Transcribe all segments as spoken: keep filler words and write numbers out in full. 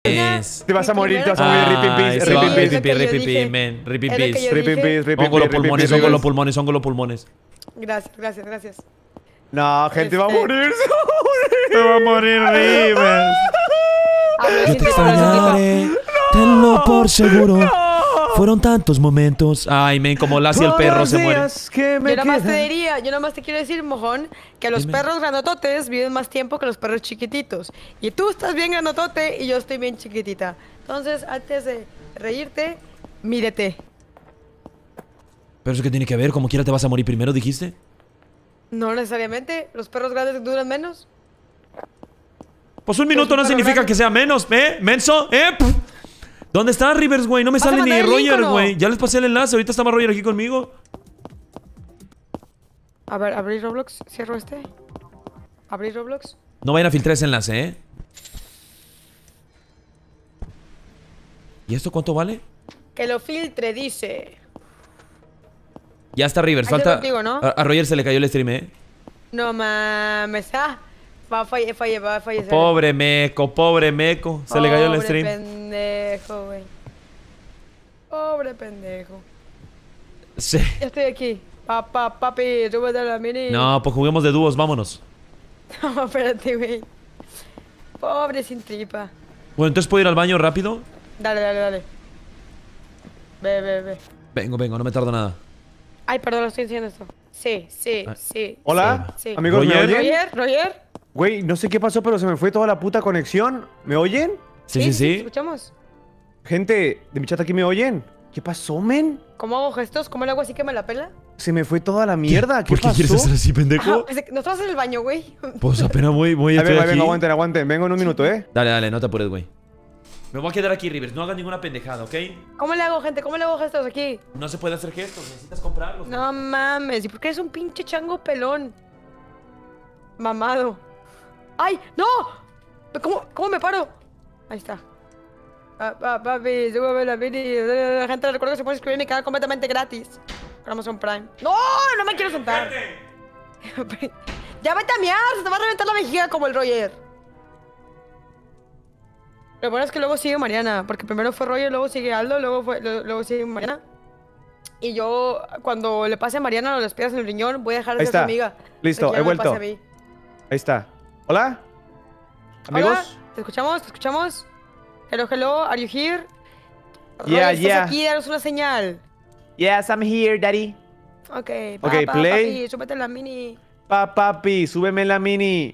mames. Te vas a morir, te vas a morir. Rip in peace, se rip va, in rip in peace. peace, rip in peace, man. Rip in Es lo que peace. yo Rip in dije. peace, rip in Hongo los peace, rip in pulmones, peace, hongo rip los in pulmones, hongo los pulmones. Gracias, gracias, gracias. No, gente va a Este- morir. Se va a morir Rivers. Hablo Yo sin te tipo, hablo sin tipo. extrañaré, tenlo por seguro. Fueron tantos momentos. Ay, men, como Lassie el perro se muere. Que me Yo nada más te quedan. diría, yo nada más te quiero decir, mojón, que los Dime. perros grandototes viven más tiempo que los perros chiquititos. Y tú estás bien grandotote y yo estoy bien chiquitita. Entonces, antes de reírte, mírete. ¿Pero eso qué tiene que ver? ¿Como quiera te vas a morir primero, dijiste? No necesariamente, los perros grandes duran menos. Pues un minuto no perro significa grande. que sea menos, ¿eh? ¿Menso? ¿Eh? Pff. ¿Dónde está Rivers, güey? No me ¿Vas a sale ni mandar el link Roger, o no? güey. Ya les pasé el enlace, ahorita estaba Roger aquí conmigo. A ver, abrir Roblox, cierro este. Abrir Roblox. No vayan a filtrar ese enlace, ¿eh? ¿Y esto cuánto vale? Que lo filtre, dice. Ya está Rivers, Ahí te falta... lo digo, ¿no? a, a Roger se le cayó el stream, ¿eh? No mames, ah. Va a fallar, falle, va a fallecer. Pobre meco, pobre meco. Se le cayó el Pobre stream. pendejo, güey. Pobre pendejo. Sí. Ya estoy aquí. Papá, papi, súbete a la mini. No, pues juguemos de dúos, vámonos. No, espérate, güey. Pobre sin tripa. Bueno, entonces puedo ir al baño rápido. Dale, dale, dale. Ve, ve, ve. Vengo, vengo, no me tardo nada. Ay, perdón, lo estoy diciendo esto. Sí, sí, Ah. sí. Hola, sí, sí. amigos, ¿me Roger. oyen? Roger, Roger. Güey, no sé qué pasó, pero se me fue toda la puta conexión. ¿Me oyen? Sí, sí, sí. Escuchamos. Gente de mi chat aquí, ¿me oyen? ¿Qué pasó, men? ¿Cómo hago gestos? ¿Cómo le hago así que me la pela? Se me fue toda la mierda. ¿Qué ¿Por qué pasó? quieres hacer así, Ajá, pendejo? pensé que- ¿no estabas en el baño, güey? Pues apenas voy, voy, A estoy ver, aquí. venga, aguanten, aguanten. Vengo en un minuto, ¿eh? Dale, dale, no te apures, güey. Me voy a quedar aquí, Rivers. No hagas ninguna pendejada, ¿ok? ¿Cómo le hago, gente? ¿Cómo le hago gestos aquí? No se puede hacer gestos, necesitas comprarlos. No mames, ¿y por qué eres un pinche chango pelón? Mamado. ¡Ay! ¡No! ¿Cómo, cómo me paro? Ahí está. Pa- pa- Papi, súbeme la mini. La gente recuerda que se puede suscribir a mi canal completamente gratis. Con Amazon Prime. ¡No! ¡No me quiero sentar! ¡Ya vete a miar! ¡Se te va a reventar la vejiga como el Roger! Lo bueno es que luego sigue Mariana. Porque primero fue Roger, luego sigue Aldo, luego, fue, lo- luego sigue Mariana. Y yo, cuando le pase a Mariana los despidas en el riñón, voy a dejar de Ahí ser su está. amiga. Listo, Para que ya he no me vuelto. pase a mí. Ahí está. ¿Hola? ¿Amigos? Hola, ¿te escuchamos? ¿Te escuchamos? Hello, hello, are you here? Yeah, Roger, estás yeah. aquí, danos una señal. Yes, I'm here, daddy. Ok, Ok, pa, play. papi, súbete en la mini. Pa, papi, súbeme la mini.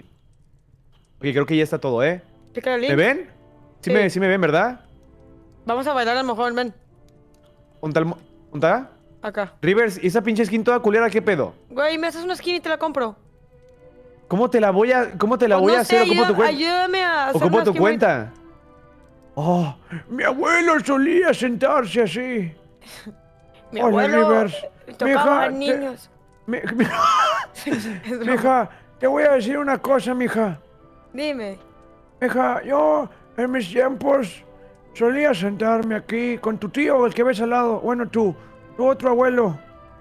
Ok, creo que ya está todo, ¿eh? Pícale el link. ¿Me ven? Sí, Sí. Me, sí me ven, ¿verdad? Vamos a bailar a lo mejor, ven. ¿Un tal... mo- ¿Un tal? Acá. Rivers, ¿y esa pinche skin toda culera qué pedo? Güey, me haces una skin y te la compro. ¿Cómo te la voy a, cómo te la Pues voy no a hacer? sé, ¿O cómo tu ayuda- cuenta? ayúdame a hacer ¿O cómo una tu skin, güey. cuenta? Oh, mi abuelo solía sentarse así. Mi Hola, abuelo Rivers. eh, tocaba Mija, a te- niños. Mi- mi- Es broma. Mija, te voy a decir una cosa, mija. Dime. Mija, yo en mis tiempos solía sentarme aquí con tu tío, el que ves al lado. Bueno, tú, tu otro abuelo.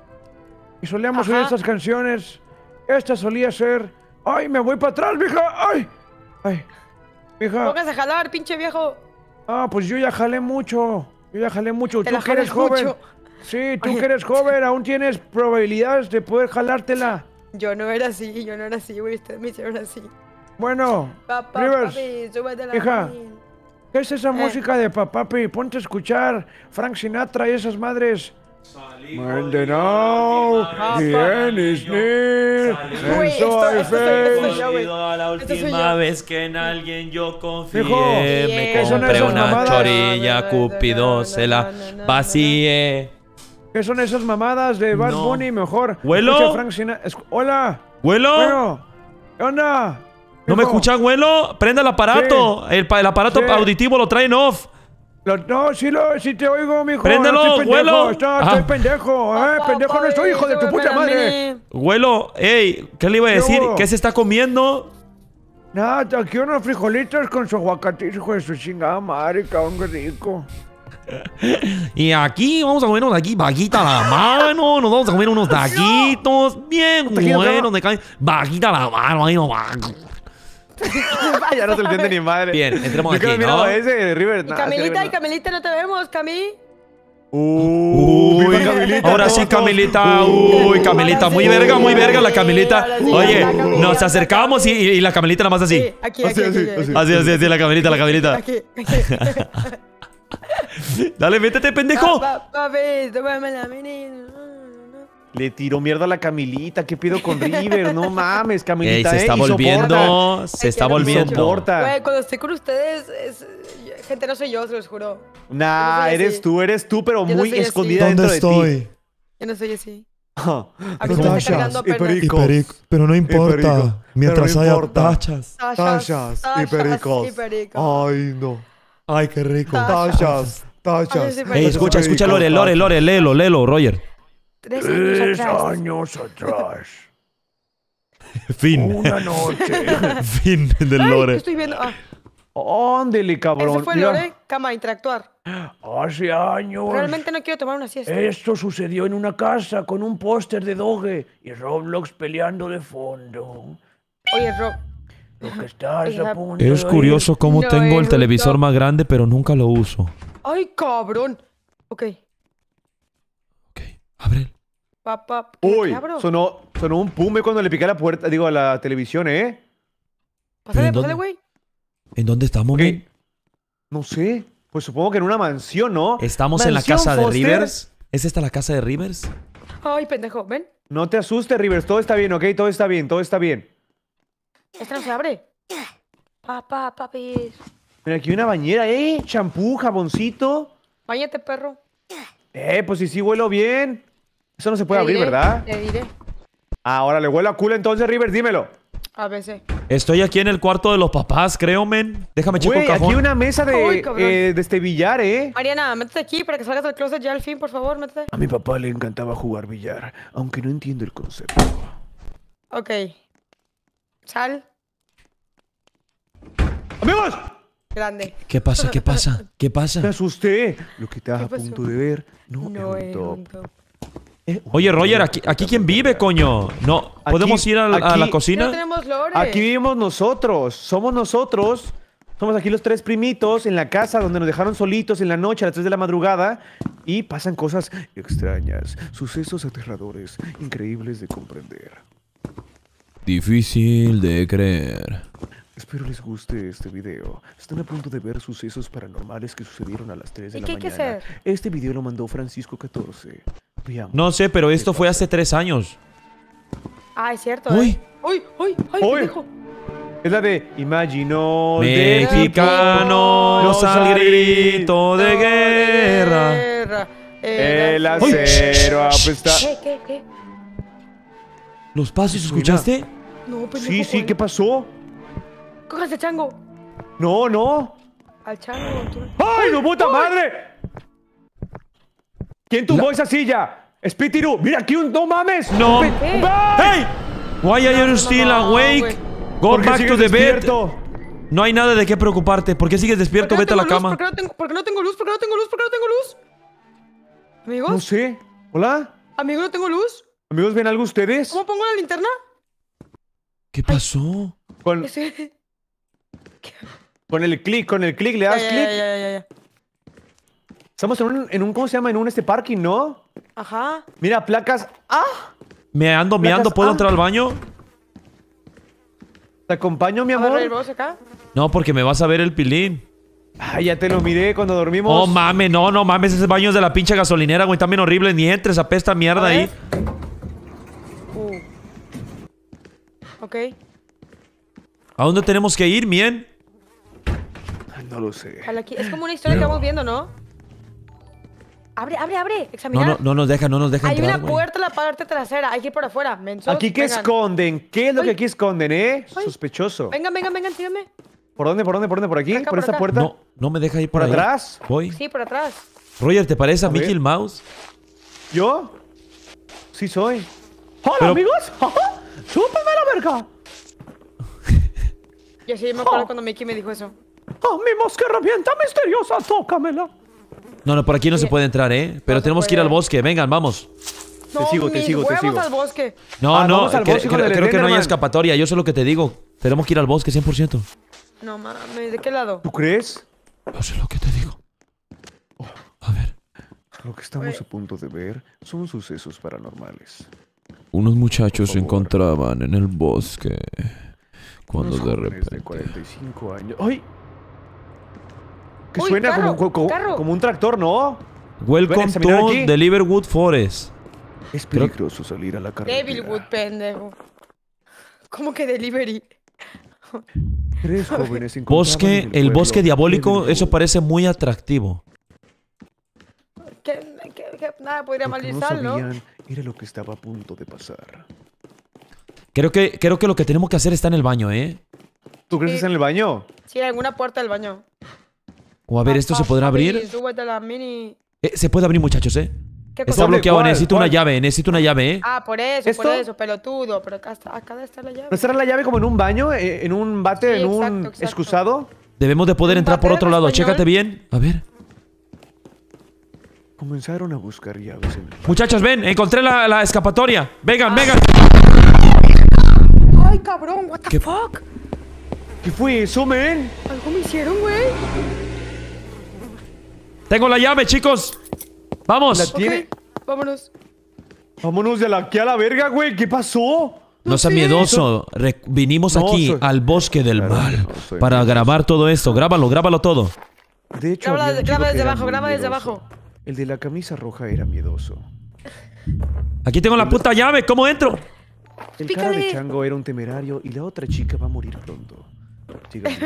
Y solíamos oír Ajá. estas canciones. Esta solía ser... ¡Ay, me voy para atrás, mija! ¡Ay! ¡Ay! Mija... Póngase a jalar, pinche viejo. Ah, pues yo ya jalé mucho. Yo ya jalé mucho. Te Tú la que eres jalas joven. mucho. Sí, tú Oye. que eres joven, aún tienes probabilidades de poder jalártela. Yo no era así, yo no era así, güey. Ustedes me hicieron así. Bueno, Papá, Rivers, papi, súbete a la hija. mini. ¿qué es esa Eh. música de papapi? Ponte a escuchar Frank Sinatra y esas madres. And now the end is near, Güey, and so esto- I esto soy- esto face. soy yo, güey. A la Esto soy última yo. vez que en alguien yo confié, Mijo, me ¿qué son compré esas una mamadas? chorilla, No, no, Cupido no, se no, la no, no, no, vacié. ¿Qué son esas mamadas de Bad No. Bunny? Mejor. ¿Huelo? Escucha Frank Sinatra. Escu- Hola. ¿Huelo? Bueno, ¿qué onda? ¿No me Mijo, escucha, abuelo? Prenda el aparato. El, pa- el aparato Sí. auditivo lo traen off. lo- no, sí, lo, sí te oigo, mijo. Préndelo, no estoy pendejo. huelo. Está- Ah. Estoy pendejo, eh. Papá, Pendejo no estoy, hijo de tu súbeme puta a la madre. mini. Abuelo, ey, ¿qué le iba a ¿Qué decir? hubo? ¿Qué se está comiendo? Nada, aquí unos frijolitos con su aguacate, hijo de su chingada madre, cabrón, qué rico. Y aquí vamos a comer unos aquí, vaquita a la mano. Nos vamos a comer unos taquitos bien Taquillo, buenos ¿no? de carne. Vaquita a la mano, ahí no va. Ya no se entiende ni madre. Bien, entremos Yo que aquí, me miraba ¿no? ese, River. Y Nah, Camilita, River, y Camilita, no te vemos, Cami. Uh, Uy, viva Camilita, ahora todos, sí, todos. Camilita. Uh, Uy, Camilita, muy ahora sí. verga, muy verga la Camilita. Ahora sí, Oye, la Camilita, nos la acercamos y, y la Camilita nada más así. Sí, aquí, Así, aquí, así, aquí, así. Así, así, así, la Camilita, la Camilita. Aquí, aquí. Dale, métete, pendejo. Pa- pa- Papi, tómame la menina. Le tiró mierda a la Camilita. ¿Qué pido con River? No mames, Camilita. Ey, se eh, está y soporta. volviendo, se Ay, está que no volviendo. soporta. Güey, cuando estoy con ustedes, es... gente, no soy yo, se los juro. Nah, Yo no soy eres así. tú, eres tú, pero Yo no muy soy así. escondida ¿Dónde dentro de ti. estoy? Yo no soy así. Ah, A mí se me está Tachas cargando y apenas. Y pericos. perico. Pero no importa. perico. Mientras Pero no haya importa. tachas. Tachas y pericos. y pericos. Ay, no. Ay, qué rico. Tachas, tachas. Ay, sí, Ey, escucha, escucha, Lore, Pericos, Lore, Lore, léelo, léelo, Roger. Tres años Tres atrás. años atrás, Fin. una noche. Fin del Ay, ¿qué Lore. estoy viendo? Ah, Ándele, cabrón. ese fue Mira. Lore. Cama, interactuar. Hace años. Realmente no quiero tomar una siesta. Esto sucedió en una casa con un póster de Doge y Roblox peleando de fondo. Oye, Rob. Lo que estás Esa- a punto Es de curioso cómo No tengo el es televisor justo. más grande, pero nunca lo uso. Ay, cabrón. Ok. Ok, abre. Papá. ¿qué- Uy, qué abro? sonó, sonó un pume cuando le piqué a la puerta, digo, a la televisión, ¿eh? Pásale, ¿Pero en pásale, dónde? güey. ¿En dónde estamos, Ok. men? No sé. Pues supongo que en una mansión, ¿no? Estamos en la ¿Mansión casa de Foster? Rivers. ¿Es esta la casa de Rivers? Ay, pendejo. ¿Ven? No te asustes, Rivers. Todo está bien, ¿ok? Todo está bien, todo está bien. Esta no se abre. Papá, papi. Mira, aquí hay una bañera, ¿eh? Champú, jaboncito. Báñate, perro. Eh, pues si sí huelo bien. Eso no se puede Te abrir, diré, ¿verdad? Te diré. Ahora le huelo a culo entonces, Rivers, dímelo. A veces. Estoy aquí en el cuarto de los papás, creo, men. Déjame checar el Güey, aquí cajón. hay una mesa de, Ay, cabrón. eh, de este billar, ¿eh? Mariana, métete aquí para que salgas del closet ya al fin, por favor, métete. A mi papá le encantaba jugar billar, aunque no entiendo el concepto. Ok. Sal. ¡Amigos! Grande. ¿Qué pasa? ¿Qué pasa? ¿Qué Me pasa? asusté. Lo que estás ¿Qué a pasó? punto de ver no, No es es un un top. top. Es un Oye, Roger, top. aquí, aquí quién vive, coño. No, ¿podemos Aquí- ir al- a, la aquí- No cocina? tenemos lore. Aquí vivimos nosotros. Somos nosotros. Somos aquí los tres primitos en la casa donde nos dejaron solitos en la noche a las tres de la madrugada. Y pasan cosas extrañas, sucesos aterradores, increíbles de comprender. Difícil de creer. Espero les guste este video. Están a punto de ver sucesos paranormales que sucedieron a las tres de ¿Y la qué hay que mañana. hacer? Este video lo mandó Francisco catorce. Veamos. No sé, pero esto fue hace tres años. Ah, es cierto. Uy. ¿eh? Uy, uy, ay, Uy. pendejo. Es la de Imagino Mexicanos Nos al al grito de guerra. Guerra. El acero. acero apesta. ¿Qué, qué, qué? ¿Los pasos Suena. escuchaste? No, pendejo. Sí, sí, ¿cuál? ¿qué pasó? Cójase, chango. No, no. Al chango. tú- ¡Ay, no, puta madre! ¿Quién tumbó esa silla? Spitiru, mira aquí un... ¡No mames! No. Ve- ¿Qué? ¡Va! ¡Hey! Why are you still No, awake? güey. Go ¿Por qué back to sigues the bed. despierto? No hay nada de qué preocuparte. ¿Por qué sigues despierto? ¿Por qué Vete no a la tengo luz? cama. ¿Por qué no tengo, por qué no tengo luz? ¿Por qué no tengo luz? ¿Por qué no tengo luz? ¿Amigos? No sé. ¿Hola? ¿Amigos, no tengo luz? ¿Amigos, ven algo ustedes? ¿Cómo pongo la linterna? ¿Qué pasó? Con, Estoy- con el clic, con el clic, le Ya, das ya, clic. ya, ya, ya, ya. Estamos en un, en un... ¿Cómo se llama? En un este parking, ¿no? Ajá. Mira, placas... ¡Ah! Me ando, me ando. Placas ¿Puedo A. entrar al baño? ¿Te acompaño, mi A ver, el amor? boss acá. No, porque me vas a ver el pilín. Ay, ya te lo miré cuando dormimos. Oh, mames, no, no mames. Ese baño es de la pinche gasolinera, güey. Está bien horrible. Ni entres, apesta mierda A ahí. ver. Uh. Ok. ¿A dónde tenemos que ir, mien? Ay, no lo sé. Jala aquí. Es como una historia que vamos viendo, ¿no? Abre, abre, abre. No, Examinar. no, no nos deja, no nos deja Hay entrar, una güey. puerta en la parte trasera. Hay que ir por afuera. Mensos. ¿Aquí qué Vengan. esconden? ¿Qué es lo Ay. que aquí esconden, eh? Ay. Sospechoso. Vengan, vengan, vengan, síganme. ¿Por dónde, por dónde, por dónde? ¿Por aquí? Por acá, ¿Por por esta acá. puerta? No, no me deja ir por, ¿Por ahí. atrás? Voy. Sí, por atrás. Roger, ¿te parece a, A Mickey ver. Mouse? ¿Yo? Sí soy. ¡Hola, Pero- amigos! ¡Ajá! ¡Súpeme la verga! Yo sí me acuerdo cuando Mickey me dijo eso. ¡Oh, mi mosca herramienta misteriosa! ¡Tócamela! No, no, por aquí no se Bien. puede entrar, ¿eh? Pero No se tenemos que ir puede. al bosque. Vengan, vamos. No, sigo, te mis sigo, te huevos sigo. al bosque. No, Ah, no, vamos al que- bosque con creo, el creo que no hay Slenderman. escapatoria. Yo sé lo que te digo. Tenemos que ir al bosque cien por ciento. No mames, ¿de qué lado? ¿Tú crees? No sé lo que te digo. A ver. Lo que estamos Oye. a punto de ver son sucesos paranormales. Unos muchachos se Por favor. encontraban en el bosque. Cuando Unos de jóvenes repente... de cuarenta y cinco años. ¡Ay! Que Uy, suena carro, como, como- carro. como un tractor, ¿no? Welcome ¿Ven, examinar to aquí? the Liverwood Forest. Es peligroso salir a la carretera. Devilwood, pendejo. ¿Cómo que delivery? Tres jóvenes se encontraban Bosque, en el pueblo bosque diabólico, Devilwood. eso parece muy atractivo. Que, que- que nada podría Lo que no malizar, ¿no? sabían era lo que estaba a punto de pasar. Creo que, creo que lo que tenemos que hacer está en el baño, ¿eh? ¿Tú crees que Sí. está en el baño? Sí, alguna puerta del baño. O a ver, ¿esto se podrá Papi, abrir? súbete a la mini. Eh, se puede abrir, muchachos, ¿eh? ¿Qué Está cosa? ¿Dónde? bloqueado, ¿Cuál? necesito una ¿Cuál? llave, necesito una llave, ¿eh? Ah, por eso, por ¿Esto? eso, pelotudo. Pero acá, está, acá debe estar la llave. ¿No estará la llave como en un baño? eh, ¿En un bate? Sí, ¿En un exacto, exacto. excusado? Debemos de poder ¿Un entrar por papel otro en lado, español? chécate bien. A ver. Comenzaron a buscar llaves en el... Muchachos, ven, encontré la, la escapatoria. Vengan, Ah. vengan. Ay, cabrón, what the ¿Qué? fuck? ¿Qué fue eso, men? Algo me hicieron, güey. Tengo la llave, chicos. Vamos. La- Ok, Tiene- vámonos. Vámonos de la, aquí a la verga, güey. ¿Qué pasó? No seas sé. miedoso. Re- vinimos No, aquí soy- al bosque del Claro, mal no, soy para miedoso. grabar todo esto. Grábalo, grábalo todo. De hecho, Graba- había un graba chico que desde era abajo, muy graba desde miedoso. abajo. El de la camisa roja era miedoso. Aquí tengo la puta llave. ¿Cómo entro? El cara de Pícale. chango era un temerario y la otra chica va a morir pronto. Síganme.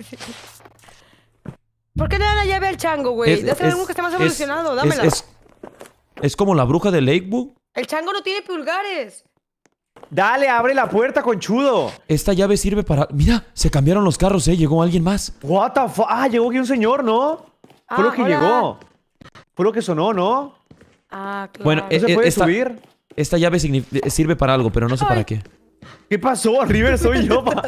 ¿Por qué le dan la llave al chango, güey? Es- Debe ser es- algo que esté más es- evolucionado, es- dámela. Es, es como la bruja de Lakewood. El chango no tiene pulgares. Dale, abre la puerta, conchudo. Esta llave sirve para... Mira, se cambiaron los carros, ¿eh? Llegó alguien más. What the fuck. Ah, llegó aquí un señor, ¿no? Ah, Fue lo que hola. llegó. Fue lo que sonó, ¿no? Ah, claro. Bueno, ¿No eh, se eh, puede esta, subir? esta llave signi- eh, sirve para algo, pero no sé para Ay. qué. ¿Qué pasó? River, soy yo, pa.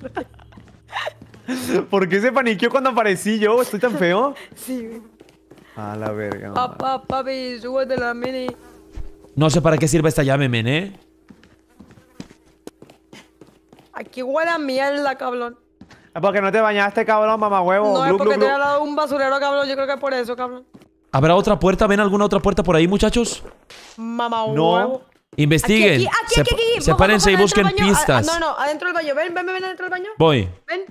¿Por qué se paniqueó cuando aparecí yo? ¿Estoy tan feo? Sí, güey. A la verga. mamá. Papá, papi, súbete la mini. No sé para qué sirve esta llave, men, ¿eh? Aquí huele a mierda, cabrón. Ah, porque no te bañaste, cabrón, mamá huevo. No es Glu, porque glu, te glu. ha dado un basurero, cabrón. Yo creo que es por eso, cabrón. ¿Habrá otra puerta? ¿Ven alguna otra puerta por ahí, muchachos? Mamá No. huevo. Investiguen. Aquí, aquí, aquí, aquí, aquí. Sep- sepárense y Vamos, busquen vamos, adentro del baño. pistas. Ah, ah, no, no, adentro del baño. Ven, ven, ven, ven adentro del baño. Voy. Ven.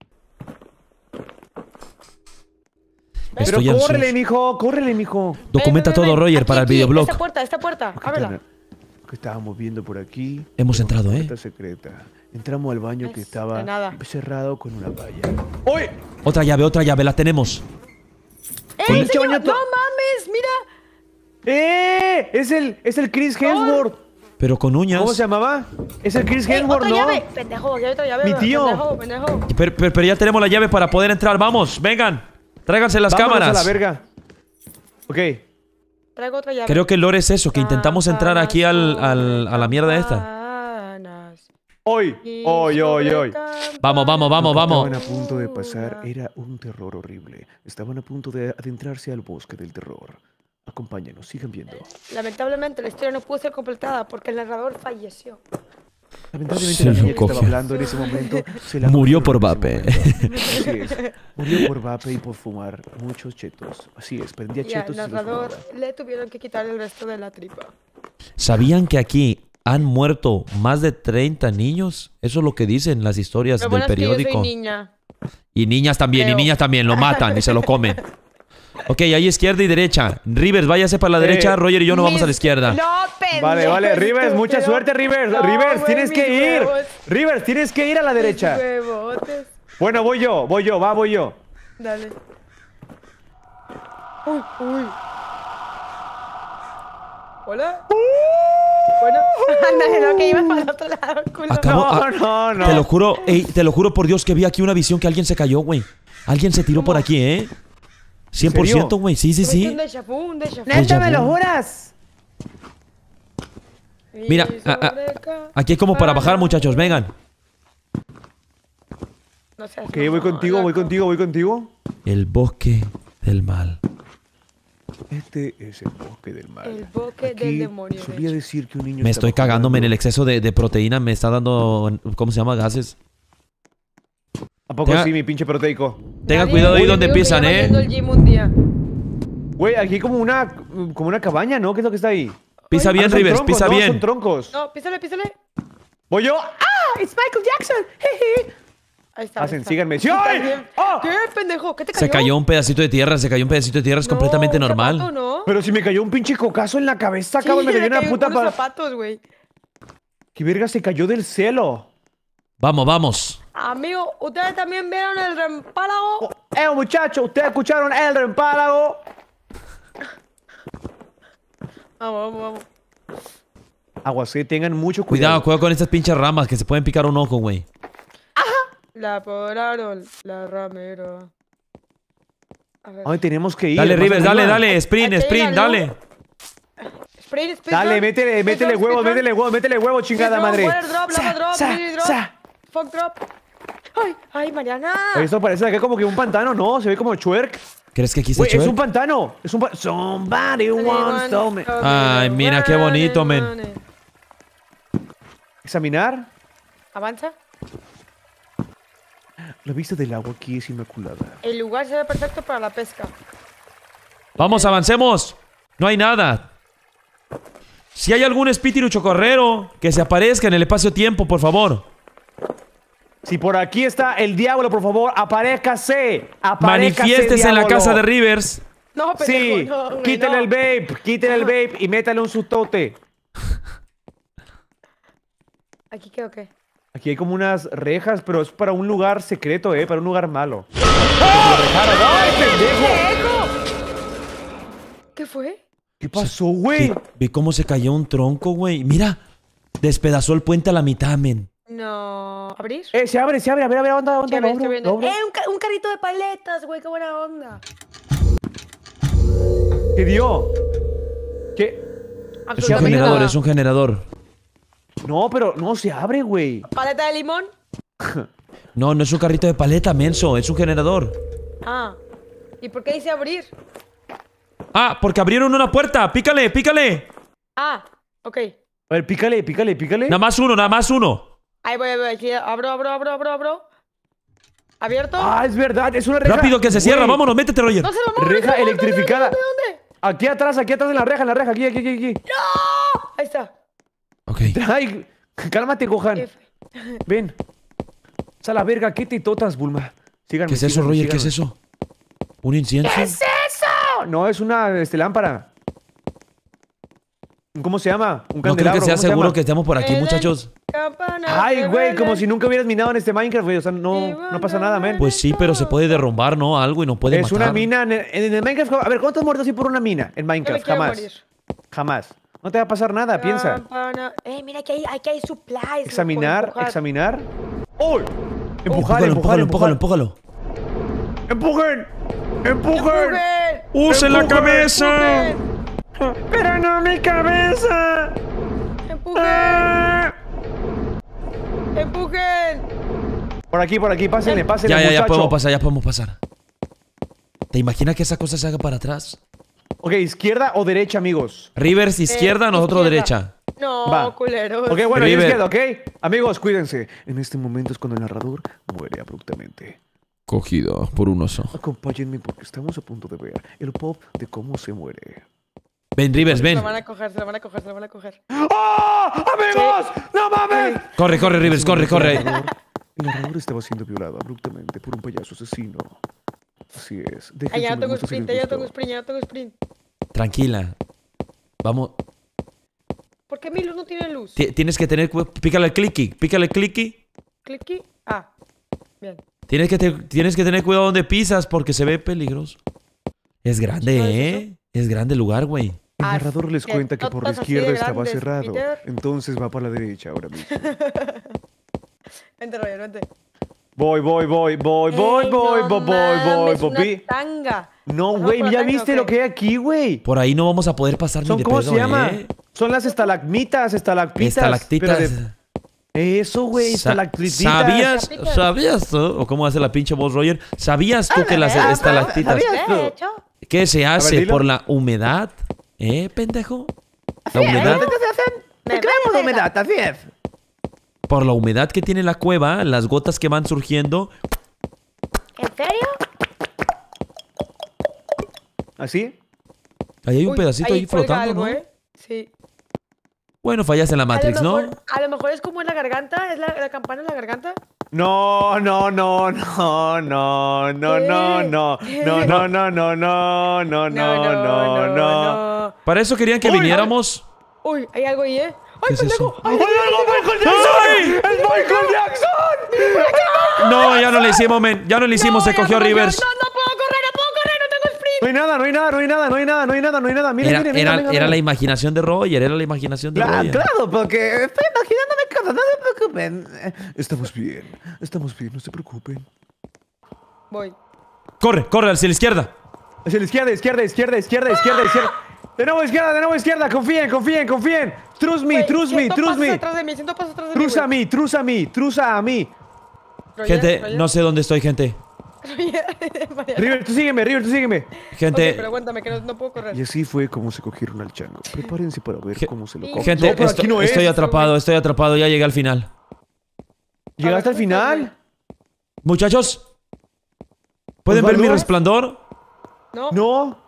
Pero Estoy córrele, ansioso. mijo, córrele, mijo. Documenta Ven, ven, todo, ven. Roger, Aquí, para el aquí, videoblog. Esta puerta, esta puerta. Ábrela. Lo que estábamos viendo por aquí. Hemos era entrado, una ¿eh? puerta secreta. Entramos al baño que Es estaba de nada. cerrado con una valla. ¡Uy! Otra llave, otra llave, la tenemos. ¡Eh, Pinche señor! baño ¡No to- mames! ¡Mira! ¡Eh! Es el, es el Chris Hemsworth. Pero con uñas. ¿Cómo se llamaba? Es el Chris ¡Eh, Hemsworth, otra ¿no? llave! ¡Pendejo! Aquí hay otra llave. Mi bro. tío. Pendejo, pendejo. Pero, pero- pero ya tenemos la llave para poder entrar. Vamos, vengan. Tráiganse las Vámonos cámaras. a la verga. Ok. Traigo otra llave. Creo que el lore es eso, que intentamos entrar aquí al, al- a la mierda esta. Campanas. Hoy, Y hoy, hoy, sobre hoy. campanas. Vamos, vamos, vamos, Lo que vamos. Estaban a punto de pasar era un terror horrible. Estaban a punto de adentrarse al bosque del terror. Acompáñanos, sigan viendo. Lamentablemente la historia no pudo ser completada porque el narrador falleció. Lamentablemente Se la lo niña que estaba cogió. hablando en ese momento se la Murió cogieron por en ese vape. momento. Así es. Murió por vape y por fumar muchos chetos. Así es, prendía Y al chetos y se los narrador fumaba. le tuvieron que quitar el resto de la tripa. ¿Sabían que aquí han muerto más de treinta niños? Eso es lo que dicen las historias Lo bueno del es que yo periódico. soy niña. Y niñas también, Creo. y niñas también. Lo matan y se lo comen. Ok, ahí izquierda y derecha. Rivers, váyase para la derecha. Roger y yo nos vamos a la Mis- izquierda. No, pendejo. Vale, vale, Rivers, mucha estúpido. suerte, Rivers. No, Rivers, güey, tienes mis que ir. huevos, Rivers, tienes que ir a la mis derecha. huevotes. Bueno, voy yo, voy yo, va, voy yo. Dale. Uy, uy. Hola. Bueno, ándale, no, que ibas para el otro lado, culo. Acabo- No, ah, no, no. Te lo juro, ey, te lo juro por Dios que vi aquí una visión que alguien se cayó, güey. Alguien se tiró por aquí, ¿eh? cien por ciento, güey. Sí, sí, Tuviste sí. Un déjà vu, un déjà vu. Déjà vu. juras? Mira, Y a- a- sobre ca- Aquí hay como para bajar, muchachos. Vengan. No seas Ok, voy mamón, contigo, voy loco. contigo, voy contigo. El bosque del mal. Este es el bosque del mal. El bosque Aquí del demonio. de solía hecho. decir que un niño Me estaba estoy cagándome en el jugando- exceso de, de proteína. Me está dando, ¿cómo se llama? Gases. ¿A poco Tenga- sí, mi pinche proteico? Tenga Nadie- cuidado ahí Uy, donde amigo, me pisan, lleva yendo ¿eh? al gym un día. Güey, aquí hay como una, como una cabaña, ¿no? ¿Qué es lo que está ahí? Pisa Ah, bien, no son Rivers, troncos, pisa no, bien. son troncos. No, písale, písale. Voy yo. ¡Ah! ¡Es Michael Jackson! Jeje. Ahí está. ahí Hacen, está. síganme. ¡Sí! ¿Estás ¡Ay! bien? ¡Ah! ¿Qué, pendejo? ¿Qué te cayó? Se cayó un pedacito de tierra, se cayó un pedacito de tierra, es No, completamente un normal. zapato, ¿no? Pero si me cayó un pinche cocazo en la cabeza, Sí, cabrón, me le cayó una cayó puta unos para... zapatos, güey. ¿Qué verga se cayó del cielo? Vamos, vamos. Amigo, ¿ustedes también vieron el reempálago? Eh, muchachos, ¿ustedes escucharon el reempálago? Vamos, vamos, vamos. Aguacé, tengan mucho Cuidado, cuidado. cuidado con estas pinches ramas que se pueden picar un ojo, güey. La podaron, la ramera. A ver. Ay, tenemos que ir. Dale, más Rivers, dale, arriba. dale, sprint, Hay que sprint, ir al dale. Sprint, speed Dale, run, métele, speed métele run, huevo, speed run, métele huevo, métele huevo, speed chingada run, madre. water drop, lava drop, Sa, mini drop, sa. fuck drop. Ay, ay, Mariana. Oye, esto parece acá como que un pantano, ¿no? Se ve como twerk. ¿Crees que aquí se Güey, es echó? un pantano. Es un pantano. Somebody wants to me. Ay, mira, qué bonito, men. Examinar. Avanza. La vista del agua aquí es inmaculada. El lugar se ve perfecto para la pesca. Vamos, avancemos. No hay nada. Si hay algún espíritu chocorrero que se aparezca en el espacio-tiempo, por favor. Si por aquí está el diablo, por favor, aparézcase. Aparézcase, Manifiéstese en la diablo. casa de Rivers. No, Sí, pendejo, no, güey, quítale no. el vape, quítale el vape y métale un sustote. ¿Aquí qué o qué? Aquí hay como unas rejas, pero es para un lugar secreto, eh, para un lugar malo. ¡Ay, pendejo! ¿Qué fue? ¿Qué pasó, güey? Vi, vi cómo se cayó un tronco, güey. Mira, despedazó el puente a la mitad, men. No. ¿Abrir? Eh, se abre, se abre, a ver, a ver, onda, onda, Sí, lo estoy abro, viendo. lo abro. ¡Eh, un, ca- un carrito de paletas, güey! ¡Qué buena onda! ¿Qué dio? ¿Qué? Es un Absolutamente generador, nada. es un generador. No, pero no se abre, güey. ¿Paleta de limón? No, no es un carrito de paleta, menso. Es un generador. Ah. ¿Y por qué dice abrir? Ah, porque abrieron una puerta. Pícale, pícale. Ah, ok. A ver, pícale, pícale, pícale. Nada más uno, nada más uno. Ahí voy, ahí voy. Aquí abro, abro, abro, abro, abro. ¿Abierto? Ah, es verdad, es una reja. Rápido que se cierra. Güey, Vámonos, métete, Roger. ¡No se lo muevo! Reja no se lo muevo, electrificada. ¿Dónde, dónde, dónde? Aquí atrás, aquí atrás en la reja, en la reja, aquí, aquí, aquí, aquí. Ahí está. Ok. Ay, cálmate, Gohan. F. Ven. Sal a la verga, ¿qué te totas, Bulma? Síganme, ¿Qué es eso, síganme, Roger? ¿Qué es síganme. eso? ¿Un incienso? ¿Qué es eso? No, es una este, lámpara. ¿Cómo se llama? Un No creo candelabro. que sea ¿cómo se seguro llama? que estemos por aquí, Belén, muchachos. campana Ay, de güey, como Belén. si nunca hubieras minado en este Minecraft, güey. O sea, no, no pasa nada, men. Pues sí, pero se puede derrumbar, ¿no? Algo y nos puede Es matar. una mina en el, en el Minecraft. A ver, ¿cuántos muertos hay por una mina en No me Minecraft? quiero Jamás. morir. Jamás. No te va a pasar nada, piensa. Campana. Eh, mira, aquí hay, aquí hay supplies. loco, Examinar, empujar. examinar. ¡Uy! Empújalo, Empujar, empujar, empújalo, empujar. empújalo. ¡Empujen! ¡Empujen! ¡Empujen! ¡Use la Empujen, cabeza! ¡Pero no mi cabeza! ¡Empujen! ¡Ah! ¡Empujen! Por aquí, por aquí, pásenle, pásenle, Ya, ya, ya muchacho. podemos pasar, ya podemos pasar. ¿Te imaginas que esa cosa se haga para atrás? Ok, ¿izquierda o derecha, amigos? Rivers izquierda, Eh, nosotros izquierda. derecha. No, Va. culero. Ok, bueno, yo River. izquierda, ¿ok? Amigos, cuídense. En este momento es cuando el narrador muere abruptamente. Cogido por un oso. Acompáñenme porque estamos a punto de ver el pop de cómo se muere. Ven, Rivers, Se ven. lo van a coger, se lo van a coger, se lo van a coger. ¡Oh! ¡Amigos! ¡No mames! Corre, corre, Rivers, corre, corre. El narrador, el narrador estaba siendo violado abruptamente por un payaso asesino. Así es. Dejen Ay, ya su no me tengo gusta si sprint, les ya no tengo gustó. sprint, ya no tengo sprint. Tranquila. Vamos. ¿Por qué mi luz no tiene luz? Ti- Tienes que tener... cu- Pícale el clicky, pícale el clicky. Clicky. Ah, bien. Tienes que, te- tienes que tener cuidado donde pisas porque se ve peligroso. Es grande, ¿Sabes ¿eh? Es grande el lugar, güey. El Ah, narrador les que cuenta que por la totas así de izquierda estaba grandes, cerrado. Peter. Entonces va para la derecha ahora mismo. Vente, Roger, vente. Voy, voy, voy, voy, voy, Ey, voy, no voy, voy, voy, mames, voy. una Vi- tanga. No, ¿Pasamos güey, por la ¿ya tanga viste o lo qué? que hay aquí, güey? Por ahí no vamos a poder pasar ni Son, de ¿cómo pedo, se llama? ¿eh? Son las estalagmitas, estalacpitas. Estalactitas. pero de- Eso, güey, Sa- estalactitas. ¿Sabías? Estalactitas. ¿Sabías tú? ¿O cómo hace la pinche voz, Roger? ¿Sabías tú que las ah, estalactitas... ¿sabías? Esto. De hecho, ¿Qué se hace dilo. por la humedad? ¿Eh, pendejo? La humedad... me Creamos vale humedad, verga. así es. Por la humedad que tiene la cueva, las gotas que van surgiendo ¿En serio? ¿Así? Ahí hay un Uy, pedacito ahí, cuelga flotando, algo, ¿no? ¿eh? Sí. Bueno, fallaste en la Matrix, a lo ¿no? mejor, A lo mejor es como en la garganta. ¿Es la, la campana en la garganta? No, no, no, no, no, no, no, no, no, ¿Qué? no, no, no, no, no, no, no, no, no. Para eso querían que Uy, viniéramos. Uy, hay algo ahí, ¿eh? ¡Ay, ¿Qué es pendejo! eso? ¡Ay, ¡Oye, algo Michael Jackson! ¡Es Michael Jackson! No, ya no le hicimos, men. Ya no le hicimos, se ya cogió a no, Rivers. No, no puedo correr, no puedo correr, no tengo sprint. No hay nada, no hay nada, no hay nada, no hay nada, no hay nada, no hay nada. Miren, Era, miren, era, venga, venga, era venga. la imaginación de Roger, era la imaginación de Claro, Roger. claro, porque estoy imaginándome cosas, no se preocupen. Estamos bien, estamos bien, no se preocupen. Voy. Corre, corre hacia la izquierda. Hacia la izquierda, izquierda, izquierda, izquierda, izquierda, izquierda. De nuevo izquierda, de nuevo izquierda, confíen, confíen, confíen. Trust me, Güey, trust me, siento trust pasos me. atrás de mí, siento pasos atrás de mí, Trust a güey. mí, trust a mí, trust a mí. Roger, Gente, Roger, no sé dónde estoy, gente. Roger, Mariana. River, tú sígueme, River, tú sígueme. Ok, Gente, pero aguántame, que no, no puedo correr. Y así fue como se cogieron al chango. Prepárense para ver Je- cómo se lo y- cogen. gente, No, por esto- aquí no es. estoy atrapado, estoy atrapado, ya llegué al final. ¿Llegaste al A ver, final? Muchachos, ¿pueden ver mi ¿Osvaldo? resplandor? No. No.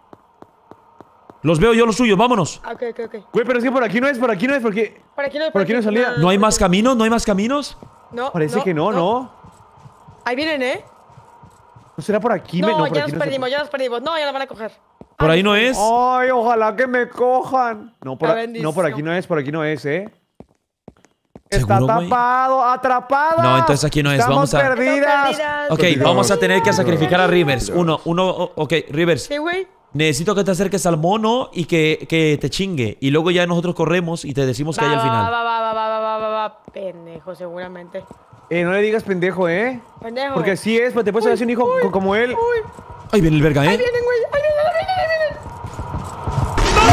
Los veo yo los suyos, vámonos. Ah, ok, ok, ok. Güey, pero es que por aquí no es, por aquí no es, porque Por aquí no, Por aquí no salía. ¿No hay más caminos? ¿No hay más caminos? No, parece que no, no. Ahí vienen, ¿eh? ¿No será por aquí? No, Me- por ya aquí nos no se- perdimos, ya nos perdimos. No, ya nos van a coger. ¿Por Ay, ahí no es? Ay, ojalá que me cojan. No, por, La a- bendición. no, por aquí no es, por aquí no es, ¿eh? Está ¿Seguro, güey? tapado, atrapada. No, entonces aquí no es, Estamos vamos a- perdidas. perdidas. Ok, Perdidos. vamos a tener que sacrificar a Rivers. Uno, uno, o- ok, Rivers. Sí, güey. Necesito que te acerques al mono y que, que te chingue. Y luego ya nosotros corremos y te decimos que hay al Va, final. va, va, va, va, va, va, va, va. Pendejo, seguramente. Eh, no le digas pendejo, ¿eh? Pendejo. Porque así es, pues te puedes hacer un hijo co- como él. Uy, Ahí viene el verga, ahí ¿eh? vienen, güey. Ahí vienen, ahí vienen, ahí vienen.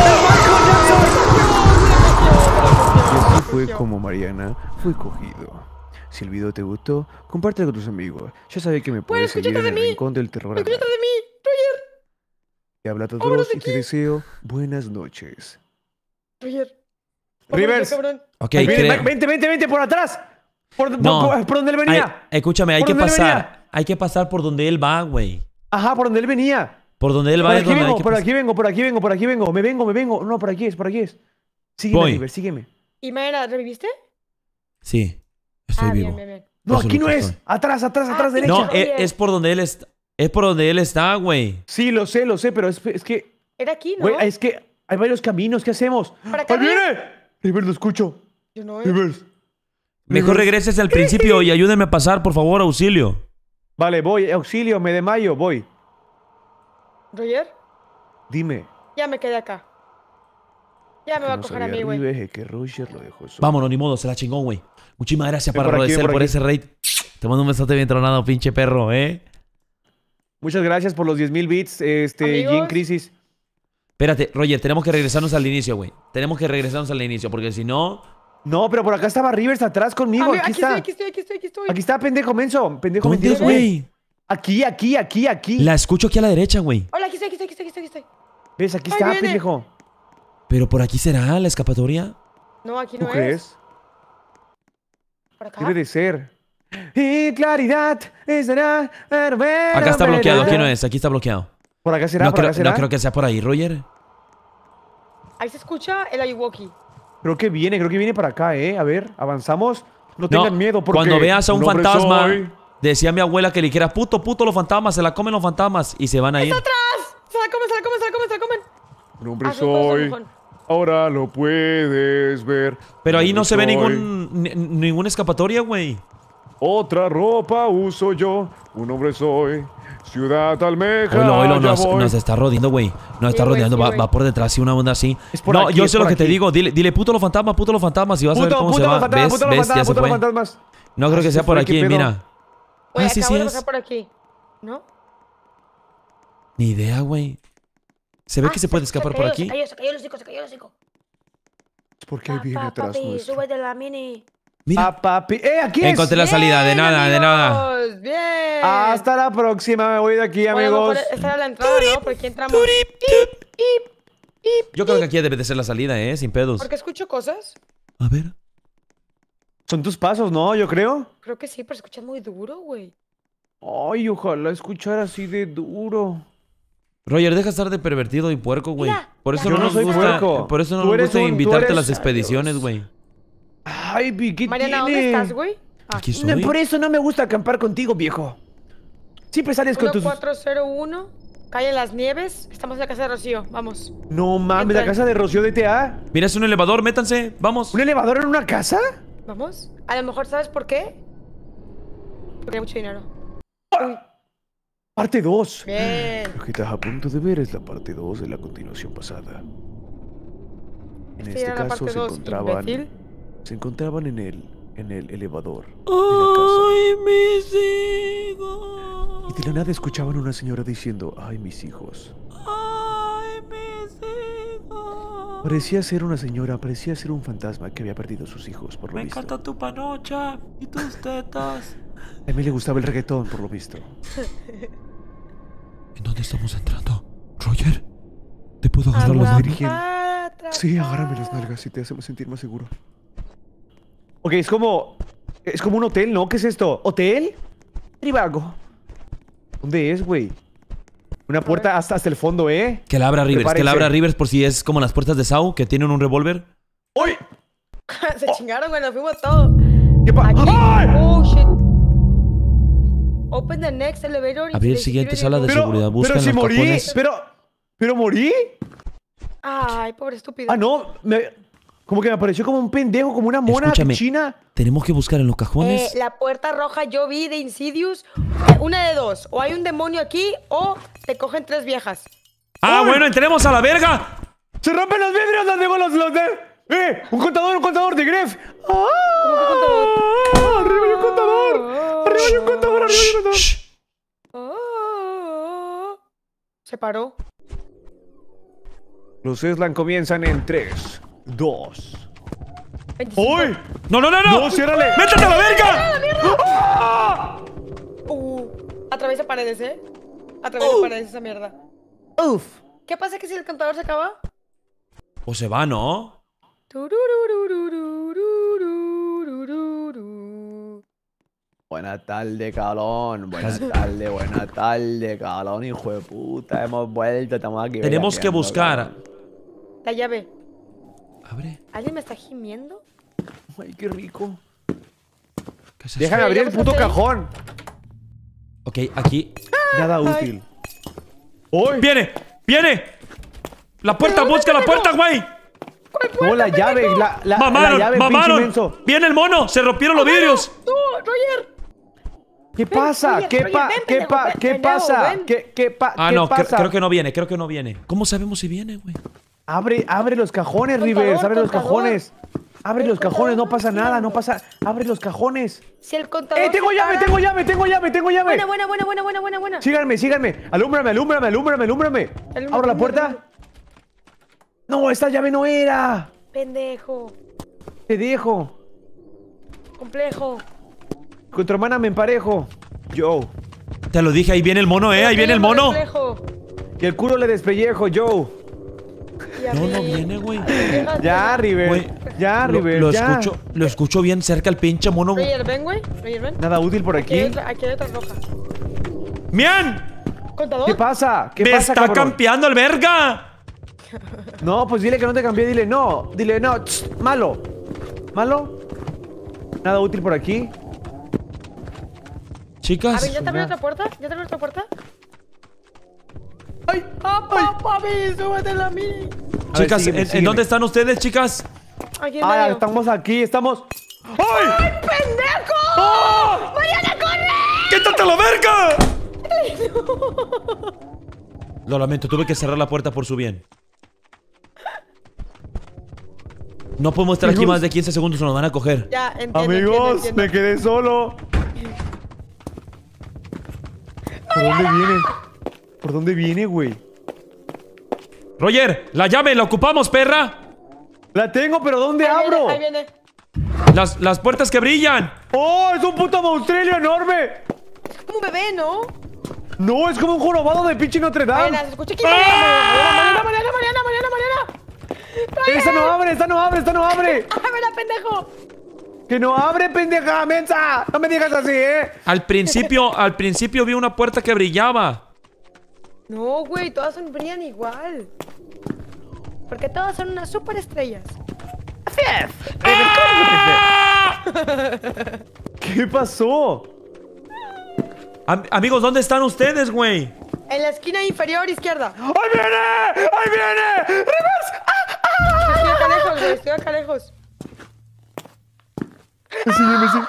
Y así fue como Mariana fue cogido. Si el video te gustó, compártelo con tus amigos. Ya sabes que me puedes escucha seguir en atrás el de mí. rincón del terror. Escúchate de mí, Roger. Te habla Vámonos Todros de y te aquí. deseo buenas noches. Roger. Rivers. Vámonos, cabrón. Ok, Ahí viene, creo. vente, vente, vente, por atrás. Por, por- No. por- por donde él Ay, venía. escúchame, hay ¿Por que dónde él pasar. venía? Hay que pasar por donde él va, güey. Ajá, por donde él venía. Por donde él Por va es aquí donde hay vengo, que por pasar. aquí vengo, por aquí vengo, por aquí vengo. Me vengo, me vengo. No, por aquí es, por aquí es. Sígueme, Voy. River, sígueme. ¿Y Mayra, reviviste? Sí, estoy ah, vivo. bien, bien, bien. No, Eso aquí es lo no que es. estoy. Atrás, atrás, Ah, atrás, sí, derecha. No, Oye. es, es por donde él está. Es por donde él está, güey. Sí, lo sé, lo sé, pero es, es que... Era aquí, ¿no? Güey, es que hay varios caminos. ¿Qué hacemos? ¿Para acá ¡Ahí viene! River, lo escucho. Yo no, ¿eh? River. Mejor regreses al principio y ayúdeme a pasar, por favor, auxilio. Vale, voy. Auxilio, me desmayo, voy. Roger, Dime. ya me quedé acá. Ya me va a No coger a sabía mí, güey. River, es que Roger lo dejó solo. Vámonos, ni modo, se la chingó, güey. Muchísimas gracias Ven para por aquí, ven agradecer por por aquí. ese raid. Te mando un besote bien tronado, pinche perro, ¿eh? Muchas gracias por los diez mil bits, este, Amigos. Jin Crisis. Espérate, Roger, tenemos que regresarnos al inicio, güey. Tenemos que regresarnos al inicio, porque si no... No, pero por acá estaba Rivers atrás conmigo. Amigo, Aquí, aquí está. estoy, aquí estoy, aquí estoy, aquí estoy. Aquí está, pendejo menso. Pendejo ¿Dónde, mentiroso. güey? Aquí, aquí, aquí, aquí. La escucho aquí a la derecha, güey. Hola, aquí estoy, aquí estoy, aquí estoy, aquí estoy, aquí estoy. ¿Ves? Aquí Ahí está, viene. pendejo. Pero por aquí será la escapatoria. No, aquí ¿Tú no es. crees? Por acá. Debe de ser. Y claridad estará. Acá está bloqueado, aquí no es, aquí está bloqueado. ¿Por acá será? No ¿Por creo, acá será? no creo que sea por ahí, Roger. Ahí se escucha el Ayuwoki. Creo que viene, creo que viene para acá, ¿eh? A ver, avanzamos. No No, tengan miedo porque... cuando veas a un hombre fantasma, soy. decía mi abuela que le dijera puto, puto los fantasmas, se la comen los fantasmas y se van a ir. ¡Está atrás! Se la comen, se la comen, se la comen, se la comen. Un hombre Ah, su corazón, soy. mojón. Ahora lo puedes ver. Pero ahí Un no hombre se ve soy. ningún, ni- ninguna escapatoria, güey. Otra ropa uso yo. Un hombre soy. Ciudad Almeja. Oilo, oilo, ya nos, voy. nos está rodeando, güey. Nos está Sí, güey, rodeando, sí, va, güey. va por detrás y una onda así. Es por no, aquí, yo es sé lo por que te aquí. digo. Dile, dile puto los fantasmas, puto los fantasmas y vas a ver Puto, cómo puto se los va. fantasmas, ¿Ves? puto los ¿Ves? Ya fantasmas, se puto los fue. fantasmas. No creo Ah, que se sea por fue, aquí, ¿qué pedo? mira. Güey, Ah, sí, acabo sí de es. pasar por aquí. ¿No? Ni idea, güey. Se ve Ah, que se puede escapar por cayó, aquí. Se cayó, se cayó el hocico, se cayó el hocico. Porque ahí viene Pa, pa, atrás papi, nuestro. súbete la mini. Mira, Ah, papi. ¡Eh, aquí es! encontré la salida. De Bien, nada, de nada. amigos, Bien. Hasta la próxima. Me voy de aquí, Bueno, a lo amigos. mejor esta era la entrada, ¿no? Por aquí entramos. Yo creo que aquí debe de ser la salida, ¿eh? Sin pedos. Porque escucho cosas. A ver. Son tus pasos, ¿no? Yo creo. Creo que sí, pero escuchas muy duro, güey. Ay, ojalá escuchar así de duro. Roger, deja de estar de pervertido y puerco, güey. Mira, Por eso yo no no nos soy gusta, puerco. por eso no Tú nos eres gusta un- tú invitarte a eres- las expediciones, güey. Ay, Vi, ¿qué Mariana, tiene? ¿dónde estás, güey? Ah, Aquí No, estoy. por eso no me gusta acampar contigo, viejo. Siempre sales con tus... cuatro cero uno, calle Las Nieves. Estamos en la casa de Rocío, vamos. No mames, la Entra. casa de Rocío de T A. Mira, es un elevador, métanse. Vamos. ¿Un elevador en una casa? ¿Vamos? A lo mejor, ¿sabes por qué? Porque hay mucho dinero. Parte dos. Bien. Lo que estás a punto de ver es la parte dos de la continuación pasada. En Esta este era la caso parte se dos, encontraban... imbécil. Se encontraban en el... En el elevador de la casa. Ay, mis hijos. Y de la nada escuchaban a una señora diciendo, ay, mis hijos. Ay, mis hijos. Parecía ser una señora, parecía ser un fantasma que había perdido a sus hijos, por lo Me visto. encanta tu panocha y tus tetas. A mí le gustaba el reggaetón, por lo visto. ¿En dónde estamos entrando? Roger, ¿te puedo agarrar las Atrapar, nalgas? atrapar. Sí, agárrame las nalgas y te hace sentir más seguro. Ok, es como... Es como un hotel, ¿no? ¿Qué es esto? ¿Hotel? Tribago. ¿Dónde es, güey? Una puerta hasta, hasta el fondo, ¿eh? Que la abra Rivers, que la Prepárense. abra Rivers por si es como las puertas de Saw, que tienen un revólver. ¡Uy! Se chingaron, güey, nos fuimos todos. ¿Qué pasa? Aquí. ¡Ay! Oh, shit. Open the next elevator. Abrir el into the siguiente security sala de room. Pero, seguridad. Busca pero en si los morí, cajones. pero... ¿Pero morí? Ay, pobre estúpido. Ah, no, me... Como que me apareció como un pendejo, como una mona Escúchame. china. Tenemos que buscar en los cajones. Eh, la puerta roja yo vi de Insidious. eh, una de dos. O hay un demonio aquí o te cogen tres viejas. ¡Ah, ¡Ay! bueno! ¡Entremos a la verga! ¡Se rompen los vidrios! ¡Los de los, los de... ¡Eh! ¡Un contador, un contador de Gref! ¡Ah! ¡Arriba hay un contador! ¡Arriba hay un contador! ¡Arriba hay un contador! Shh. Oh. Se paró. Los Eslan comienzan en tres, dos... veinticinco. ¡Uy! ¡No, no, no, no! ¡No, ciérrale! ¡Métete a la verga! Uh, atraviesa paredes, ¿eh? Atraviesa paredes esa mierda. ¡Uf! ¿Qué pasa que si el contador se acaba? O se va, ¿no? Turururururururururu. Buena tarde, cabrón. Buena tarde, buena tarde, cabrón, hijo de puta. Hemos vuelto, estamos aquí. Tenemos que bellaqueando, buscar. cabrón. La llave. Abre. ¿Alguien me está gimiendo? Ay, qué rico. ¿Qué es eso? Déjame Pero abrir ya el puto pasaste. cajón. Ok, aquí. Nada útil. ¡Uy! ¡Viene! ¡Viene! ¡La puerta! ¿Pero dónde ¡Busca la pendejo? puerta, güey! No, la llave, la, la, la ¡Mamaron! llave, pinche ¡Mamaron! menso. ¡Viene el mono! ¡Se rompieron los vidrios! ¡Tú, Roger! ¿Qué pasa? Roger, ¿Qué, Roger, pa ven, ¿Qué, pendejo, pa ven, ¿Qué pendejo, pasa? ven. ¿Qué, qué, pa Ah, ¿qué no, cre- pasa? creo que no viene, creo que no viene. ¿Cómo sabemos si viene, güey? Abre, abre los cajones, Contador, Rivers, abre los contador. cajones. Abre El los cajones, no contador pasa está nada, no haciendo. pasa. Abre los cajones. Si el contador. ¡Eh, tengo se llave, para- tengo llave, tengo llave, tengo llave! Buena, buena, buena, buena, buena, buena, buena. Síganme, síganme. Alúmbrame, alúmbrame, alúmbrame, alúmbrame. Alúmbrame, ¿Abro la alúmbrame, puerta? No, esta llave no era. Pendejo. Te dejo. Complejo. Con tu hermana me emparejo. Yo. Te lo dije, ahí viene el mono, ¿eh? Ahí viene el mono. Complejo. Y el culo le despellejo, yo. Y a No, mí- no viene, güey. Déjate. Ya, River. Güey, Ya, Lo, River, lo ya. escucho, lo escucho bien cerca el pinche mono, güey. Roger, ven, güey. Roger, ven. Nada útil por Aquí hay aquí. otra, aquí hay otra roja. ¡Mian! ¿Contador? ¿Qué pasa? ¿Qué ¡Me pasa, está cabrón? campeando el verga! No, pues dile que no te cambié, dile no. Dile no, tss, malo. ¿Malo? Nada útil por aquí. A Chicas, ver, ¿ya te abrió Nada. otra puerta? ¿Ya te abrió otra puerta? ¡Ay! ¡Papá, papi! ¡Súbetela a mí! A ver, chicas, sígueme, ¿en- ¿en, sígueme. dónde están ustedes, chicas? Aquí en Ah, medio. estamos aquí, estamos. ¡Ay! ¡Pendejo! ¡Oh! ¡Mariana, corre! ¡Quítate la verga! Lo lamento, tuve que cerrar la puerta por su bien. No podemos estar aquí Amigos. más de quince segundos o nos van a coger. Ya, entiendo, Amigos, entiendo, entiendo. me quedé solo. ¿Por dónde viene? ¿Por dónde viene, güey? Roger, la llave, la ocupamos, perra. La tengo, pero ¿dónde Ahí viene, abro? ahí viene. Las, las puertas que brillan. ¡Oh, es un puto monstruo enorme! Como un bebé, ¿no? No, es como un jorobado de pinche Notre Dame. Mariana, se escucha aquí. Mariana, Mariana, Mariana, Mariana, Mariana, Mariana. ¡Esta no abre, esta no abre, esta no abre! ¡Ábrela, pendejo! ¡Que no abre, pendeja, mensa! ¡No me digas así, eh! Al principio, al principio vi una puerta que brillaba. No, güey, todas son brillan igual. Porque todas son unas super estrellas. ¿Qué pasó? Am- amigos, ¿dónde están ustedes, güey? En la esquina inferior izquierda. ¡Ahí viene! ¡Ahí viene! ¡Reverse! Estoy acá lejos, güey, estoy acá lejos. Sígueme, sí.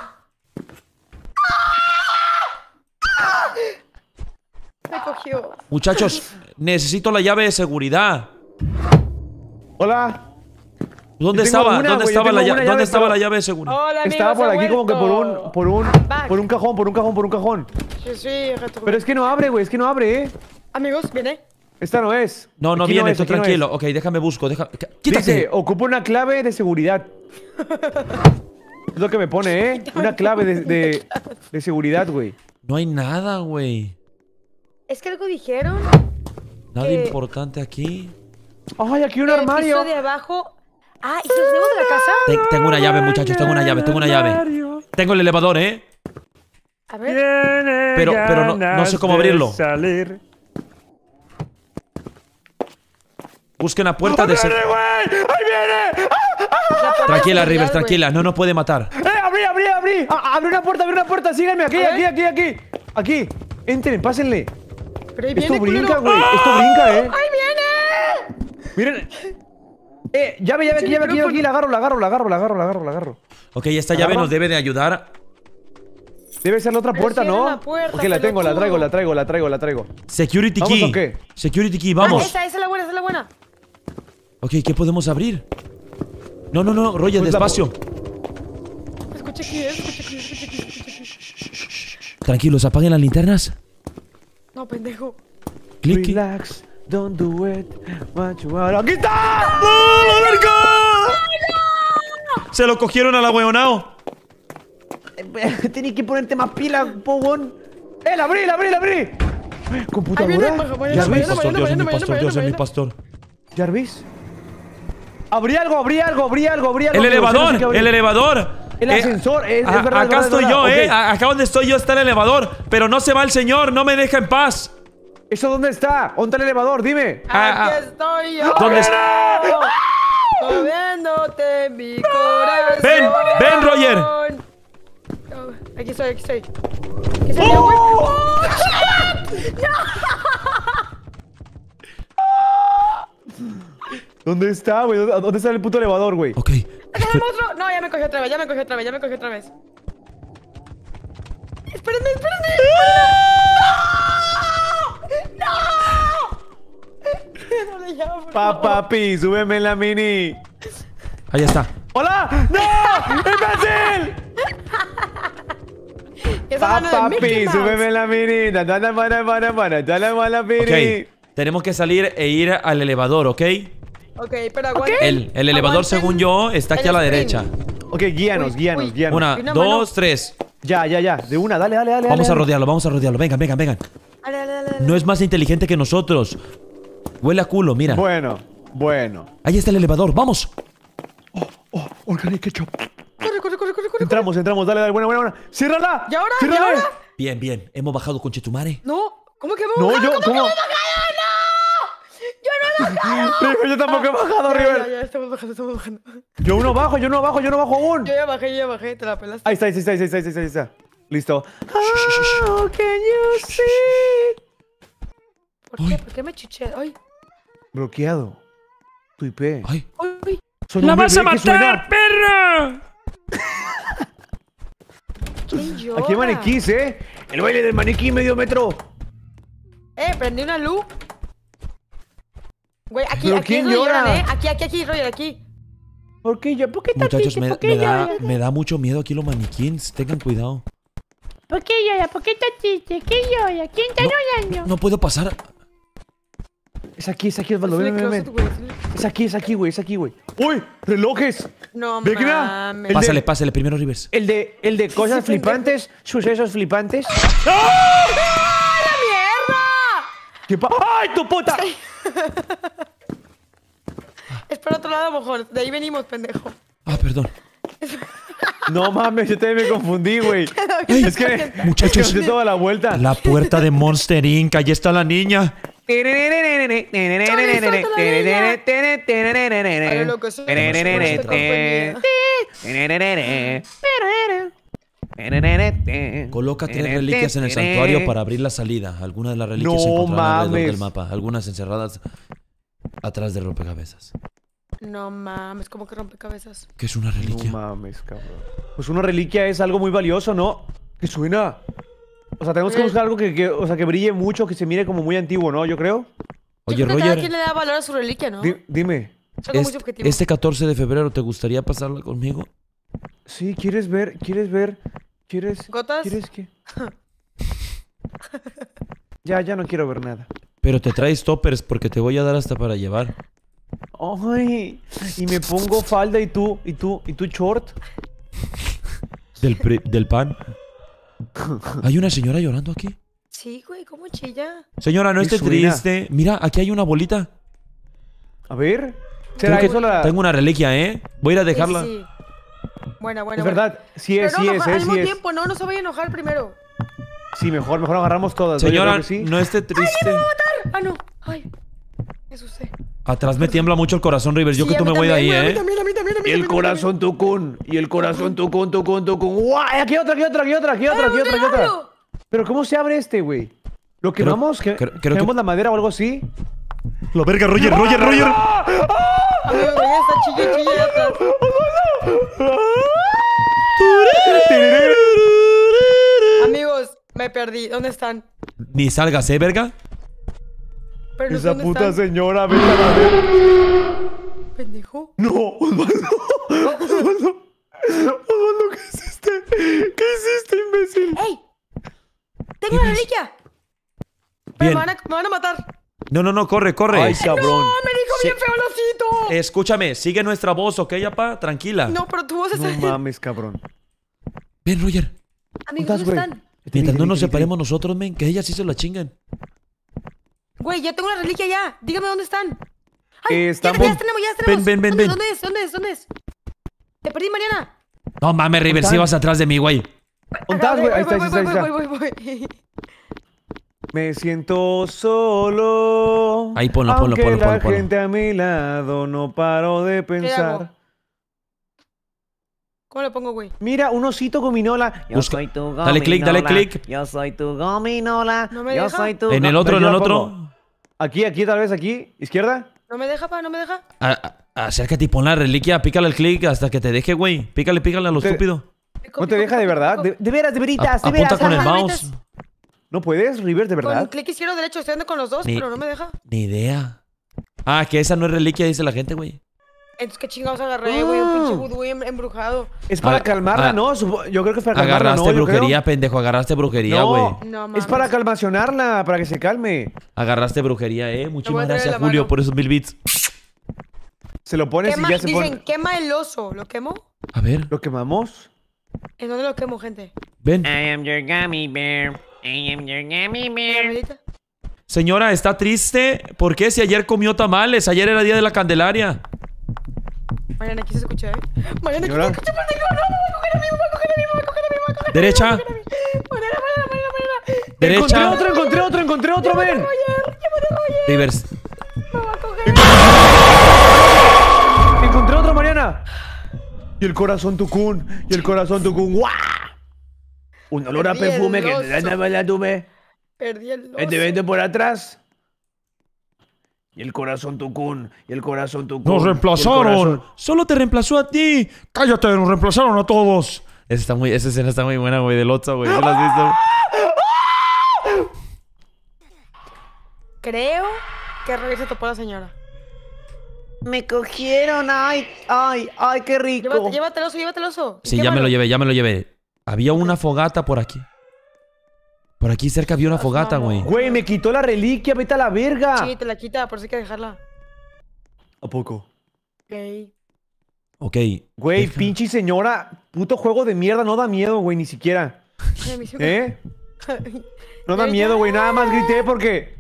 Me cogió. Muchachos, necesito la llave de seguridad. Hola. ¿Dónde Yo tengo estaba? una, ¿Dónde güey, yo estaba, la, tengo lla- una ¿dónde llave, estaba pero- la llave de seguridad? Hola, amigos, Estaba por he aquí como que por un, vuelto. por un, Back. por un cajón, por un cajón, por un cajón. Sí, sí, reto. Pero es que no abre, güey, es que no abre, eh. Amigos, viene. Esta no es. No, no Aquí viene, es, tú aquí no tranquilo. es. Ok, déjame busco. Deja... Quítate. Dice, ocupa una clave de seguridad. Es lo que me pone, ¿eh? Una clave de, de, de seguridad, güey. No hay nada, güey. Es que algo dijeron. Nada ¿Qué? importante aquí. ¡Ay, aquí un El armario! piso de abajo. Ah, ¿y si nos venimos de la casa? Te- tengo una llave, muchachos. Tengo una llave, tengo una llave. Tengo el elevador, ¿eh? A ver. Pero, pero no, no sé cómo abrirlo. Salir. Busquen la puerta de... se- ¡Ahí viene! La puerta Tranquila, de Rivers, seguridad, tranquila. No nos puede matar. ¡Eh, abrí, abrí, abrí! Ah, ¡Abre una puerta, abre una puerta! ¡Síganme! ¡Aquí, A aquí, ver. aquí, aquí! ¡Aquí! ¡Entren, pásenle! güey. Pero ahí Esto viene, brinca, culero. güey. Esto brinca, ¿eh? ¡Ahí viene! Miren. Eh, llave, llave, aquí, llave, aquí, llave, aquí. La agarro, la agarro, la agarro, la agarro, la agarro, la agarro. Ok, esta llave Agarra. nos debe de ayudar. Debe ser la otra Pero puerta, cierra ¿no? la puerta, Ok, la tengo, la pelotudo. traigo, la traigo, la traigo, la traigo. Security ¿Vamos key. o qué? Security key, Ah, vamos. esa, esa es la buena, esa es la buena. Ok, ¿qué podemos abrir? No, no, no, Roger, Pues la- despacio. Escucha aquí, eh, escucha aquí, escucha aquí, escucha aquí. Tranquilos, apaguen las linternas. No, pendejo. Clic. Relax, don't do it. What you want. ¡Aquí está! Se lo cogieron a la hueonao. Tienes que ponerte más pila, Pogón. ¡Eh, la abrí, la abrí, la abrí! Ahí ¿Computadora? viene, baja, mañana, Dios es mi mañana, pastor, Dios es mi mañana, pastor, mañana, Dios es mi mañana. pastor. ¿Jarvis? Abrí algo, abrí algo, abrí algo, abrí algo. El amigos, elevador, no sé qué abrí. el elevador. El Eh, ascensor, es, es a- verdad, acá es estoy verdad, yo, es eh. verdad. A- Acá donde estoy yo está el elevador. Pero no se va el señor, no me deja en paz. ¿Eso dónde está? ¿Dónde está el elevador? Dime. Ah, Aquí ah. estoy yo. ¿Dónde Moviéndote en mi corazón. Ven, ven, Roger. Oh, aquí estoy, aquí estoy. ¿Qué salió, güey? ¡Oh, shit! ¿Dónde está, güey? ¿Dónde dónde está el puto elevador, güey? Ok. ¡Acá está el monstruo! No, ya me cogió otra vez, ya me cogió otra vez, ya me cogió otra vez. Espérenme, espérenme. ¡No! ¡No! No le llamo, por Pa, favor. papi, súbeme en la mini. Ahí está. ¡Hola! ¡No! ¡Imbécil! Es Pa, hablando de Mickey papi, Mouse. súbeme en la mini. Da, da, da, da, da, da, da, da, da, la mini. Ok. Tenemos que salir e ir al elevador, ¿ok? Ok, pero aguanta. El, el elevador, Aguanten según yo, está aquí el a la sprint. derecha. Ok, guíanos, Uy, guíanos, uy. guíanos. Una, Una dos, mano. tres. Ya, ya, ya. De una, dale, dale, dale. Vamos dale, a dale. rodearlo, vamos a rodearlo. Vengan, vengan, vengan. Dale, dale, dale, dale. No es más inteligente que nosotros. Huele a culo, mira. Bueno, bueno. Ahí está el elevador, vamos. Oh, organic ketchup. Corre, corre, corre, corre, corre. Entramos, entramos. Dale, dale, buena, buena, buena. ¡Ciérrala! ¿Y ahora? ¿Y ¡Ciérrala! ahora? Bien, bien. Hemos bajado con Chetumare. No, ¿cómo que No, vamos? yo, ¿Cómo ¿cómo? que hemos bajado? ¡No! ¡Yo no he bajado! River, yo tampoco he bajado, Ya, ya, River. ya, estamos bajando, estamos bajando. Yo no bajo, yo no bajo, yo no bajo aún. Yo ya bajé, yo ya bajé, te la pelaste. Ahí está, ahí está, ahí está, ahí está, ahí está. Listo. How can you see? ¿Por qué? ¿Por qué me chuché? ¡Ay! Bloqueado. Tu I P. Ay. ¡Ay! Suena un bebé que suena. perra! ¿Quién llora? Aquí hay maniquís, ¿eh? El baile del maniquí medio metro. Eh, prendí una luz. Güey, aquí, ¿Pero aquí quién es donde llora? lloran, ¿eh? Aquí, aquí, aquí, Roger, aquí. ¿Por qué yo? ¿Por qué está Muchachos, triste? me, ¿Por qué me da, llora? me da mucho miedo aquí los maniquíes. Tengan cuidado. ¿Por qué llora? ¿Por qué está triste? ¿Qué llora? ¿Quién está llorando? No puedo pasar. Es aquí, es aquí, Osvaldo. Hazle Ven, ven, closet, ven. güey, hazle- Es aquí, es aquí, güey, es aquí, güey. ¡Uy! ¡Relojes! No Ve que mira, mames. el de- Pásale, pásale, primero Rivers. El de, el de cosas Sí, pendejo. flipantes, sucesos flipantes. ¡La mierda! ¿Qué pa- ¡Ay, tu puta! Es por otro lado, mejor. De ahí venimos, pendejo. Ah, perdón. No mames, yo también me confundí, güey. Es que Muchachos, me dio toda la vuelta. la puerta de Monster incorporated. Ahí está la niña. Para lo que sea, Coloca tres reliquias en el santuario para abrir la salida. Algunas de las reliquias No se encontrarán alrededor mames. del mapa. Algunas encerradas atrás de rompecabezas. No mames, ¿cómo que rompecabezas? ¿Qué es una No reliquia? mames, cabrón. Pues una reliquia es algo muy valioso, ¿no? ¿Qué suena? O sea, tenemos que buscar algo que, que- o sea, que brille mucho, que se mire como muy antiguo, ¿no? Yo creo. Oye, Yo creo que cada Roger, quien le da valor a su reliquia, ¿no? Di- dime. Es algo muy este, subjetivo. este catorce de febrero, ¿te gustaría pasarla conmigo? Sí, ¿quieres ver? ¿Quieres ver? ¿Quieres? ¿Gotas? ¿Quieres qué? Ya, ya no quiero ver nada. Pero te traes toppers porque te voy a dar hasta para llevar. Ay, y me pongo falda y tú, y tú, y tú short. Del, pri- del pan. Hay una señora llorando aquí. Sí, güey, ¿cómo chilla? Señora, no ¿Qué esté suena? triste. Mira, aquí hay una bolita. A ver. ¿Será Creo que eso la...? Tengo una reliquia, ¿eh? Voy a ir a dejarla. Sí, sí, sí. Buena, buena, Es buena. verdad. Sí es, Pero sí no, es, al eh, mismo sí es. tiempo, no, no se vaya a enojar primero. Sí, mejor, mejor agarramos todas. ¿no? Yo Señora, creo que sí. no esté triste. Ah, no. Ay, me asusté. Atrás me tiembla mucho el corazón, Rivers. Yo Sí, que a tú mí me voy de ahí, también, güey, ¿eh? A mí también, a mí también, a mí Y también. el corazón tucún. Y el corazón tucún, tucún, tucún. ¡Guau! Aquí otra, aquí otra, aquí otra, aquí otra, aquí otra, aquí otra. Pero ¿cómo se abre este, güey? ¿Lo Creo- quemamos? ¿Que, creo- creo que- ¿Quemamos la madera o algo así? La verga, Roger, Roger, Roger. Amigo, ya está chilla, chilla de atrás. Amigos, me perdí. ¿Dónde están? Ni salgas, ¿eh, verga? Pero Esa ¿dónde puta están? señora, vete a la ver. Pendejo. No, Osvaldo. Osvaldo. Osvaldo, ¿qué hiciste? ¿Qué hiciste, imbécil? ¡Ey! ¡Tengo una reliquia! Pero Bien. me van, a, me van a matar. No, no, no, corre, corre. Ay, cabrón. ¡No! ¡Me dijo Sí. bien feo el osito! Escúchame, sigue nuestra voz, ¿ok, apa? Tranquila. No, pero tu voz está... No mames, cabrón. Ven, Roger. Amigos, ¿Dónde ¿dónde estás, están? Mientras no Vení, nos vení, separemos nosotros, men, que ellas sí se la chingan. Güey, ya tengo una reliquia ya. Dígame dónde están. Eh, ¡Ay! estamos- Ya, ya las tenemos, ya las tenemos. Ven, ven, ven, ¿Dónde, ven. ¿Dónde es? ¿Dónde es? ¿Dónde es? Te perdí, Mariana. No mames, Rivers, ¿Dónde si vas atrás de mí, güey. ¿Dónde estás, güey? Ahí está, ahí voy, está, ahí voy, está. voy, voy, voy, voy. Me siento solo. Ahí ponlo, ponlo, aunque ponlo, la ponlo, ponlo. gente a mi lado no paro de hago? pensar. ¿Cómo le pongo, güey? Mira, un osito gominola. Yo Busca- soy tu dale click, dale gominola. click. Yo soy tu gominola. No me Yo deja. soy tu En el go- otro, en Yo el la otro. pongo. Aquí, aquí, tal vez aquí. ¿Izquierda? ¿No me deja, pa? ¿No me deja? A- a- acércate y pon la reliquia, pícale el clic hasta que te deje, güey. Pícale, pícale a lo Te- estúpido. Pico, ¿No te pico, deja de pico, verdad? pico. De, de veras, de A- veritas, de apunta veras. con el ajá. mouse. ¿No puedes, River, de Con verdad? clic izquierdo derecho, estoy andando con los dos, Ni- pero no me deja. Ni idea. Ah, que esa no es reliquia, dice la gente, güey. Entonces, ¿qué chingados agarré, güey? Un pinche vudú em- embrujado. Es para Ah, calmarla, ah. ¿no? Supo- Yo creo que es para calmarla, Agarraste ¿no? Yo creo. brujería, pendejo. Agarraste brujería, No. güey. No, Es mames. para calmacionarla, para que se calme. Agarraste brujería, eh. Te voy Muchísimas a traer gracias, la Julio, mano. por esos mil bits. Se lo pones Quema, y ya se dicen, pone. quema el oso. ¿Lo quemo? A ver, ¿Lo quemamos? ¿En dónde lo quemo, gente? ven. I am your gummy bear. I am your gummy ¿En la bear. velita? Señora, ¿está triste? ¿Por qué? Si ayer comió tamales. Ayer era día de la Candelaria. Mariana, aquí se escucha, ¿eh? Mariana, aquí se Señora. escucha, pendejo. No, me voy a coger a mí, me voy a coger a mí, me voy a coger a mí, me voy a coger a mí. Derecha. Mariana, Mariana, Mariana, Mariana. Encontré Derecha. otro, encontré otro, encontré otro, ven. Rivers. Me voy a coger. Encontré otro, Mariana. Y el corazón tucún, y el corazón tucún. ¡Guau! Un olor a Perdí el perfume que oso. te da la tuve. Perdí el oso. Te vende por atrás. Y el corazón tucún, y el corazón tucún. Nos y el reemplazaron. corazón- Solo te reemplazó a ti. Cállate, nos reemplazaron a todos. Esa, está muy, esa escena está muy buena, güey, del Otso, güey. ¿Sí la has visto? Creo que Roger se topó a la señora. Me cogieron, ay, ay, ay, qué rico. Llévate, llévate el oso, llévate el oso. Sí, ya me lo llevé, ya me lo llevé. Había una fogata por aquí. Por aquí cerca había una fogata, güey. Güey, me quitó la reliquia, vete a la verga. Sí, te la quita, por eso hay que dejarla. ¿A poco? Ok. Ok. Güey, Deja- pinche señora, puto juego de mierda, no da miedo, güey, ni siquiera. Ay, a mí sí me- ¿Eh? No da Ya, miedo, ya. güey, nada más grité porque...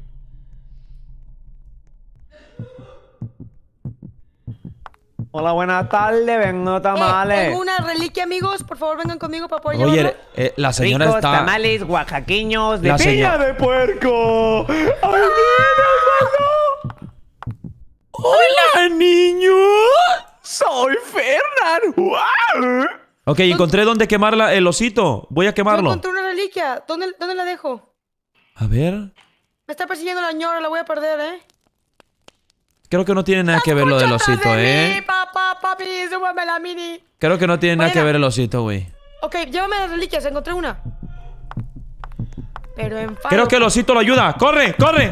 Hola, buenas tardes, vengo Eh, tamales. tengo una reliquia, amigos. Por favor, vengan conmigo para poder Oye, llevarla. eh, la señora Ricos está... tamales oaxaqueños de La piña. ¡Piña de puerco! ¡Ay, mira, ¡Hola, niño! ¡Soy Fernan! ¡Wow! Ok, encontré dónde quemar la- el osito. Voy a Yo quemarlo. encontré una reliquia. ¿Dónde, ¿Dónde la dejo? A ver... Me está persiguiendo la ñora, la voy a perder, ¿eh? Creo que no tiene nada que ver lo del Escucha osito, atrás de mí, ¿eh? papá, papi, súbame la mini. Creo que no tiene nada que Buena. ver el osito, güey. Ok, llévame las reliquias, encontré una. Pero en faro. Creo que el osito lo ayuda. ¡Corre, corre!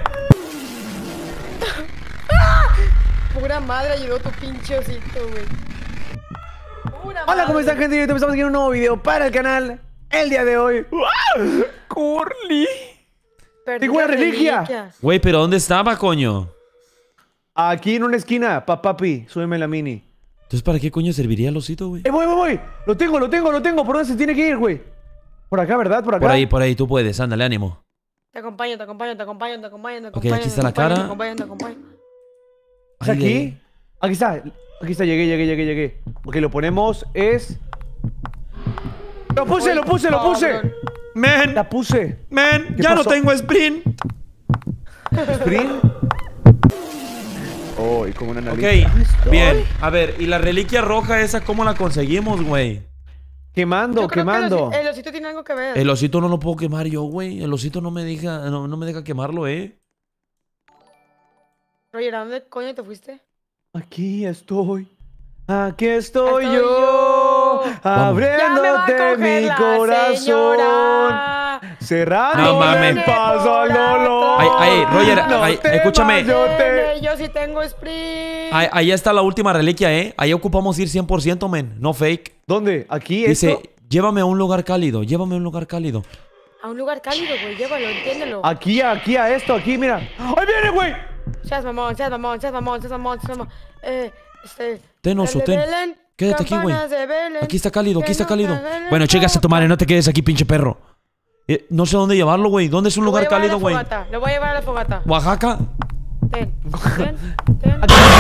Pura madre ayudó tu pinche osito, güey. Pura Hola, ¿cómo madre. están, gente? Estamos aquí en un nuevo video para el canal. El día de hoy. ¡Wow! ¡Curly! Perdí ¡Tengo una la reliquia! Güey, pero ¿dónde estaba, coño? Aquí en una esquina, pa papi, súbeme la mini. Entonces, ¿para qué coño serviría el osito, güey? ¡Eh, voy, voy, voy! ¡Lo tengo, lo tengo, lo tengo! ¿Por dónde se tiene que ir, güey? Por acá, ¿verdad? Por acá. Por ahí, por ahí, tú puedes. Ándale, ánimo. Te acompaño, te acompaño, te acompaño, te acompaño, te Ok, acompaño. aquí está te la acompaño, cara. Te acompaño, te acompaño. ¿Es Ay, aquí? ay. Aquí está. Aquí está, llegué, llegué, llegué, llegué. Ok, lo ponemos es... ¡Lo puse, Uy, lo puse, lo puse! cabrón. Man, La puse. man, ¿Qué ya no pasó? tengo sprint. ¿Sprint? Oh, y como una Ok, nariz. bien. A ver, ¿y la reliquia roja esa cómo la conseguimos, güey? Quemando, Yo creo quemando. que el, osi- el osito tiene algo que ver. El osito no lo puedo quemar yo, güey. El osito no me deja, no, no me deja quemarlo, ¿eh? Roger, ¿a dónde coño te fuiste? Aquí estoy. Aquí estoy, Estoy yo. yo. Ya me va a Abriéndote coger mi la corazón. señora. Cerrando No mames. el paso al dolor. Ay, ay, Roger, No ay, te escúchame. vas, yo te- Nene, Yo sí tengo sprint. Ahí, ahí está la última reliquia, ¿eh? Ahí ocupamos ir cien por ciento, men. No fake. ¿Dónde? ¿Aquí? Dice, esto? llévame a un lugar cálido, llévame a un lugar cálido. A un lugar cálido, güey. Llévalo, entiéndelo. Aquí, aquí, a esto, aquí, mira. ¡Ahí viene, güey! Seas mamón, seas mamón, seas mamón, seas mamón, seas mamón. Eh, este... Ten, oso, el de ten. Belén, Quédate aquí, güey. campanas de Belén, Aquí está cálido, aquí que está no cálido. caguen Bueno, la chécase a tu ropa. madre, no te quedes aquí, pinche perro. Eh, no sé dónde llevarlo, güey. ¿Dónde es un Lo voy a lugar llevar a la cálido, güey? fogata, Lo voy a llevar a la fogata. ¿Oaxaca? Ten, ten, ten.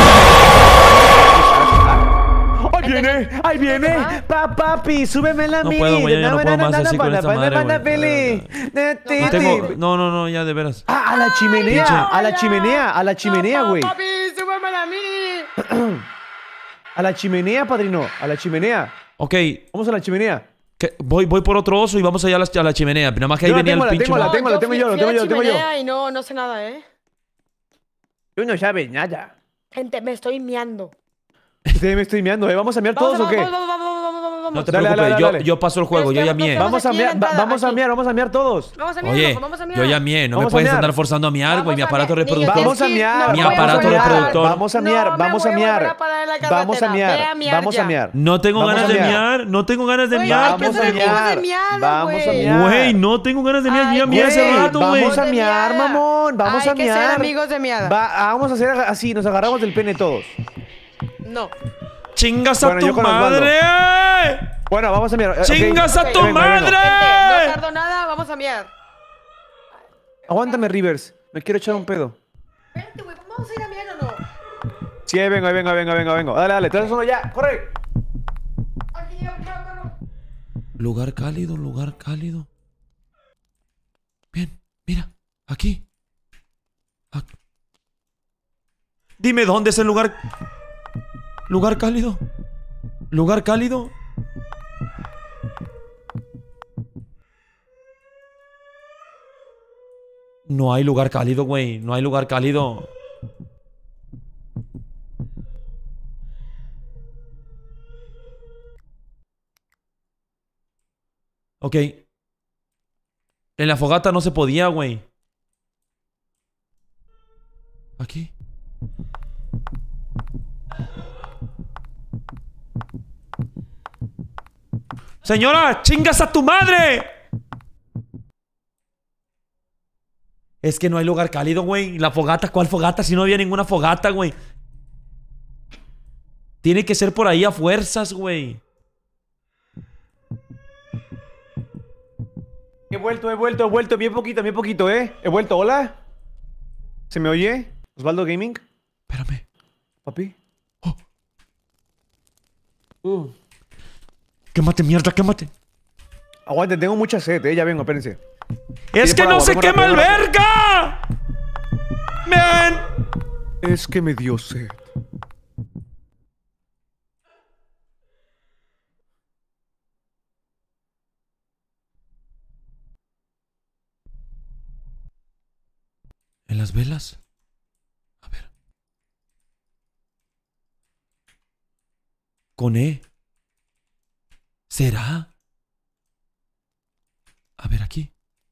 ¡Ahí viene! ¡Ahí viene! va? Pa, papi, súbeme la No mini. puedo, güey, ya no puedo más así con Banda, esta banda, madre, banda, güey. peli. De ti, No ti. tengo... No, no, no, ya de veras. Ah, a la chimenea, a la chimenea, a la chimenea, Papá, güey. Papi, súbeme la mini. A la chimenea, padrino, a la chimenea. Ok, Vamos a la chimenea. que- voy, voy por otro oso y vamos allá a la, a la chimenea. Nada más que ahí Yo la venía tengo, el la pinche... tengo, la tengo, la tengo fui- yo, la fui tengo a la yo, la tengo yo. chimenea Y no, no sé nada, ¿eh? Tú no sabes nada. Gente, me estoy miando. Sí, me estoy meando, ¿eh? ¿Vamos a mear todos Vamos, o qué? vamos, vamos, vamos, vamos, vamos, vamos, No vamos. te Dale, preocupes, dale, yo, dale. yo paso el juego, yo Pero ya es que mié. no Vamos a aquí en la mear, va- entrada, vamos a aquí. mear, vamos a mear todos. Vamos a miar, Oye, loco, vamos a miar. yo ya mié, no me Vamos a puedes mear. andar forzando a miar, güey. Mi Vamos a aparato mear, niños, reproductor. Vamos a Sí, mear, no Mi voy a aparato mear. reproductor. Vamos a mear, No me vamos a voy a mear. volver a parar en la Vamos a carretera. Ve mear, a mear vamos a ya. mear. No tengo Vamos ganas a de mear. miar, no tengo ganas de Güey, miar. hay que Vamos a hacer juegos de mear. miada, Vamos a güey. mear. Güey, no tengo ganas de miar, yo ya Ay, mié hace Güey, rato, güey. vamos a de mear, miada. mamón, vamos Hay a que ser mear. amigos de miada. Va, ah, vamos a hacer así, nos agarramos del pene todos. No. ¡Chingas a Bueno, yo tu con Osvaldo. madre! Bueno, vamos a miar. eh, ok. ¡Chingas a Ok, tu vengo, vengo. madre! Gente, no tardo nada, vamos a miar. Aguántame, Rivers. Me quiero echar un pedo. Espérate, güey, ¿vamos a ir a miar o no? Sí, ahí vengo, ahí vengo, ahí vengo, ahí vengo, ahí vengo. Dale, dale, traes uno ya, corre. Aquí, ya, ya, ya, ya. Lugar cálido, lugar cálido. Bien, mira, aquí. Ac- Dime dónde es el lugar. Lugar cálido. Lugar cálido. No hay lugar cálido, güey. No hay lugar cálido. Ok. En la fogata no se podía, güey. Aquí. Señora, chingas a tu madre. Es que no hay lugar cálido, güey. La fogata, ¿cuál fogata? Si no había ninguna fogata, güey. Tiene que ser por ahí a fuerzas, güey. He vuelto, he vuelto, he vuelto. Bien poquito, bien poquito, ¿eh? He vuelto, hola. ¿Se me oye? Osvaldo Gaming. Espérame. Papi. Oh. Uh. Quémate, mierda, quémate. Aguante, tengo mucha sed, eh. Ya vengo, espérense. ¡Es que por no agua, se vengo quema el rápido, vengo verga! ¡Men! Es que me dio sed. ¿En las velas? A ver. Con E. ¿Será? A ver, aquí.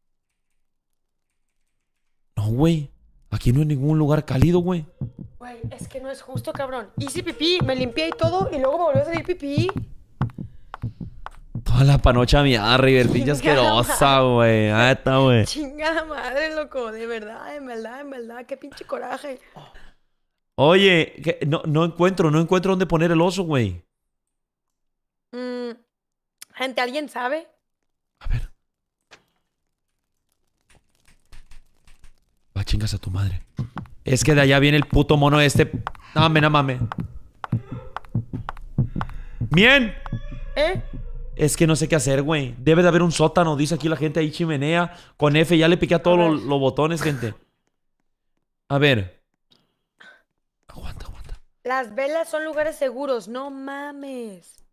No, güey. Aquí no hay ningún lugar cálido, güey. Güey, es que no es justo, cabrón. Hice pipí, me limpié y todo, y luego me volvió a salir pipí. Toda la panocha mía, River, pinche asquerosa, güey. Ah, está, güey. Chingada madre, loco. De verdad, en verdad, en verdad. Qué pinche coraje. Oye, que no, no encuentro, no encuentro dónde poner el oso, güey. Mm, gente, ¿alguien sabe? A ver. Va, chingas a tu madre. Es que de allá viene el puto mono este. No mames, no mames. Bien. ¿Eh? Es que no sé qué hacer, güey. Debe de haber un sótano, dice aquí la gente ahí, chimenea. Con F, ya le piqué a todos A ver. los, los botones, gente. A ver. Aguanta, aguanta. Las velas son lugares seguros, no mames.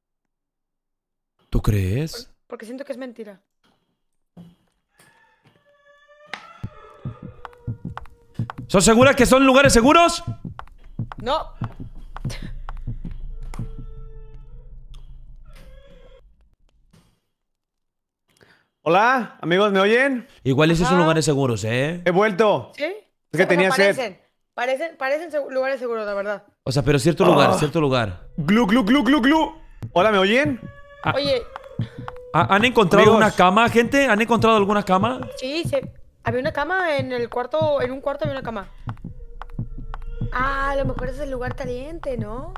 ¿Tú crees? Porque siento que es mentira. ¿Sos segura que son lugares seguros? No. Hola, amigos, ¿me oyen? Igual esos son Ajá. lugares seguros, ¿eh? He vuelto. ¿Sí? Es que O sea, tenía sed. parecen, parecen, parecen segu- lugares seguros, la verdad. O sea, pero cierto lugar, Ah. cierto lugar. Glu, glu, glu, glu, glu. Hola, ¿me oyen? Ah. Oye, ¿Ha- ¿Han encontrado Amigos. una cama, gente? ¿Han encontrado alguna cama? sí, se... había una cama en el cuarto, en un cuarto había una cama. Ah, a lo mejor es el lugar caliente, ¿no?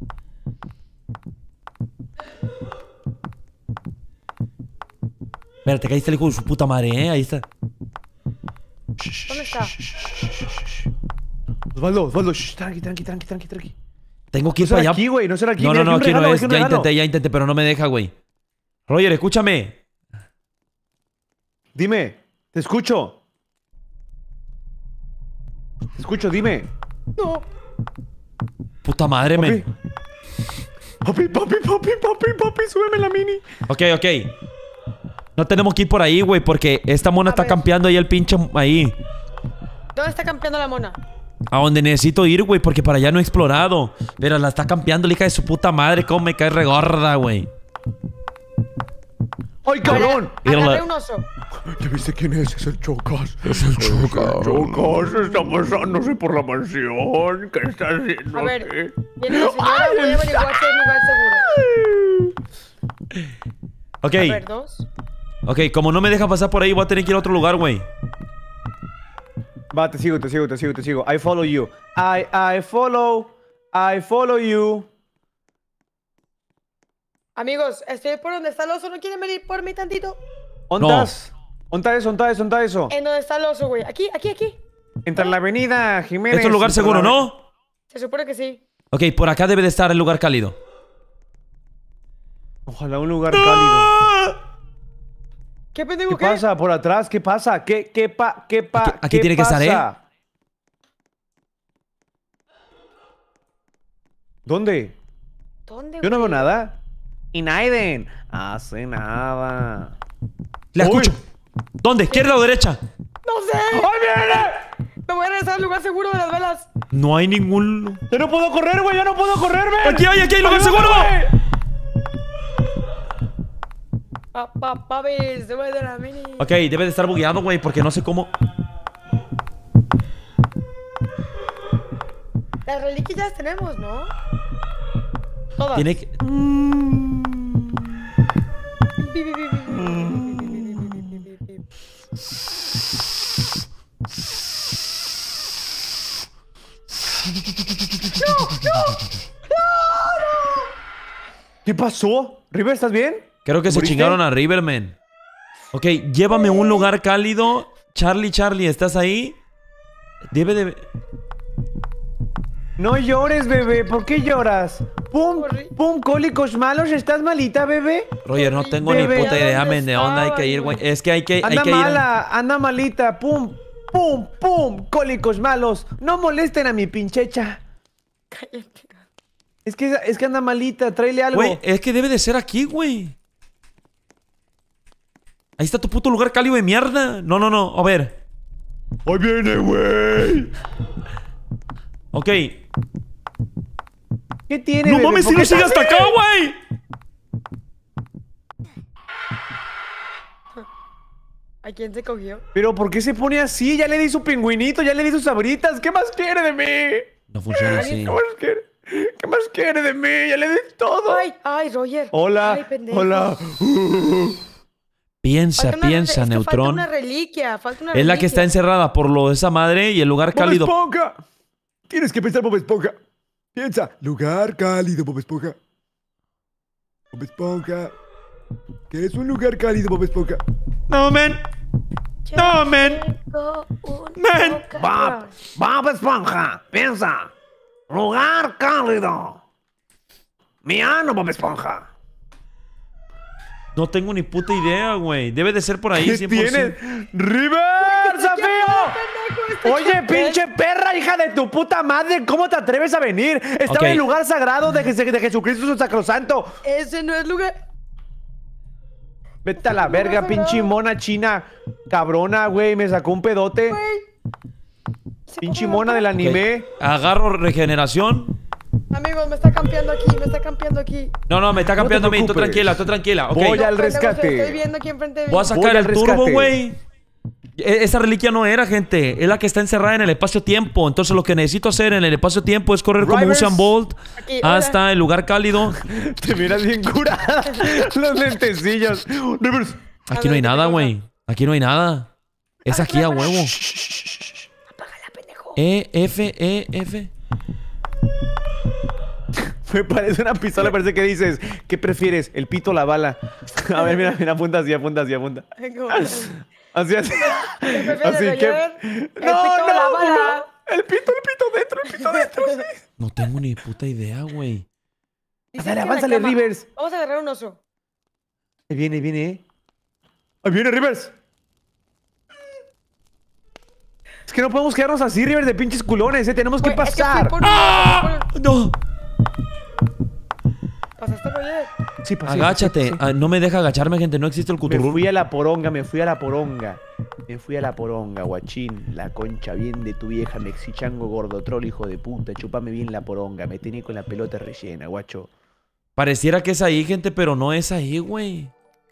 Espérate, que ahí está el hijo de su puta madre, ¿eh? Ahí está. ¿Dónde está? Osvaldo, Osvaldo, shh, tranqui, tranqui, tranqui, tranqui, tranqui. Tengo que No ir para será allá. aquí, güey, no será aquí. No, Mira, no, no, un aquí no regalo, es. un Ya regalo. intenté, ya intenté, pero no me deja, güey. Roger, escúchame. Dime, te escucho. Te escucho, dime. No. Puta madre, Papi. men. Papi, papi, papi, papi, papi, súbeme la mini. Ok, ok. No tenemos que ir por ahí, güey, porque esta mona A está ver. campeando ahí el pinche ahí. ¿Dónde está campeando la mona? A donde necesito ir, güey, porque para allá no he explorado. Pero la está campeando la hija de su puta madre. Cómo me cae regorda, güey. ¡Ay, cabrón! Mírala. Agarré un oso. ¿Ya viste quién es? Es el Chocas. Es el Chocas. Chocas está pasándose por la mansión. ¿Qué está haciendo? A ver, aquí? viene la señora, voy a averiguar si es lugar seguro. Ok, A ver, dos. ok, como no me deja pasar por ahí, voy a tener que ir a otro lugar, güey. Va, te sigo, te sigo, te sigo, te sigo. I follow you. I, I follow. I follow you. Amigos, estoy por donde está el oso. ¿No quieren venir por mí tantito? ¿Ontas? ¿Onta eso, onta eso, onta eso? En donde está el oso, güey. Aquí, aquí, aquí. Entre la avenida Jiménez. Esto es lugar entre seguro, la- ¿no? Se supone que sí. Ok, por acá debe de estar el lugar cálido. Ojalá un lugar cálido. ¿Qué pendejo ¿Qué qué? pasa por atrás? ¿Qué pasa? ¿Qué, qué pa, qué pa, Aquí- aquí qué tiene que estar, ¿eh? pasa? ¿Dónde? ¿Dónde, Yo no veo güey? nada. Y Naiden. Hace nada. La Uy. escucho. ¿Dónde? ¿Izquierda o derecha? ¡No sé! ¡Ay, viene! Me voy a regresar al lugar seguro de las velas. No hay ningún... ¡Ya no puedo correr, güey! ¡Ya no puedo correr, ven! ¡Aquí hay, aquí hay lugar ¡Ayúdame, seguro! güey! Pa, pa, papi, sube de la mini. Ok, debe de estar bugueado, güey, porque no sé cómo... Las reliquias ya las tenemos, ¿no? Todas. Tiene que... Pi, pi, pi, pi, pi, pi, pi, pi, pi, pi, pi, pi. ¿Qué pasó? ¿River, estás bien? Creo que se ¿Moriste? chingaron a Riverman. Ok, llévame a un lugar cálido. Charlie, Charlie, ¿estás ahí? Debe de... No llores, bebé. ¿Por qué lloras? Pum, Corrí. pum, cólicos malos. ¿Estás malita, bebé? Roger, no tengo Bebé. ni puta idea, ¿Dónde men, de dónde hay que ir, estabas, güey. Es que hay que, hay Anda que ir. mala, anda malita. Pum, pum, pum, cólicos malos. No molesten a mi pinchecha. Cállate. Es que, es que anda malita. Tráele algo. Güey, es que debe de ser aquí, güey. Ahí está tu puto lugar cálido de mierda. No, no, no. A ver. Ahí viene, güey. Ok. ¿Qué tiene, No bebé? mames, ¿Por si qué no sigue estás- hasta acá, güey. ¿A quién se cogió? Pero ¿por qué se pone así? Ya le di su pingüinito, ya le di sus sabritas. ¿Qué más quiere de mí? No funciona así. ¿Qué más quiere? ¿Qué más quiere de mí? Ya le di todo. Ay, ay, Roger. Hola, Ay, pendejo. hola. Piensa, Falta una- piensa, es que Falta Neutrón. una reliquia, falta una Es la que está reliquia. encerrada por lo de esa madre y el lugar Bob cálido. Esponja. Tienes que pensar, Bob Esponja. Piensa. Lugar cálido, Bob Esponja. Bob Esponja. ¿Qué es un lugar cálido, Bob Esponja? No, men. No, men. Tengo un Men. boca- Bob, Bob Esponja, piensa. Lugar cálido. Mi ano, Bob Esponja. No tengo ni puta idea, güey. Debe de ser por ahí, ¿Qué cien por ciento. tienes? ¡River, Zafiro! Este Oye, pinche perra, hija de tu puta madre, ¿cómo te atreves a venir? Estaba Ok. en el lugar sagrado de, Jes- de Jesucristo su sacrosanto. Ese no es lugar. Vete a la verga, pinche mona china. Cabrona, güey, me sacó un pedote. Se Pinche cogió mona la- del Ok. anime. Agarro regeneración. Amigos, me está campeando aquí, me está campeando aquí. No, no, me está No te cambiando a mí. Tú preocupes. tranquila, tú tranquila. Ok. Voy No, al pendejo, rescate. Estoy viendo aquí enfrente de mí. Voy a Voy sacar al el turbo, rescate. güey. E- Esa reliquia no era, gente. Es la que está encerrada en el espacio-tiempo. Entonces, lo que necesito hacer en el espacio-tiempo es correr como Rivers. Usain Bolt Aquí, hola. hasta el lugar cálido. Te miras bien curada. Los lentecillos. Rivers. Aquí no hay nada, güey. Aquí no hay nada. Es aquí a huevo. Apágala, pendejo. E, F, E, F. Me parece una pistola, parece que dices, ¿qué prefieres? ¿El pito o la bala? A ver, mira, mira, apunta así, apunta así, apunta. Vengo. Así, así. prefieres, Así que. Roger? ¿El No, pito o la no, bala? no. El pito, el pito dentro, el pito dentro. Sí. No tengo ni puta idea, güey. Dice Dale, que en la avánzale, cama. Rivers. Vamos a agarrar un oso. Ahí viene, ahí viene, eh. Ahí viene, Rivers. Es que no podemos quedarnos así, Rivers, de pinches culones, eh. Tenemos que Güey, es que fui pasar. por un oso, fui por un- No. ¿Pasaste, Roger? Sí, pasé, Agáchate. pasé, pasé. Ah, no me deja agacharme, gente. No existe el Me cuturrú. fui a la poronga, me fui a la poronga. Me fui a la poronga, guachín. La concha bien de tu vieja, mexichango gordo troll, hijo de puta. Chúpame bien la poronga. Me tenía con la pelota rellena, guacho. Pareciera que es ahí, gente, pero no es ahí, güey.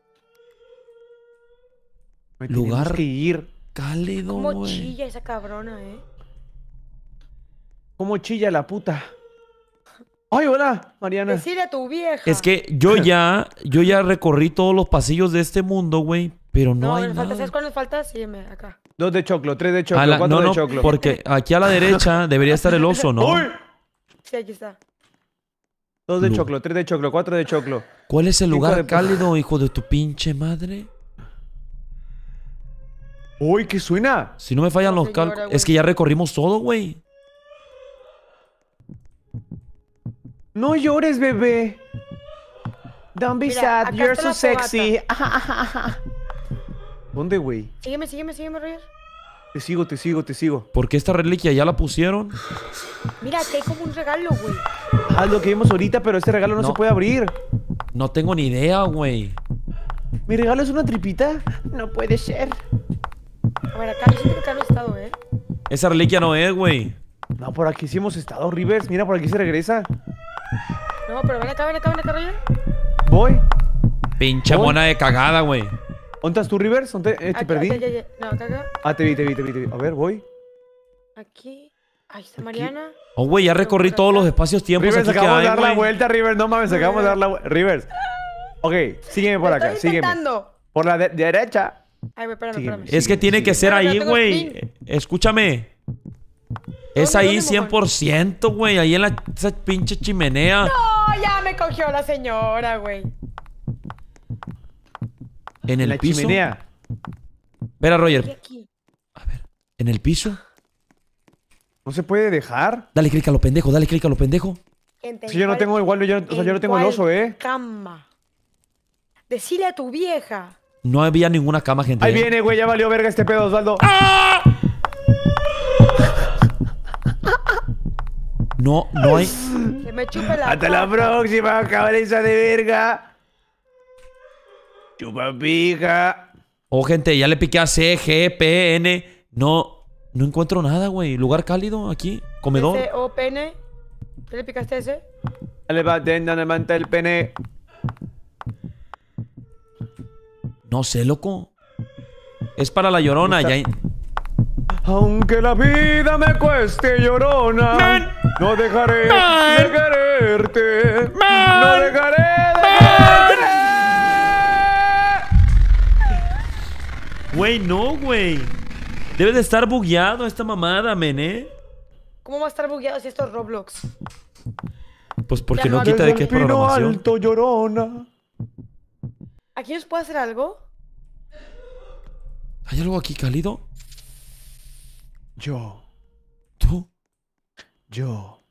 Me Lugar- tenemos que ir. Cálido, ¿Cómo güey. chilla esa cabrona, eh? ¿Cómo chilla la puta? ¡Ay, hola, Mariana! Decirle a tu vieja. Es que yo ya, yo ya recorrí todos los pasillos de este mundo, güey, pero no, No, hay me falta, nada. ¿sabes cuál nos falta? Sígueme, acá. Dos de choclo, tres de choclo, A la- cuatro no, de no, choclo. porque aquí a la derecha debería estar el oso, ¿no? ¡Uy! Sí, aquí está. Dos de Lu- choclo, tres de choclo, cuatro de choclo. ¿Cuál es el Hijo lugar de pu- cálido, hijo de tu pinche madre? ¡Uy, qué suena! Si no me fallan No, los señora, cálculos. güey. Es que ya recorrimos todo, güey. No llores, bebé. Don't be Mira, sad, acá you're está so la fogata. sexy. ¿Dónde, güey? Sígueme, sígueme, sígueme, Roger. Te sigo, te sigo, te sigo. ¿Por qué esta reliquia ya la pusieron? Mira, aquí hay como un regalo, güey. Ah, lo que vimos ahorita, pero este regalo no, No. se puede abrir. No tengo ni idea, güey. ¿Mi regalo es una tripita? No puede ser. A ver, acá, yo siento que acá no he estado, eh. Esa reliquia no es, güey. No, por aquí sí hemos estado, Rivers. Mira, por aquí se regresa. No, pero ven acá, ven acá, ven acá, Roger. Voy. Pinche Voy. mona de cagada, güey. ¿Dónde estás tú, Rivers? ¿Dónde? Eh, te Aquí, perdí. aquí, aquí, aquí. No, acá, acá. Ah, te vi, te vi, te vi, te vi. A ver, voy. Aquí. Ahí está Mariana. Oh, güey, ya recorrí todos los espacios-tiempos Rivers, aquí que acabamos de hay, dar la güey. vuelta, Rivers. No mames, acabamos de dar la vuelta. Rivers. Ok, sígueme por Lo acá, estoy sígueme. intentando. Por la de- derecha. Ay, güey, espérame, Sígueme. espérame. Es que tiene que ser No, no ahí, tengo güey. spin. Escúchame. Es ¿Dónde, ahí dónde, cien por ciento, güey. Ahí en la esa pinche chimenea. No, ya me cogió la señora, güey. En En el la piso. chimenea. Verá, Aquí, Roger. aquí. A ver. En el piso. ¿No se puede dejar? Dale clic a lo pendejo, dale clic a lo pendejo. Gente, Si yo no ¿en tengo igual, yo, o sea, yo no tengo el cuál oso, ¿eh? Cama. Decile a tu vieja. No había ninguna cama, gente. Ahí ¿eh? viene, güey, ya valió verga este pedo, Osvaldo. No, no hay... Que me chupe la Hasta la pata. próxima, cabeza de verga. Chupapija. Oh, gente, ya le piqué a C, G, P, N. No, no encuentro nada, güey. Lugar cálido aquí, comedor. Ese O P N. ¿Qué le picaste ese? Levanta, levanta el pene. No sé, loco. Es para la llorona. Ya... Aunque la vida me cueste llorona, Man. no dejaré Man. de quererte. Man. No dejaré de quererte. Güey, no, güey. Debe de estar bugueado esta mamada, men, ¿eh? ¿Cómo va a estar bugueado si esto es Roblox? Pues porque Ya no no, quita de Desde qué el pino programación. alto llorona. ¿Aquí nos puede hacer algo? ¿Hay algo aquí cálido? Yo, ¿Tú? yo.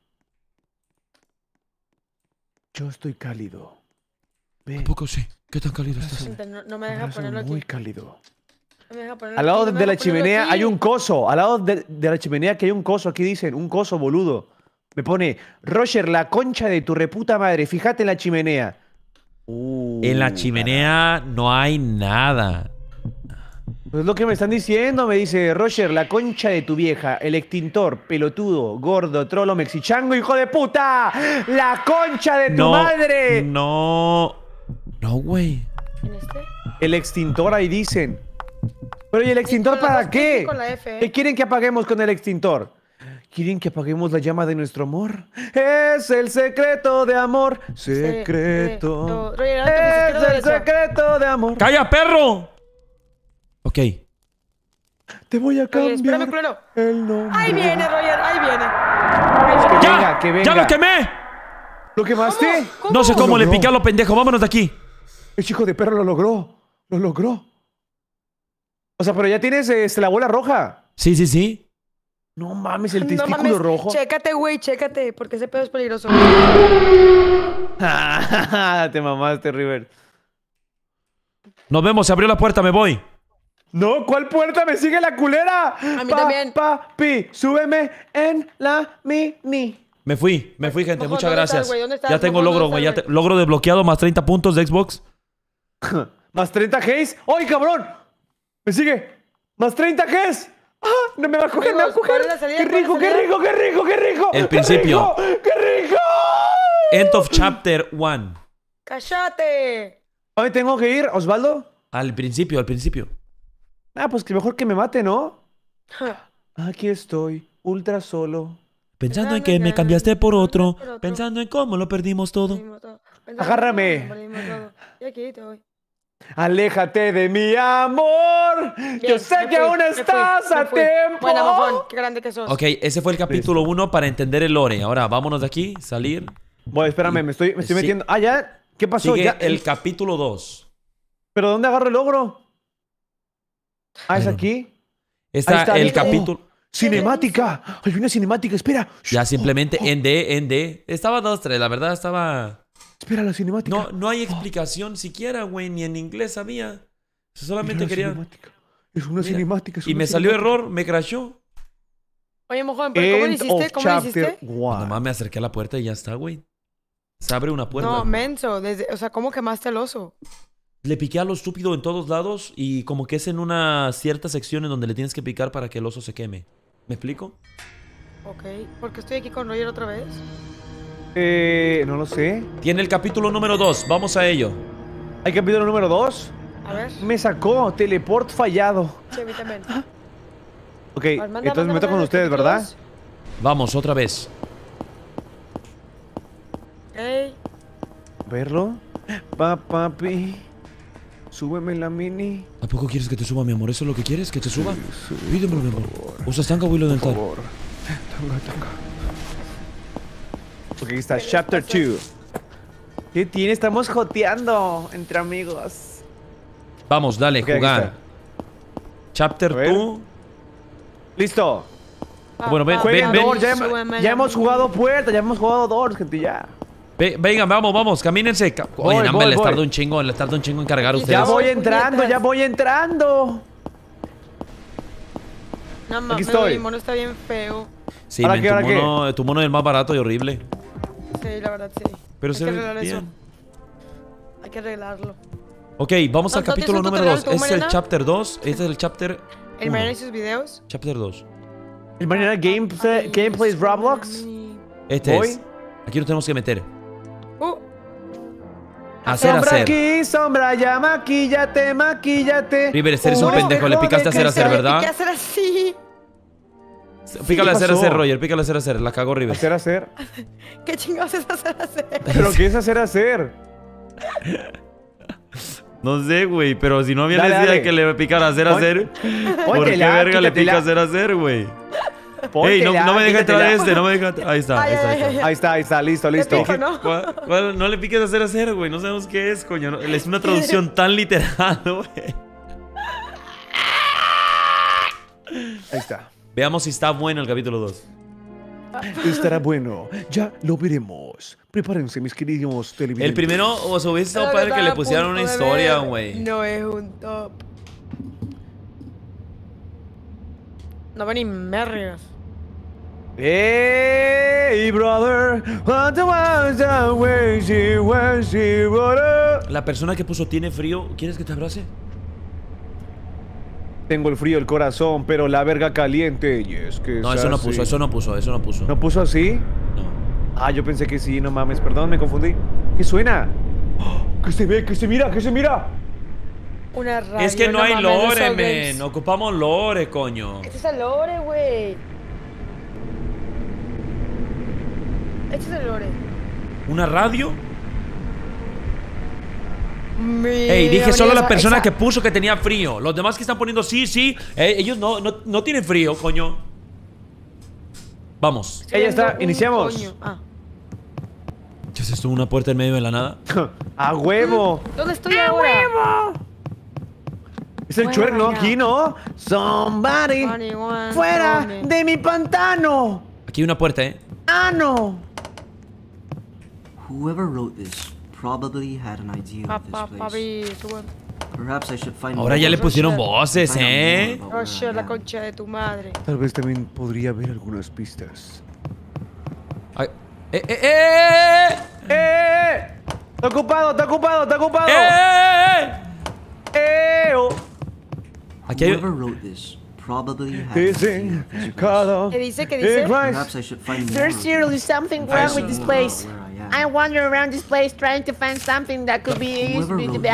Yo estoy cálido. Ve, Tampoco sé. ¿Qué tan cálido estás? Gente, No, no me deja abrazo ponerlo aquí. muy cálido. No me deja ponerlo Al lado aquí, no me de la deja ponerlo chimenea aquí. hay un coso. Al lado de, de la chimenea que hay un coso. Aquí dicen, un coso, boludo. Me pone, Roger, la concha de tu reputa madre. Fíjate en la chimenea. Uh, En la chimenea no hay nada. Pues es lo que me están diciendo. Me dice, Roger, la concha de tu vieja. El extintor, pelotudo, gordo, trolo, mexichango, hijo de puta. La concha de tu No. madre. No. No, güey. ¿En este? El extintor ahí dicen. Pero ¿y el extintor con la para dos, qué? con la F, ¿eh? ¿Qué quieren que apaguemos con el extintor? ¿Quieren que apaguemos la llama de nuestro amor? Es el secreto de amor. Secreto. Secreto. Roger, ¿dónde te pusiste Es la el derecha? secreto de amor. ¡Calla, perro! Ok. Te voy a Oye, cambiar espérame, culero. el nombre. Ahí viene, Roger, ahí viene. Que ¡Ya! venga, que venga. ¡Ya lo quemé! ¿Lo quemaste? ¿Cómo? No sé cómo le logró. piqué a lo pendejo. Vámonos de aquí. El chico de perro lo logró. Lo logró. O sea, pero ya tienes este, la bola roja. Sí, sí, sí. No mames, el No testículo mames, rojo. Chécate, güey, chécate, porque ese pedo es peligroso. Te mamaste, River. Nos vemos. Se abrió la puerta. Me voy. No, ¿cuál puerta? ¡Me sigue la culera! A mí Pa- también. Papi, súbeme en la mini. Me fui. Me fui, gente. Ojo, Muchas ¿dónde gracias. estás, güey? ¿Dónde estás? Ya tengo Ojo, logro, ¿dónde güey. Ya estás, te- Logro desbloqueado. Más treinta puntos de Xbox. Más treinta Gs. ¡Ay, cabrón! Me sigue. Más treinta Gs. ¡Ah! No me va a coger, me va a Amigos, coger. ¿cuál es la salida? ¡Qué ¿Cuál es rico, la qué salida? rico, qué rico, qué rico! El ¡Qué principio. rico, ¡Qué rico! End of chapter one. ¡Cállate! ¿A dónde tengo que ir, Osvaldo? Al principio, al principio. Ah, pues que mejor que me mate, ¿no? Aquí estoy, ultra solo. Pensando en que me cambiaste por otro. Pensando en cómo lo perdimos todo. Agárrame. Y aquí estoy. Aléjate de mi amor. Yo Bien, sé me que fui, aún me estás fui, me a fui. tiempo. Buena, mojón, qué grande que sos. Ok, ese fue el capítulo uno para entender el lore. Ahora vámonos de aquí, salir. Bueno, espérame, me estoy, me estoy Sí. metiendo. Ah, ya. ¿Qué pasó? Sigue Ya. el capítulo dos. ¿Pero dónde agarro el logro? Ah, ¿es Ahí no. aquí? Ahí Está está, el amigo. capítulo. ¡Cinemática! Hay una cinemática, espera. Ya Shh, simplemente oh, oh, en D, en D. Estaba dos, tres, la verdad estaba. Espera, la cinemática. No, no hay explicación siquiera, güey, ni en inglés había. Solamente Es una quería. cinemática. Es una Mira, cinemática. es Y una me salió cinemática. error, me crashó. Oye, mojón, ¿pero cómo lo End hiciste? of ¿Cómo lo chapter hiciste? one. Nomás me acerqué a la puerta y ya está, güey. Se abre una puerta. No, menso. Desde, o sea, ¿cómo quemaste al oso? Le piqué a lo estúpido en todos lados y como que es en una cierta sección en donde le tienes que picar para que el oso se queme. ¿Me explico? Ok. ¿Por qué estoy aquí con Roger otra vez? Eh, no lo sé. Tiene el capítulo número dos. Vamos a ello. ¿Hay capítulo número dos? A ver. Me sacó. Teleport fallado. Sí, a mí también. Ok, A ver, manda, entonces manda, me toca manda con los ustedes, ¿verdad? capítulos. Vamos, otra vez. Ok. Verlo. Pa, papi. Súbeme la mini. ¿A poco quieres que te suba, mi amor? ¿Eso es lo que quieres? ¿Que te suba? sí, Pídemelo, mi amor. ¿Usas tanga o hilo Por dental? favor. Tanga, tanga. Ok, aquí está. Chapter dos. ¿Qué tiene? Estamos joteando entre amigos. Vamos, dale, Ok, aquí jugar. está. Chapter A ver. dos. Listo. Bueno, ven, Jueguen ven, ven. Doors, ya, hem- ya hemos jugado puerta, ya hemos jugado Doors, gente, ya. Ve- vengan, vamos, vamos, camínense. Ca- Voy, Oye, no, voy, les voy. tarda un chingo, les tarda un chingo en cargar Aquí ustedes. Ya voy puñetas. entrando, ya voy entrando. No mames, estoy. mi mono está bien feo. Sí, ¿Ahora men, qué, tu, ahora qué? mono, tu mono es el más barato y horrible. Sí, la verdad, sí. Pero Hay se que ve arreglar eso. bien. Hay que arreglarlo. Ok, vamos al ¿No- no capítulo tienes un número dos. tutorial tú, Este es el Mariana? chapter dos. Este es el chapter El uno. Mariana y sus videos. Chapter dos. El mañana gameplay, gameplays Roblox. Este Voy. es. Aquí nos tenemos que meter. Uh, Hacer, Sombra hacer. aquí, sombra allá, maquíllate, maquíllate. Rivers, eres un No, pendejo. Le picaste a hacer, hacer, ¿Qué ¿verdad? hacer así? Pícale a hacer, pasó? hacer, Roger. Pícale a hacer, hacer. La cagó Rivers. Hacer, hacer. ¿Qué chingados es hacer hacer? ¿Pero qué es hacer, hacer? No sé, güey, pero si no había Dale, necesidad de dale. que le picara hacer, Pon- hacer. ¿Por qué Póntela, verga le pica quítatela. hacer, hacer, güey? Ey, no, Póntela, no me deja entrar quítatela. este, no me deja entrar. Ahí está, ahí Ay, está. Ahí ay, está. ay, Ahí está, ahí está, listo, listo. pico, ¿no? ¿Cuál- cuál? No le piques a hacer, hacer, güey. No sabemos qué es, coño. No, es una traducción tan literal, güey. Ahí está. Veamos si está bueno el capítulo dos. Estará bueno. Ya lo veremos. Prepárense, mis queridos televidentes. El primero, o sea, hubiese estado Pero padre que estaba le a pusieran una punto de historia, ver. güey. No es un top. No va ni mergas. Hey, brother. What was the way she was, she was- La persona que puso tiene frío, ¿quieres que te abrace? Tengo el frío del corazón, pero la verga caliente. Y es que No, es eso no así. puso, eso no puso, eso no puso. ¿No puso así? No. Ah, yo pensé que sí, no mames, perdón, me confundí. ¿Qué suena? ¡Oh! ¿Qué se ve? ¿Qué se mira? ¿Qué se mira? Una radio. Es que no hay mames, no lore, son men. games. Ocupamos lore, coño. Este es el lore, güey. Este es el lore. ¿Una radio? Mira, Ey, dije solo la esa- persona esa- que puso que tenía frío. Los demás que están poniendo sí, sí. eh, ellos no, no, no tienen frío, coño. Vamos. Ella está, Viendo un iniciamos. coño. Ah. ¿Ya se estuvo una puerta en medio de la nada? ¡A huevo! ¿Dónde estoy ahora? Es el Bueno, chuerno ya. aquí, ¿no? Somebody Funny one, fuera funny. de mi pantano. Aquí hay una puerta, ¿eh? ¡Ah, no! Whoever wrote this probably had an idea Pa, of this pa, place. papi, sube. Perhaps I should find Ahora more ya le about- pusieron Roger. voces, find out more ¿eh? about where Roger, I la am. concha de tu madre. Tal vez también podría haber algunas pistas. Ay, ¡Eh, eh, eh! ¡Eh, ¡Eh! ¡Está ocupado, está ocupado, está ocupado! eh, eh! ¡Eh! oh. Aquí hay... Whoever wrote this probably had an idea Dicen of this place. cada... ¿Qué dice? ¿Qué Eh, dice? Perhaps Christ. I should find more There's about seriously it. something Find wrong out with this more place. about where I am. I wander around this place trying to find something that could be used. Whoever wrote this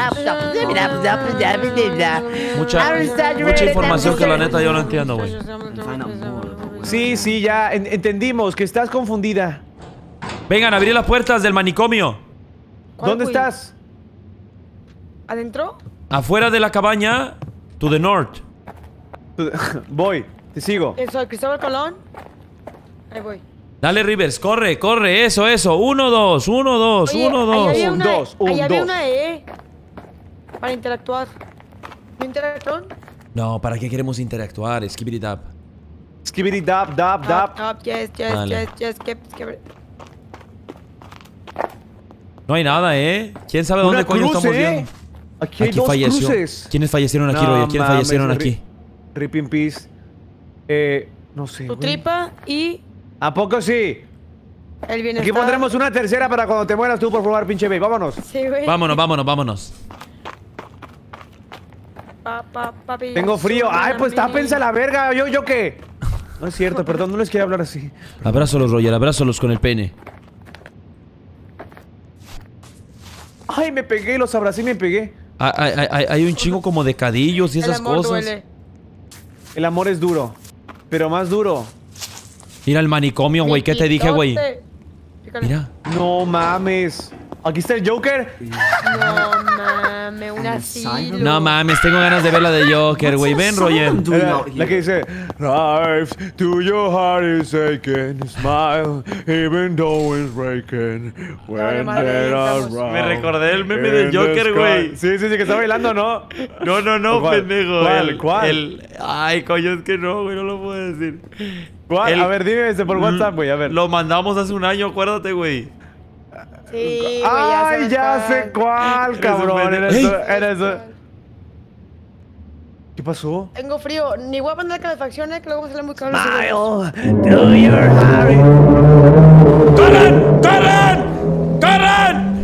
Mucha, I understand you mucha read it, información que la Dempsey. neta yo no entiendo, güey. And find out more about where I Sí, sí, ya en- entendimos que estás confundida. Vengan, abrir las puertas del manicomio. ¿Cuál, ¿Dónde güey? estás? ¿Adentro? Afuera de la cabaña, to the north. Voy, te sigo. ¿Eso, el Cristóbal Colón? Ahí voy. Dale, Rivers, corre, corre, eso, eso. Uno, dos, uno, dos, Oye, uno, ahí dos. había Un, una- dos, un, ahí había dos. una E. Para interactuar. ¿No interactúan? No, ¿para qué queremos interactuar? Skip it up. Skibidi dab, dab, dab. Up, up, yes, yes, Vale. yes, yes, skip, skip. No hay nada, ¿eh? ¿Quién sabe Una dónde coño cruz, estamos ¿eh? viendo? Aquí hay Aquí dos falleció. cruces. ¿Quiénes fallecieron aquí, No Roger? ¿Quiénes mames, fallecieron ri- aquí? Rip in peace. Eh, no sé. Tu güey. tripa y ¿A poco sí? el bienestar. Aquí pondremos una tercera para cuando te mueras tú por probar pinche babe. Vámonos. Sí, güey. Vámonos, vámonos, vámonos. Pa, pa, papi, Tengo frío. súbeme Ay, a pues mí. tápense a la verga. ¿Yo, yo qué? No es cierto, perdón, no les quería hablar así. Abrázalos, Roger, abrázalos con el pene. Ay, me pegué, los abracé y me pegué. Hay, hay- hay- hay un chingo como de cadillos y El esas amor cosas. duele. El amor es duro, pero más duro. Mira el manicomio, güey. ¿Qué te dije, güey? Piquitote. Pícale. Mira. No mames. Aquí está el Joker. No mames, un asilo. No mames, tengo ganas de ver la de Joker, güey. Ven, Roger. I'm doing La, out la que here. dice Life to your heart is aching, smile even though it's breaking. Vale, When madre, there are estamos- wrongs Me recordé el meme del in the Joker, sky. güey. Sí, sí, sí, que está bailando, ¿no? No, no, no, ¿Cuál? pendejo. ¿Cuál? El- ¿Cuál? el- Ay, coño, es que no, güey, no lo puedo decir. ¿Cuál? El- A ver, dime ese por WhatsApp, güey, a ver. Lo mandamos hace un año, acuérdate, güey. Sí, güey, Ay, ya sabes sé cuál, Eres un cabrón. pendejo. Era ¡Ey! eso, era eso. ¿Qué pasó? Tengo frío. Ni voy a poner calefacción, eh, que luego me sale muy caro. los Smile, do your Harry. ¡Corran! ¡Corran! ¡Corran!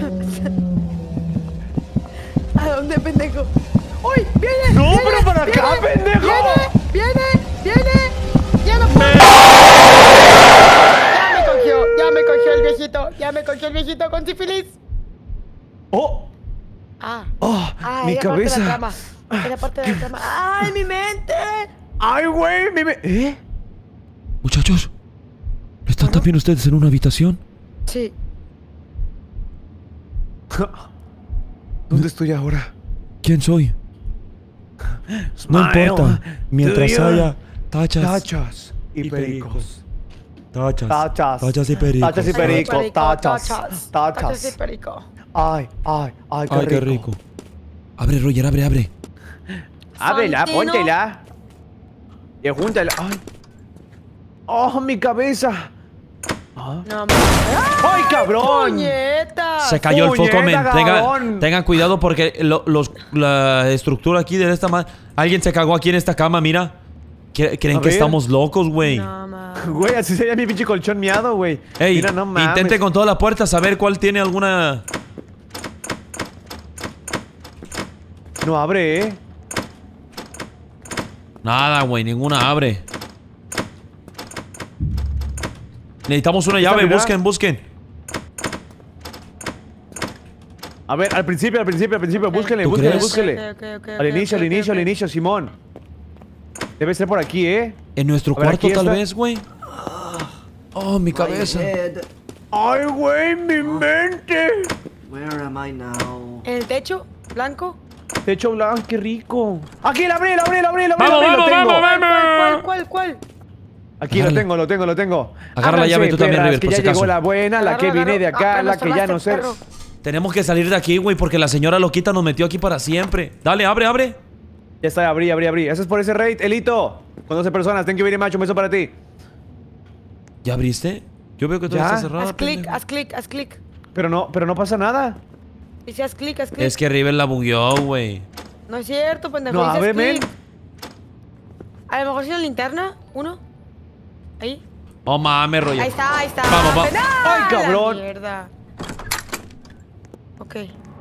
¿A dónde, pendejo? ¡Uy! ¡Viene! No, viene, pero para acá, viene, pendejo. ¡Viene! ¡Viene! ¡Viene! ¡Ya no puedo! ¡Ya me cogió! ¡Ya me cogió el viejito! ¡Ya me cogió el viejito con sífilis! ¡Oh! Ah. ¡Oh! Ah, mi era cabeza. parte de la trama. Era parte de la trama. ¡Ay, mi mente! ¡Ay, güey! Mi me- ¿Eh? Muchachos, ¿están también ustedes en una habitación? Sí. ¿Dónde estoy ahora? ¿Quién soy? No Smile, importa, mientras do your- haya tachas, Tachas y, Y pericos. pericos. tachas, Tachas. tachas y pericos. Tachas y pericos. Tachas. Tachas. Tachas. Tachas y perico. Ay, ay, ay, qué Ay, rico. qué rico. Abre, Roger, abre, abre. Ábrela, Santino. póntela. Y júntala. Ay. ¡Oh, mi cabeza! Ah. No mames. ¡Ay, cabrón! ¡Puñeta! Se cayó el foco, men. Puñeta, Tenga- cabrón. tengan cuidado porque lo- los, la estructura aquí de esta madre. Alguien se cagó aquí en esta cama, mira. ¿Cre- ¿Creen A que ver. estamos locos, güey? No mames. Güey, así sería mi pinche colchón miado, güey. Ey, Mira, no mames. intente con toda la puerta saber cuál tiene alguna. No abre, ¿eh? Nada, güey, ninguna abre. Necesitamos una llave, mira? busquen, busquen. A ver, al principio, al principio, al principio. Búsquenle, ¿Tú búsquenle, crees? búsquenle. Ok, ok, ok, Al ok, inicio, ok, al inicio, ok. al inicio, Simón. Debe ser por aquí, ¿eh? En nuestro A ver, cuarto, aquí tal está. vez, güey. Oh, mi My cabeza. head. ¡Ay, güey, mi mente! Where am I now? ¿En el techo? ¿Blanco? Techo blanco, qué rico. Aquí, la abrí, la abrí, la abrí, la abrí, Vamos, la abrí, vamos, lo tengo. vamos, ¿Cuál, cuál, cuál, cuál? Aquí Agárrala. lo tengo, lo tengo, lo tengo. Agarra la llave tú también, perras, River, que por ya si llegó acaso. la buena, la que Agarro, viene de agarro. acá, Ah, la pero que ya no nos sé. tardaste, perro. Tenemos que salir de aquí, güey, porque la señora loquita nos metió aquí para siempre. Dale, abre, abre. Ya está, abrí, abrí, abrí. Eso es por ese raid, Elito. Con doce personas, thank you very much, un beso para ti. ¿Ya abriste? Yo veo que todo ¿Ya? está cerrado. Haz clic, pendejo. haz clic, haz clic. Pero no, pero no pasa nada. Dice haz clic, haz clic. Es que River la bugueó, güey. No es cierto, pendejo. No, dice, haz abre, men. clic. A lo mejor si la linterna. Uno. Ahí. Oh, mames, rollo. Ahí está, ahí está. Vamos, vamos. ¡No! Ay, cabrón. La mierda. Ok.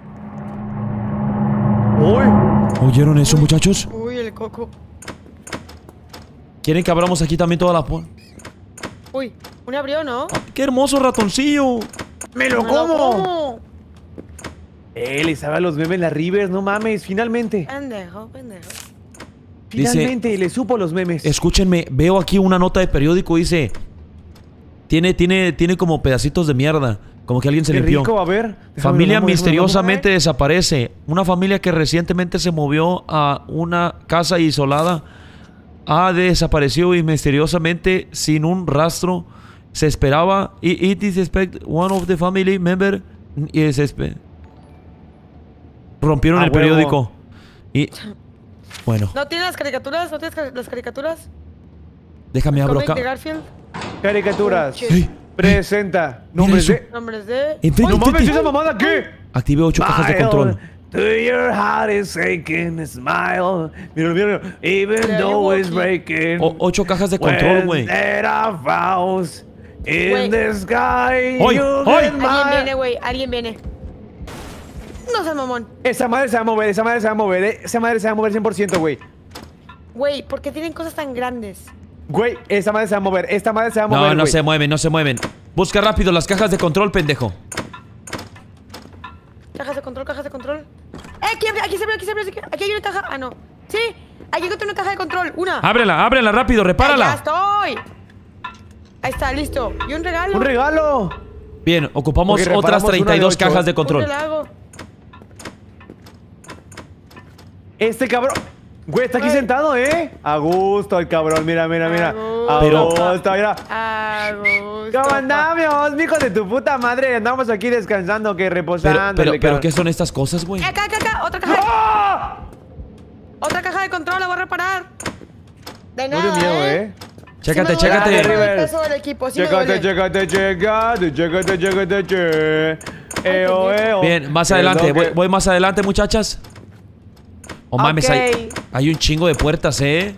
Uy. ¿Oyeron eso, muchachos? Uy, el coco. ¿Quieren que abramos aquí también toda la puerta? Uy, un abrió, ¿no? ¡Qué hermoso ratoncillo! ¡Me lo Me lo como! como. Eh, le sabe a los memes la Rivers, no mames, finalmente. Pendejo, pendejo. Dice- Finalmente, le supo los memes. Escúchenme, veo aquí una nota de periódico, dice... Tiene, tiene, tiene como pedacitos de mierda. Como que alguien se Qué limpió. rico, a ver. Déjame Familia lo mamo, déjame lo misteriosamente desaparece. Una familia que recientemente se movió a una casa isolada ha desaparecido y misteriosamente sin un rastro. Se esperaba. i- It is expect one of the family member is espe- rompieron A el huevo. periódico. Y bueno, ¿No tienes las caricaturas? ¿No tienes ca- las caricaturas? déjame abro Cómic de acá. Garfield. Caricaturas. Che. ¡Ey! Presenta. Nombres eso. de. Nombres de... Enfrente ¡No de mames, ti. esa mamada qué! Active ocho cajas de Smile, control. do your heart is aching, smile. Mira, mira. Even Yeah, though you it's walkie. breaking. O- ocho cajas de control, when güey. there are vows in Güey. the sky. ¡Ay! you ¡Ay! get Alguien my- viene, güey. Alguien viene. No seas mamón. Esa madre se va a mover, esa madre se va a mover, eh. Esa madre se va a mover cien por ciento, güey. Güey, ¿por qué tienen cosas tan grandes? Güey, esa madre se va a mover, esta madre se va a No, mover, no güey. se mueven, no se mueven. Busca rápido las cajas de control, pendejo. Cajas de control, cajas de control. ¡Eh! Aquí, abre, aquí se abre, aquí se abre. Aquí, aquí hay una caja. Ah, no. Sí, aquí encontré una caja de control. Una. Ábrela, ábrela rápido, ¡Ya repárala. estoy! Ahí está, listo. Y un regalo. ¡Un regalo! Bien, ocupamos Ok, otras reparamos una treinta y dos de ocho. cajas de Un control. regalo. Este cabrón. Güey, está aquí Güey. sentado, ¿eh? A gusto el cabrón, mira, mira, mira. A gusto. A Pero- gusto, mira. Ah, gusto, ¿Cómo pa. andamos, mijo de tu puta madre? Andamos aquí descansando, que Pero, reposando. pero, le pero cabrón. ¿qué son estas cosas, güey? Acá, acá, acá. Otra caja. ¡Ah! Otra caja de control, la voy a reparar. De No nada, dio miedo, ¿eh? ¿eh? Chécate, Sí me duele chécate. todo el peso del equipo, sí me Chécate, duele. chécate, chécate, chécate, chécate, che. Eo, eo. Bien, más Es adelante. lo Voy, que- voy más adelante, muchachas. Oh, mames, hay, Ok. hay un chingo de puertas, ¿eh?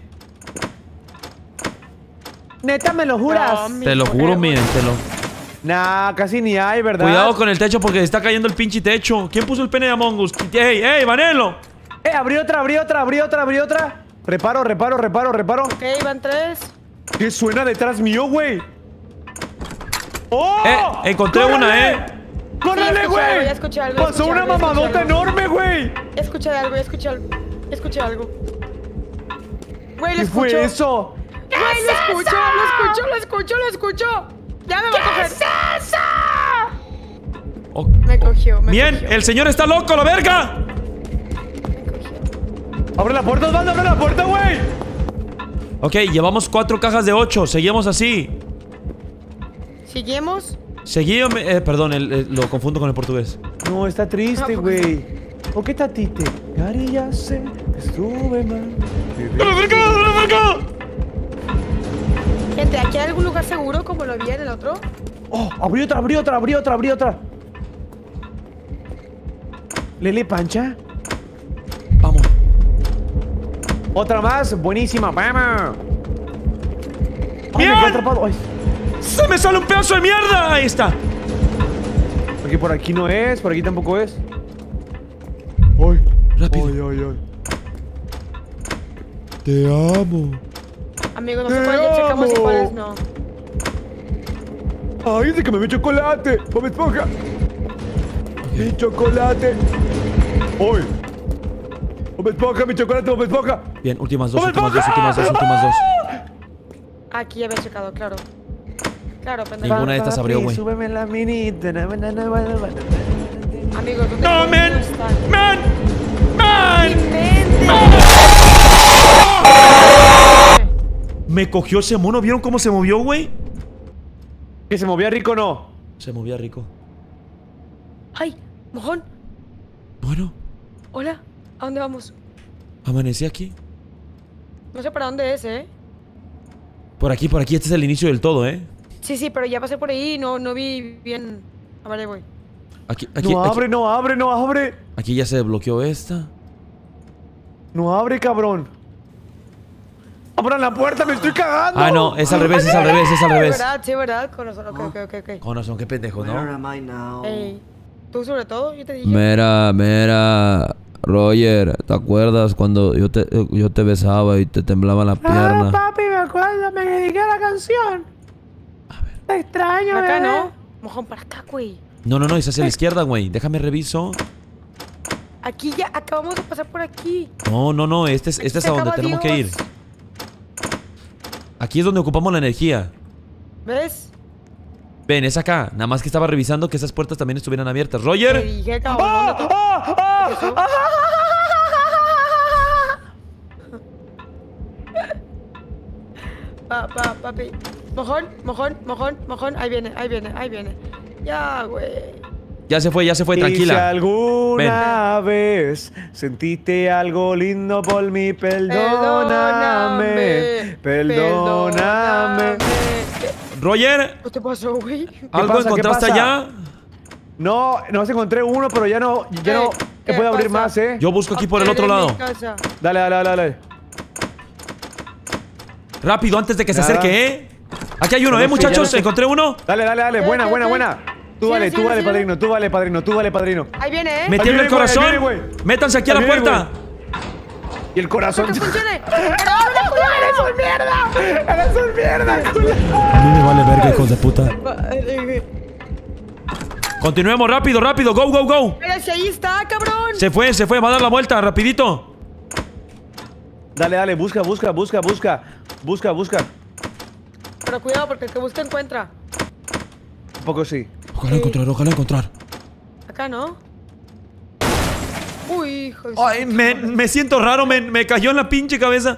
Neta, ¿me lo juras? No, Te lo juro, miren, te lo... Nah, casi ni hay, ¿verdad? Cuidado con el techo porque está cayendo el pinche techo. ¿Quién puso el pene de Among Us? ¡Ey, ey, Vanelo! Eh, abrí otra, abrí otra, abrí otra, abrí otra. Reparo, reparo, reparo, reparo. Ok, van tres. ¿Qué suena detrás mío, güey? ¡Oh! Eh, encontré una, ¿eh? ¡Córrele, Sí, güey! ya escuché algo, ya Pasó escuché una algo, ya escuché mamadota algo. enorme, güey. Ya escuché algo, ya escuché algo. Ya escuché algo. Güey, lo ¿Qué escucho. fue eso? Güey, lo escucho, lo escucho, lo escucho, lo escucho. Ya me va a coger. Oh, Me cogió, me Bien, cogió. el señor está loco, la verga. Me cogió. ¡Abre la puerta, Osvaldo! ¡Abre la puerta, güey! Ok, llevamos cuatro cajas de ocho. Seguimos así. ¿Seguimos? Seguimos... Eh, perdón, el- el- lo confundo con el portugués. No, está triste, Ah, güey. ¿Por qué tatite? Cari, ya sé que estuve mal. ¡A la verga, a la verga! Gente, ¿aquí hay algún lugar seguro como lo había en el otro? ¡Oh! ¡Abrí otra, abrí otra, abrí otra, abrí otra! ¿Lele Pancha? Vamos. Otra más, buenísima, vamos. Ay, ¡Bien! me quedé atrapado. Ay, ¡Se me sale un pedazo de mierda! Ahí está. porque por aquí no es, por aquí tampoco es. Ay, Rápido. ay, ay, ay. Te amo. Amigo, no sé Te cuáles ya checamos y amo. cuáles no. Ay, se que me ve chocolate. Bob Esponja. Mi chocolate. ¡Uy! Bob Esponja, mi chocolate, Bob Esponja. Bien, últimas dos, ¡Bob últimas dos, Esponja! últimas dos, últimas dos. Aquí ya había checado, claro. Claro, pendejo. Ninguna de estas abrió, güey. Súbeme la mini. Amigos, ¿dónde ¡No, coño man! están? ¡Man! ¡Man! ¡Mente! Me cogió ese mono. ¿Vieron cómo se movió, güey? ¿Que se movía rico o no? Se movía rico. ¡Ay! ¡Mojón! Bueno, Hola, ¿a dónde vamos? amanecí aquí. No sé para dónde es, ¿eh? Por aquí, por aquí. Este es el inicio del todo, ¿eh? Sí, sí, pero ya pasé por ahí y no, no vi bien. A ver, ahí voy. Aquí, aquí, No aquí, abre, no abre, no abre. aquí ya se desbloqueó esta. No abre, cabrón. Abran la puerta, me estoy cagando. Ah, no. Es al revés, es al revés, es al revés. ¿Verdad? Sí, ¿verdad? Con razón. Ok, ok, ok, ok. Con razón, qué pendejo, Where ¿no? am I now? Ey, tú sobre todo, yo te dije. Mira, mira, Roger, ¿te acuerdas cuando yo te, yo te besaba y te temblaba la Ah, pierna? papi, me acuerdo, me dediqué a la canción. Te extraño, Para acá, bebé. ¿no? Mojón, para acá, güey. No, no, no, es hacia la izquierda, güey. Déjame reviso. Aquí ya acabamos de pasar por aquí. No, no, no. Este es, este es Se a donde acaba tenemos que ir. Dios. Aquí es donde ocupamos la energía. ¿Ves? Ven, es acá. Nada más que estaba revisando que esas puertas también estuvieran abiertas. Te ¡Roger! dije, cabrón, ¿dónde tú? ¡Ah! ¡Ah! ¿Eso? ¡Ah! Pa, pa, papi. Mojón, mojón, mojón, mojón. Ahí viene, ahí viene, ahí viene. Ya, güey. Ya se fue, ya se fue, Y si tranquila. alguna vez sentiste algo lindo por mí, perdóname. Perdóname. Roger, ¿Qué te pasó, güey? ¿algo pasa? ¿Qué encontraste pasa? allá? No, nomás encontré uno, pero ya no, ya no ¿Qué? se ¿Qué puede abrir pasa? más, ¿eh? Yo busco aquí por el Ok, otro en mi lado. casa. Dale, dale, dale, dale. Rápido, antes de que se Nada. acerque, ¿eh? Aquí hay uno, Ya ¿eh, lo sé, ya muchachos? lo sé. Encontré uno. Dale, dale, dale. Buena, Ok, buena, ok. buena. Tú Sí, vale, sí, tú sí, vale, sí. padrino, tú vale, padrino, tú vale, padrino. Ahí viene, ¿eh? Me Ahí tiembla el viene, güey, ahí corazón. viene, güey. Métanse aquí a la Ahí viene, puerta. Y el corazón. ¡Que funcione! ¡Pero abre, culo! ¡Eres un mierda! ¡Eres un mierda, culo! A mí me vale verga, hijos de puta. Continuemos rápido, rápido. Go, go, go. Pero si ahí está, cabrón. Se fue, se fue. Va a dar la vuelta, rapidito. Dale, dale, busca, busca, busca, busca. Busca, busca. Pero cuidado, porque el que busca encuentra. Un poco sí. Ojalá encontrar, ojalá encontrar. Acá, ¿no? Uy, hijo de su Ay, puta me, madre. me siento raro. Me, me cayó en la pinche cabeza.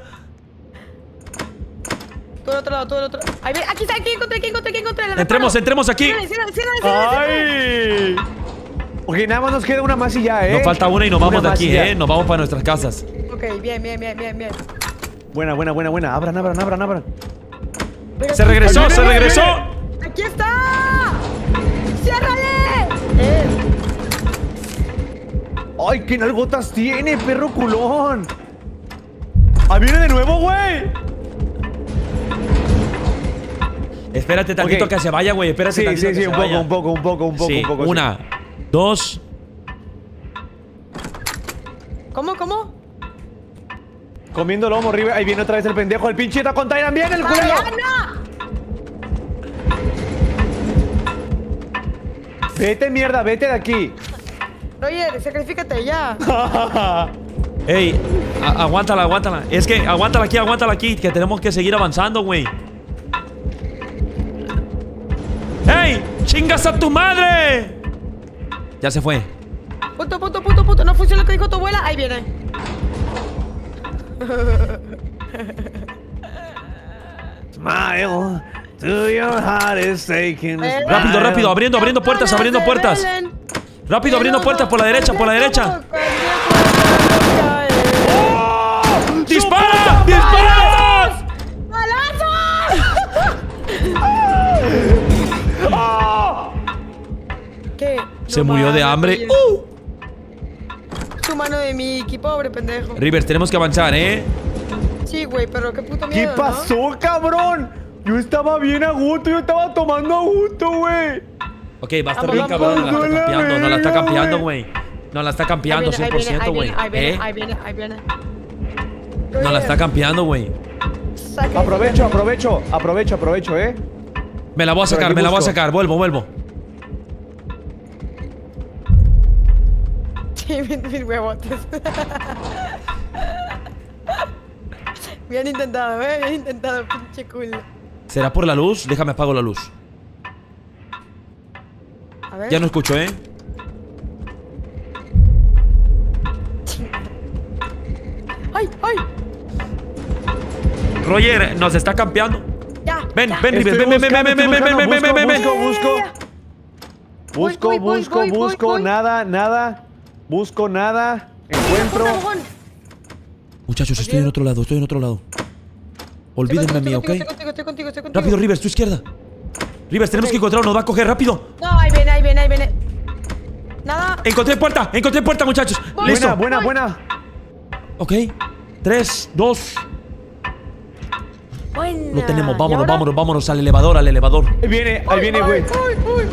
Todo el otro lado, todo el otro. Ahí viene. Aquí está, aquí encontré, aquí encontré, aquí encontré. el Entremos, reparo. entremos aquí. Ciérrale, ciérrale, ciérrale, ciérrale, ciérrale. ¡Ay! Ok, nada más nos queda una más y ya, ¿eh? Nos falta una y nos vamos Una de más aquí, y ya. ¿eh? Nos vamos para nuestras casas. Ok, bien, bien, bien, bien, bien. Buena, buena, buena, buena. Abran, abran, abran, abran. Pero ¡Se aquí regresó, está. se regresó! ¡Aquí está! ¡Ciérrale! Eh, ¡Ay, qué nalgotas tiene, perro culón! ¡Ah, viene de nuevo, güey! Espérate tantito Ok. que se vaya, güey. Espérate Sí, tantito sí, que sí, se un poco, vaya. un poco, un poco, un poco, Sí, un poco. sí. una, dos. ¿Cómo, cómo? Comiendo lomo, River. Ahí viene otra vez el pendejo. El pinche con Tyrant. ¡Viene el culero! ¡Mariana! Vete, mierda, vete de aquí. Roger, sacrifícate ya. Ey, a- aguántala, aguántala. Es que aguántala aquí, aguántala aquí. Que tenemos que seguir avanzando, güey. ¡Ey! ¡Chingas a tu madre! Ya se fue. Punto, punto, punto, punto. No funciona lo que dijo tu abuela. Ahí viene. Smile to your heart is taking Eh, Rápido, rápido, abriendo, abriendo puertas, abriendo puertas. Rápido, abriendo puertas por la derecha, por la derecha. ¡Dispara! ¡Dispara! ¿Qué? Se No murió de mames, hambre. Roger. ¡Uh! Su mano de Mickey, pobre pendejo. Rivers, tenemos que avanzar, ¿eh? Sí, güey, pero qué puto ¿Qué miedo, ¿no? pasó, cabrón? Yo estaba bien a gusto, yo estaba tomando a gusto, güey. Ok, va a estar Vamos, bien vamos, cabrón. Nos la vamos. está campeando, nos la está Verga, campeando, güey. güey. Nos la está Ahí campeando viene, cien ahí por viene, ciento, ahí güey. viene, ahí viene, ¿Eh? ahí viene, ahí viene. Nos la está campeando, güey. Saque- Aprovecho, aprovecho, aprovecho, aprovecho, ¿eh? Me la voy a Por sacar, aquí me la voy a busco. sacar. Vuelvo, vuelvo. Sí, mis, mis huevotes. Bien intentado, eh, bien intentado, pinche culo. ¿Será por la luz? Déjame apago la luz. A ver. Ya no escucho, ¿eh? ¡Ay, ay! Roger, nos está campeando. Ya. Ven, ya. ven, Rivers, Estoy ven, ven, ven, ven, buscando, ven, ven, ven, estoy ven, ven, ven, buscando, ven. busco, busco. Busco, Voy, voy, busco, voy, voy, busco, voy. nada, nada. Busco nada. Encuentro. Mojón, mojón. Muchachos, estoy en otro lado, estoy en otro lado. Olvídenme a mí, ¿ok? Estoy contigo, estoy contigo, estoy contigo, estoy contigo. Rápido, Rivers, tu izquierda. Rivers, tenemos Ok. que encontrarlo, nos va a coger rápido. No, ahí viene, ahí viene, ahí viene. Nada. Encontré puerta, encontré puerta, muchachos. Voy. Listo. Buena, buena, buena. Ok. Tres, dos. Buena. Lo tenemos, ¿Y vámonos, ahora? vámonos, vámonos al elevador, al elevador. Ahí viene, ahí viene, güey. Uy, uy.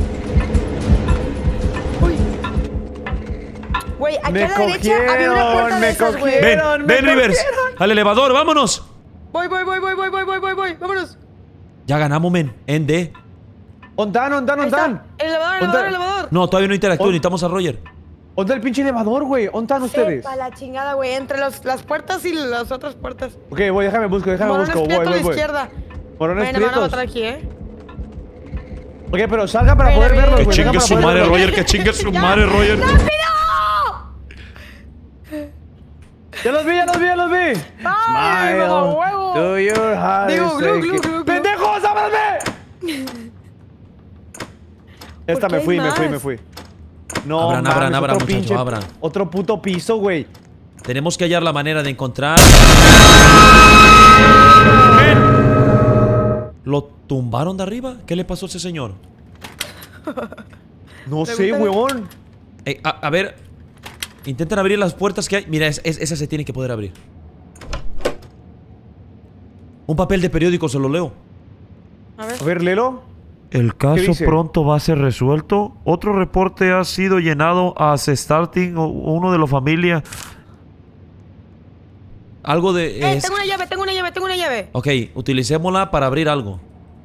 Uy. Güey, aquí Me a la derecha había una puerta cogieron, de me esas, güey. cogieron. Ven, Vieron, ven, me Rivers. cogieron. Al elevador, vámonos. Voy, voy, voy, voy, voy, voy, voy, voy, voy. Vámonos. Ya ganamos, men. En D. Ondan, ondan, Ahí está. ondan. El elevador, el ¿Dónde? elevador, el elevador. No, todavía no interactúo, On- necesitamos a Roger. Ondan el pinche elevador, güey. Ondan ustedes. Sepa la chingada, güey. Entre los, las puertas y las otras puertas. Ok, voy, déjame busco, déjame Morones busco. Voy, prieto a voy, la voy. izquierda. Morones Bueno, me van a prietos. matar aquí, ¿eh? Ok, pero salga para Ven, poder ven. verlo, Que güey. chingue salga su para poder madre, verlo. Roger, que chingue su Ya. madre, Roger. ¡Rápido! Ya los vi, ya los vi, ya los vi. ¡Ay, Smile mamá huevo! to your heart Digo, is glu, glu, taking- glu, glu. ¡Pendejos, ábranme! Esta qué me hay fui, me fui, más? me fui. No, Abran, mames, abran, abran, otro muchachos, pinche- abran. Otro puto piso, güey. Tenemos que hallar la manera de encontrar. ¡Ven! ¿Lo tumbaron de arriba? ¿Qué le pasó a ese señor? No sé, Pregúntale. weón. Eh, a, a ver. Intentan abrir las puertas que hay. Mira, es- es- esa se tiene que poder abrir. Un papel de periódico, se lo leo. A ver. A ver, Lelo. El ¿Qué caso dice? pronto va a ser resuelto. Otro reporte ha sido llenado a Starting, uno de la familia. Algo de. Eh, es- tengo una llave, tengo una llave, tengo una llave. Ok, utilicémosla para abrir algo.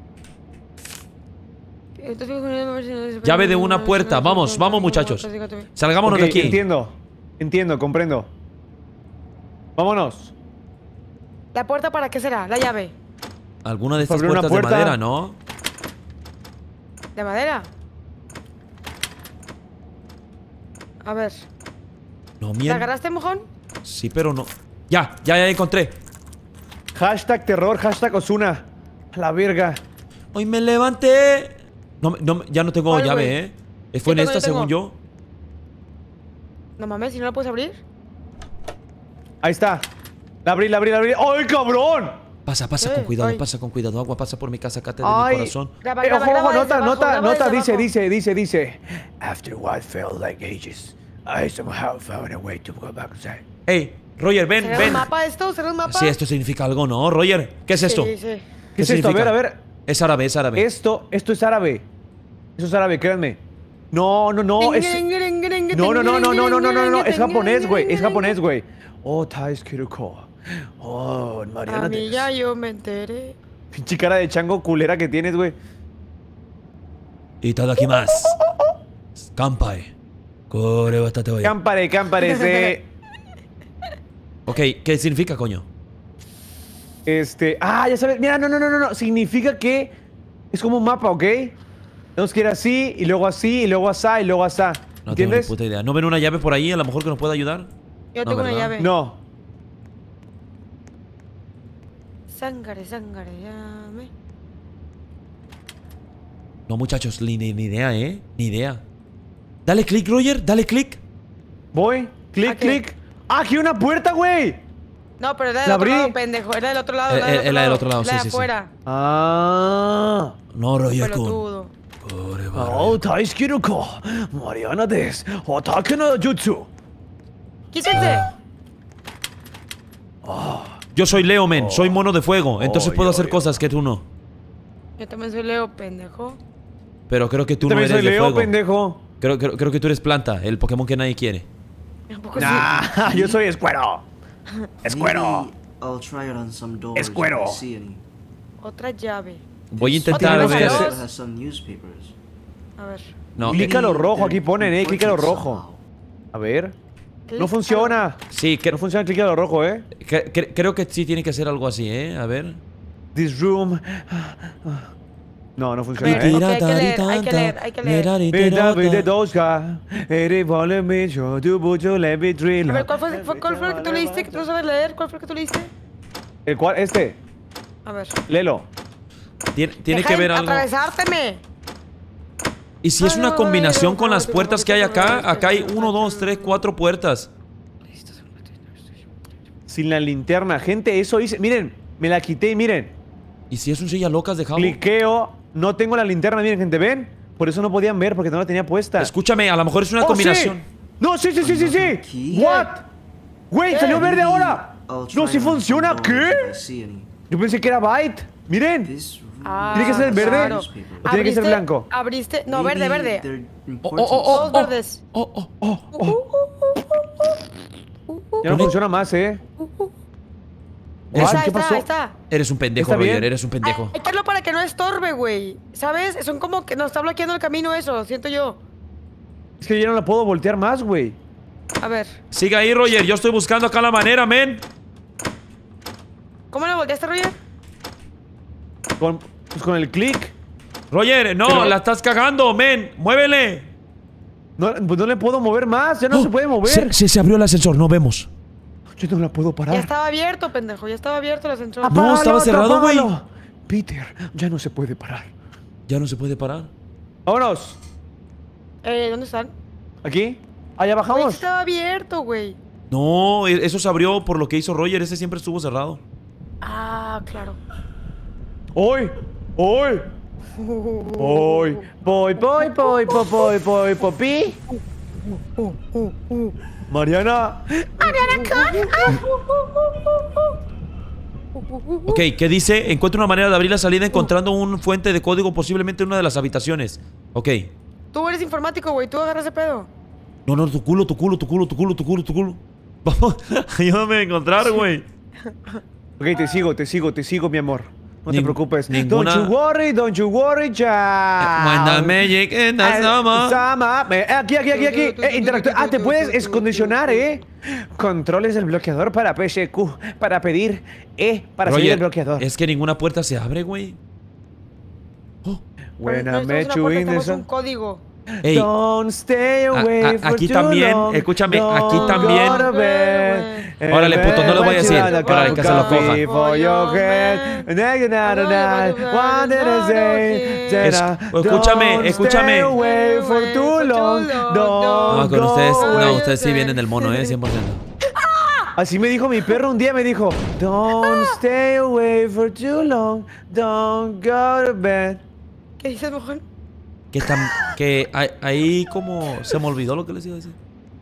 Llave de una puerta. Vamos, vamos, muchachos. Salgámonos Ok, de aquí. entiendo. Entiendo, comprendo. Vámonos. ¿La puerta para qué será? La llave. Alguna de estas Abrir una puertas de puerta. madera, ¿no? ¿De madera? A ver. No, ¿La mierda. agarraste, mojón? Sí, pero no. Ya, ya, ya encontré. Hashtag terror, hashtag Osuna. A la verga. Hoy me levanté. No, me- no, me- ya no tengo ¿Cuál, llave, güey? ¿eh? Fue en tengo, esta, yo tengo. según yo. No mames, ¿si no la puedes abrir? Ahí está. La abrí, la abrí, la abrí. ¡Ay, cabrón! Pasa, pasa ¿Qué? con cuidado, Ay. pasa con cuidado. Agua pasa por mi casa, cállate de Ay. mi corazón. Graba, Eh, graba, ojo, graba ojo, desde nota, abajo, nota, graba nota, desde dice, abajo. dice, dice, dice. After what felt like ages, I somehow found a way to go back inside. Ey, Roger, ven, ¿Será ven. un mapa esto? ¿Será un mapa? Sí, esto significa algo, ¿no? Roger, ¿qué es esto? Sí, sí. ¿Qué es esto? A ver, significa? a ver. Es árabe, es árabe. Esto, esto es árabe. Eso es árabe, créanme. No, no, no, es... No, no, no, no, no, no, no, no, no, es japonés, güey, es japonés, güey. Oh, Tais Kiruko. Oh, Mariana A mí Des. ya yo me enteré. Pinche cara de chango culera que tienes, güey. Itadakimasu. Kampai. Kore wa tate wa yo. Cámpare, cámpare, se... Ok, ¿qué significa, coño? Este... Ah, ya sabes. Mira, no, no, no, no, no. Significa que es como un mapa, ¿ok? Tenemos que ir así, y luego así, y luego asá, y luego asá. No tengo ni ¿Entiendes? puta idea. ¿No ven una llave por ahí? A lo mejor que nos pueda ayudar. Yo No, tengo una ¿verdad? llave. No. Sangare, sangare, llame. No, muchachos, ni, ni- ni idea, ¿eh? Ni idea. Dale clic, Roger, dale clic. Voy. Clic, ¿A qué? clic. ¡Ah, aquí hay una puerta, güey! No, pero era del ¿La otro abrí? lado, pendejo. Era del otro lado. Eh, era del eh, otro la del lado. otro lado, La sí, de sí, sí. afuera. Ah. No, Roger, con. Pelotudo. Kore wa- Oh, Tais Kiruko. Mariana Des. Otake no Jutsu. ¡Quítense! Yo soy Leo, men. Soy mono de fuego. Entonces Oh, puedo yo, hacer yo. cosas que tú no. Yo también soy Leo, pendejo. Pero creo que tú no También eres soy de Leo, fuego. pendejo. Creo, creo, creo que tú eres planta, el Pokémon que nadie quiere. Tampoco sí. Nah, yo soy escuero. Escuero. Maybe I'll try it on some doors if Escuero. I see any. Otra llave. Voy a intentar Otra ver. vez. It has some newspapers. A ver. No, Clica eh, lo rojo, They're aquí ponen, eh. Clica lo important rojo. somehow. A ver. No Clic, funciona. sí, que- No funciona, clica lo rojo, eh. que- que- creo que sí tiene que ser algo así, ¿eh? A ver. This room. No, no A funciona, ver, eh. ok, hay que leer, hay que leer, hay que leer. Vida, vida, dosca. Ere, vole, me, yo, tu, bucho, le, vi, drill. A ver, ¿cuál fue, fue- cuál fue el que tú leíste? ¿Que tú no sabes leer? ¿Cuál fue el que tú leíste? ¿El cual? Este. A ver. Léelo. Tiene, tiene Deja que de ver algo. atravesárteme. Y si es una combinación con las puertas que hay acá, acá hay uno, dos, tres, cuatro puertas. Sin la linterna. Gente, eso hice. Miren, me la quité y miren. Y si es un silla locas de jabo. Cliqueo. No tengo la linterna, miren, gente, ¿ven? Por eso no podían ver, porque no la tenía puesta. Escúchame, a lo mejor es una ¡Oh, combinación. sí! No, sí, sí, sí, sí, sí. Key? What? Güey, salió verde ahora. I'll try No, it sí on some funciona. doors ¿Qué? if I see any. Yo pensé que era Byte. Miren. This room Ah, ¿Tiene que ser verde? claro. ¿O tiene que ser Abriste- blanco? Abriste. No, maybe verde, verde. they're Oh, important oh, oh, Todos oh, verdes. oh, oh, oh, oh. Ya no funciona más, ¿eh? Ahí What? está, ahí ¿Qué está, pasó? ahí está. Eres un pendejo, ¿Está bien? Roger, eres un pendejo. Hay que hacerlo para que no estorbe, güey. ¿Sabes? Son como que nos está bloqueando el camino eso, siento yo. Es que yo no la puedo voltear más, güey. A ver. Siga ahí, Roger. Yo estoy buscando acá la manera, men. ¿Cómo lo volteaste, Roger? Con, pues con el clic. Roger, no, Pero- la estás cagando, men. Muévele. No, pues no le puedo mover más. Ya no se puede mover. Se, se- se abrió el ascensor, no vemos. Yo no la puedo Ya parar. estaba abierto, pendejo. Ya estaba abierto el ascensor. No, estaba cerrado, güey. apágalo. Peter, ya no se puede parar. Ya no se puede parar. Vámonos. Eh, ¿dónde están? ¿Aquí? Allá Güey, bajamos. estaba abierto, güey. No, e- eso se abrió por lo que hizo Roger. Ese siempre estuvo cerrado. Ah, claro. ¡Hoy! ¡Hoy! ¡Hoy! ¡Voy, voy, voy, voy, voy, voy, popi! Mariana. Ok, ¿qué dice? Encuentra una manera de abrir la salida encontrando un fuente de código posiblemente en una de las habitaciones. Ok. Tú eres informático, güey. Tú agarras ese pedo. No, no, tu culo, tu culo, tu culo, tu culo, tu culo, tu culo. Vamos, ayúdame a encontrar, güey. Ok, te sigo, te sigo, te sigo, mi amor. No te Ning- preocupes. ninguna- Don't you worry, don't you worry, child. When the magic in the Eh, summer. Sama. Eh, Aquí, aquí, aquí, aquí. Eh, interactúa. Ah, te puedes escondicionar, ¿eh? Controles del bloqueador para P S Q. Para pedir E para salir del bloqueador. es que ninguna puerta se abre, güey. Oh, When I No necesitamos met una you puerta, in the necesitamos sun. un código. ey, Don't stay A- away a- for aquí too también, long. escúchame, Don't aquí también. go to bed. Órale, puto, no les voy a decir. Órale, Órale, que se lo coja. for your head. Naked out of night. What did I say? Es- escúchame, Don't escúchame. stay away for too long. no, Don't con ustedes, go no, away. ustedes sí vienen del mono, eh, cien por ciento. Así me dijo mi perro un día, me dijo, don't stay away for too long, don't go to bed. ¿Qué dices, mojón? Que, tam- que ahí, ahí como se me olvidó lo que les iba a decir.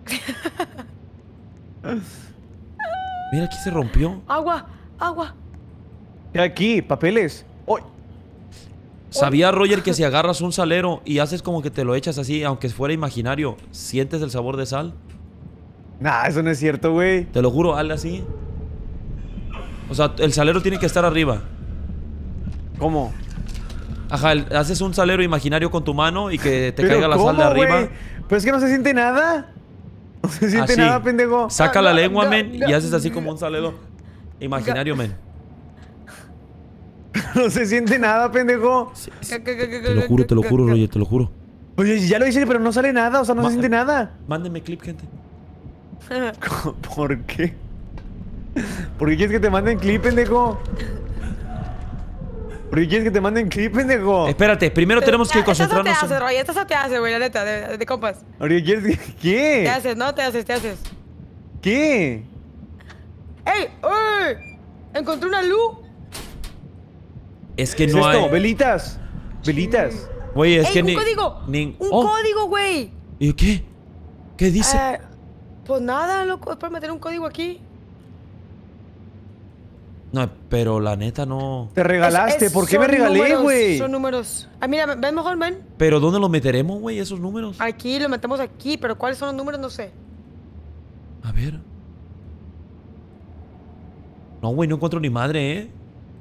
Mira, aquí se rompió. Agua, agua. Aquí, papeles. ¡Uy! ¿Sabía Roger que si agarras un salero y haces como que te lo echas así, aunque fuera imaginario, sientes el sabor de sal? Nah, eso no es cierto, güey. Te lo juro, hazle así. O sea, el salero tiene que estar arriba. ¿Cómo? Ajá, el- haces un salero imaginario con tu mano y que te ¿Pero caiga la sal de cómo, arriba. güey? Pero es que no se siente nada. No se siente Así. nada, pendejo. Saca Ah, la no, lengua, no, men, no. y haces así como un salero imaginario, men. No se siente nada, pendejo. Te lo juro, te lo juro, Roger, te lo juro. Oye, ya lo hice, pero no sale nada. O sea, no Ma- se siente nada. Mándenme clip, gente. ¿Por qué? ¿Por qué quieres que te manden clip, pendejo? ¿Por qué quieres que te manden clip, pendejo? Espérate, primero tenemos que concentrarnos. Esta se te en- hace, Roy, esta se te hace, güey, la neta, de, de compas. ¿Por qué quieres que... Te ¿Qué? haces, ¿no? Te haces, te haces. ¿Qué? ¡Ey! ¡Ey! Encontré una luz. Es que ¿Qué es no esto? hay. Velitas. Velitas. Güey, es ¡Ey, que un ni. código! ni- ¡Un Oh, código, güey! ¿Y qué? ¿Qué dice? Eh, pues nada, loco, es para meter un código aquí. No, pero la neta no. Te regalaste. Es- es- ¿Por qué me son regalé, números, güey? Son números. Ah, mira, ¿ven mejor, ven? ¿Pero dónde los meteremos, güey, esos números? Aquí, lo metemos aquí, pero ¿cuáles son los números? No sé. A ver. No, güey, no encuentro ni madre, ¿eh?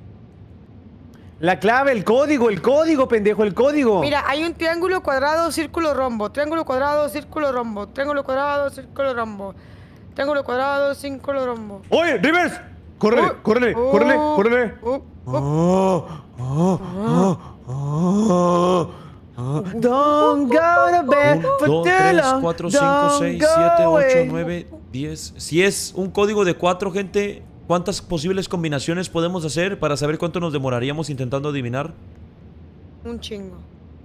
La clave, el código, el código, pendejo, el código. Mira, hay un triángulo cuadrado, círculo, rombo. Triángulo cuadrado, círculo, rombo. Triángulo cuadrado, círculo, rombo. Triángulo cuadrado, círculo, rombo. ¡Oye, Rivers! ¡Córrele, Uh, córrele, uh, córrele, córrele! uh, uh. Oh, oh, oh, oh, oh. Don't go to bed uno, for dos, too tres, long. cuatro, cinco, Don't seis, go siete, ocho, away. nueve, diez. Si es un código de cuatro, gente, ¿cuántas posibles combinaciones podemos hacer para saber cuánto nos demoraríamos intentando adivinar? Un chingo.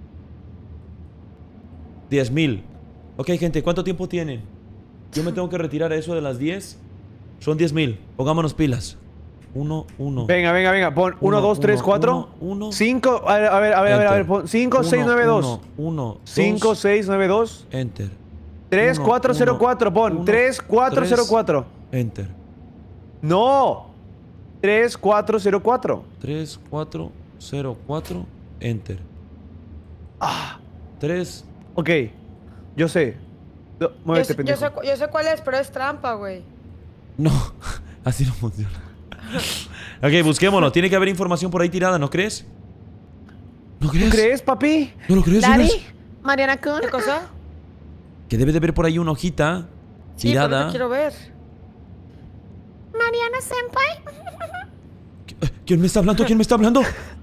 diez mil. Ok, gente, ¿cuánto tiempo tienen? Yo me tengo que retirar a eso de las diez. Son diez mil. Pongámonos pilas. uno, uno. Venga, venga, venga. Pon uno, dos, tres, cuatro. uno. cinco. A ver, a ver, a ver, a ver. a ver, pon cinco, seis, nueve, dos. uno, cinco, seis, nueve, dos. Enter. tres, Uno, cuatro, cero, uno, cuatro. Pon uno, tres, cuatro, cero, tres. cuatro. Enter. No. tres, cuatro, cero, cuatro. tres, cuatro, cero, cuatro. Enter. Ah, tres. ok. Yo sé. No, Yo, muévete, sé- yo, pendejo. sé, cu- yo sé cuál es, pero es trampa, güey. No, así no funciona. Ok, busquémoslo. Tiene que haber información por ahí tirada, ¿no crees? ¿No crees? ¿Tú crees, papi? ¿No lo crees, Daddy, Inés? Mariana Kun. ¿Qué cosa? Que debe de haber por ahí una hojita Sí, pero tirada. no quiero ver. Mariana Senpai. Eh, ¿Quién me está hablando? ¿Quién me está hablando?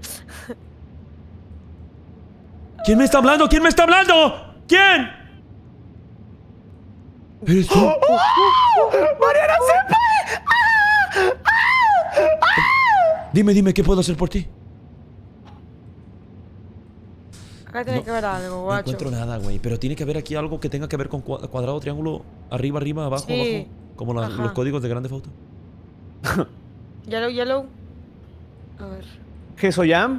¿Quién me está hablando? ¿Quién me está hablando? ¿Quién? ¿Eres tú? ¡Mariana Senpai! Dime, dime, ¿qué puedo hacer por ti? Acá tiene No, que haber algo, No guacho. encuentro nada, güey. Pero tiene que haber aquí algo que tenga que ver con cua- cuadrado, triángulo, arriba, arriba, abajo, Sí. abajo. Como la- Ajá. los códigos de Grande Auto. Yellow, yellow. A ver. ¿Jesoyam?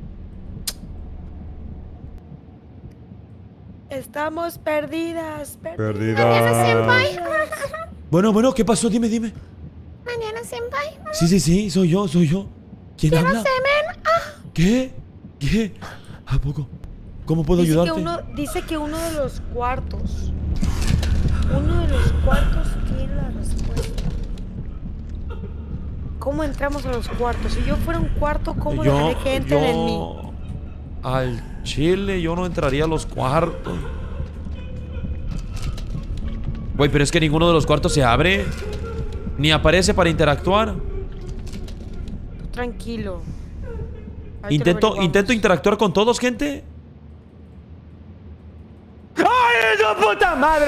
Estamos perdidas. Mariana Senpai. Bueno, bueno, ¿qué pasó? Dime, dime. Mariana Senpai. Sí, sí, sí, soy yo, soy yo. ¿Quién habla? Semen. Ah, ¿Qué? ¿Qué? ¿A poco? ¿Cómo puedo Dice que, ayudarte? uno, dice que uno de los cuartos. Uno de los cuartos tiene la respuesta. ¿Cómo entramos a los cuartos? Si yo fuera un cuarto, ¿cómo dejaré que entren en mí? Al chile, yo no entraría a los cuartos. Güey, pero es que ninguno de los cuartos se abre. Ni aparece para interactuar. Tú tranquilo. Ahorita lo Intento, averiguamos. intento interactuar con todos, gente. ¡Ay, tu puta madre!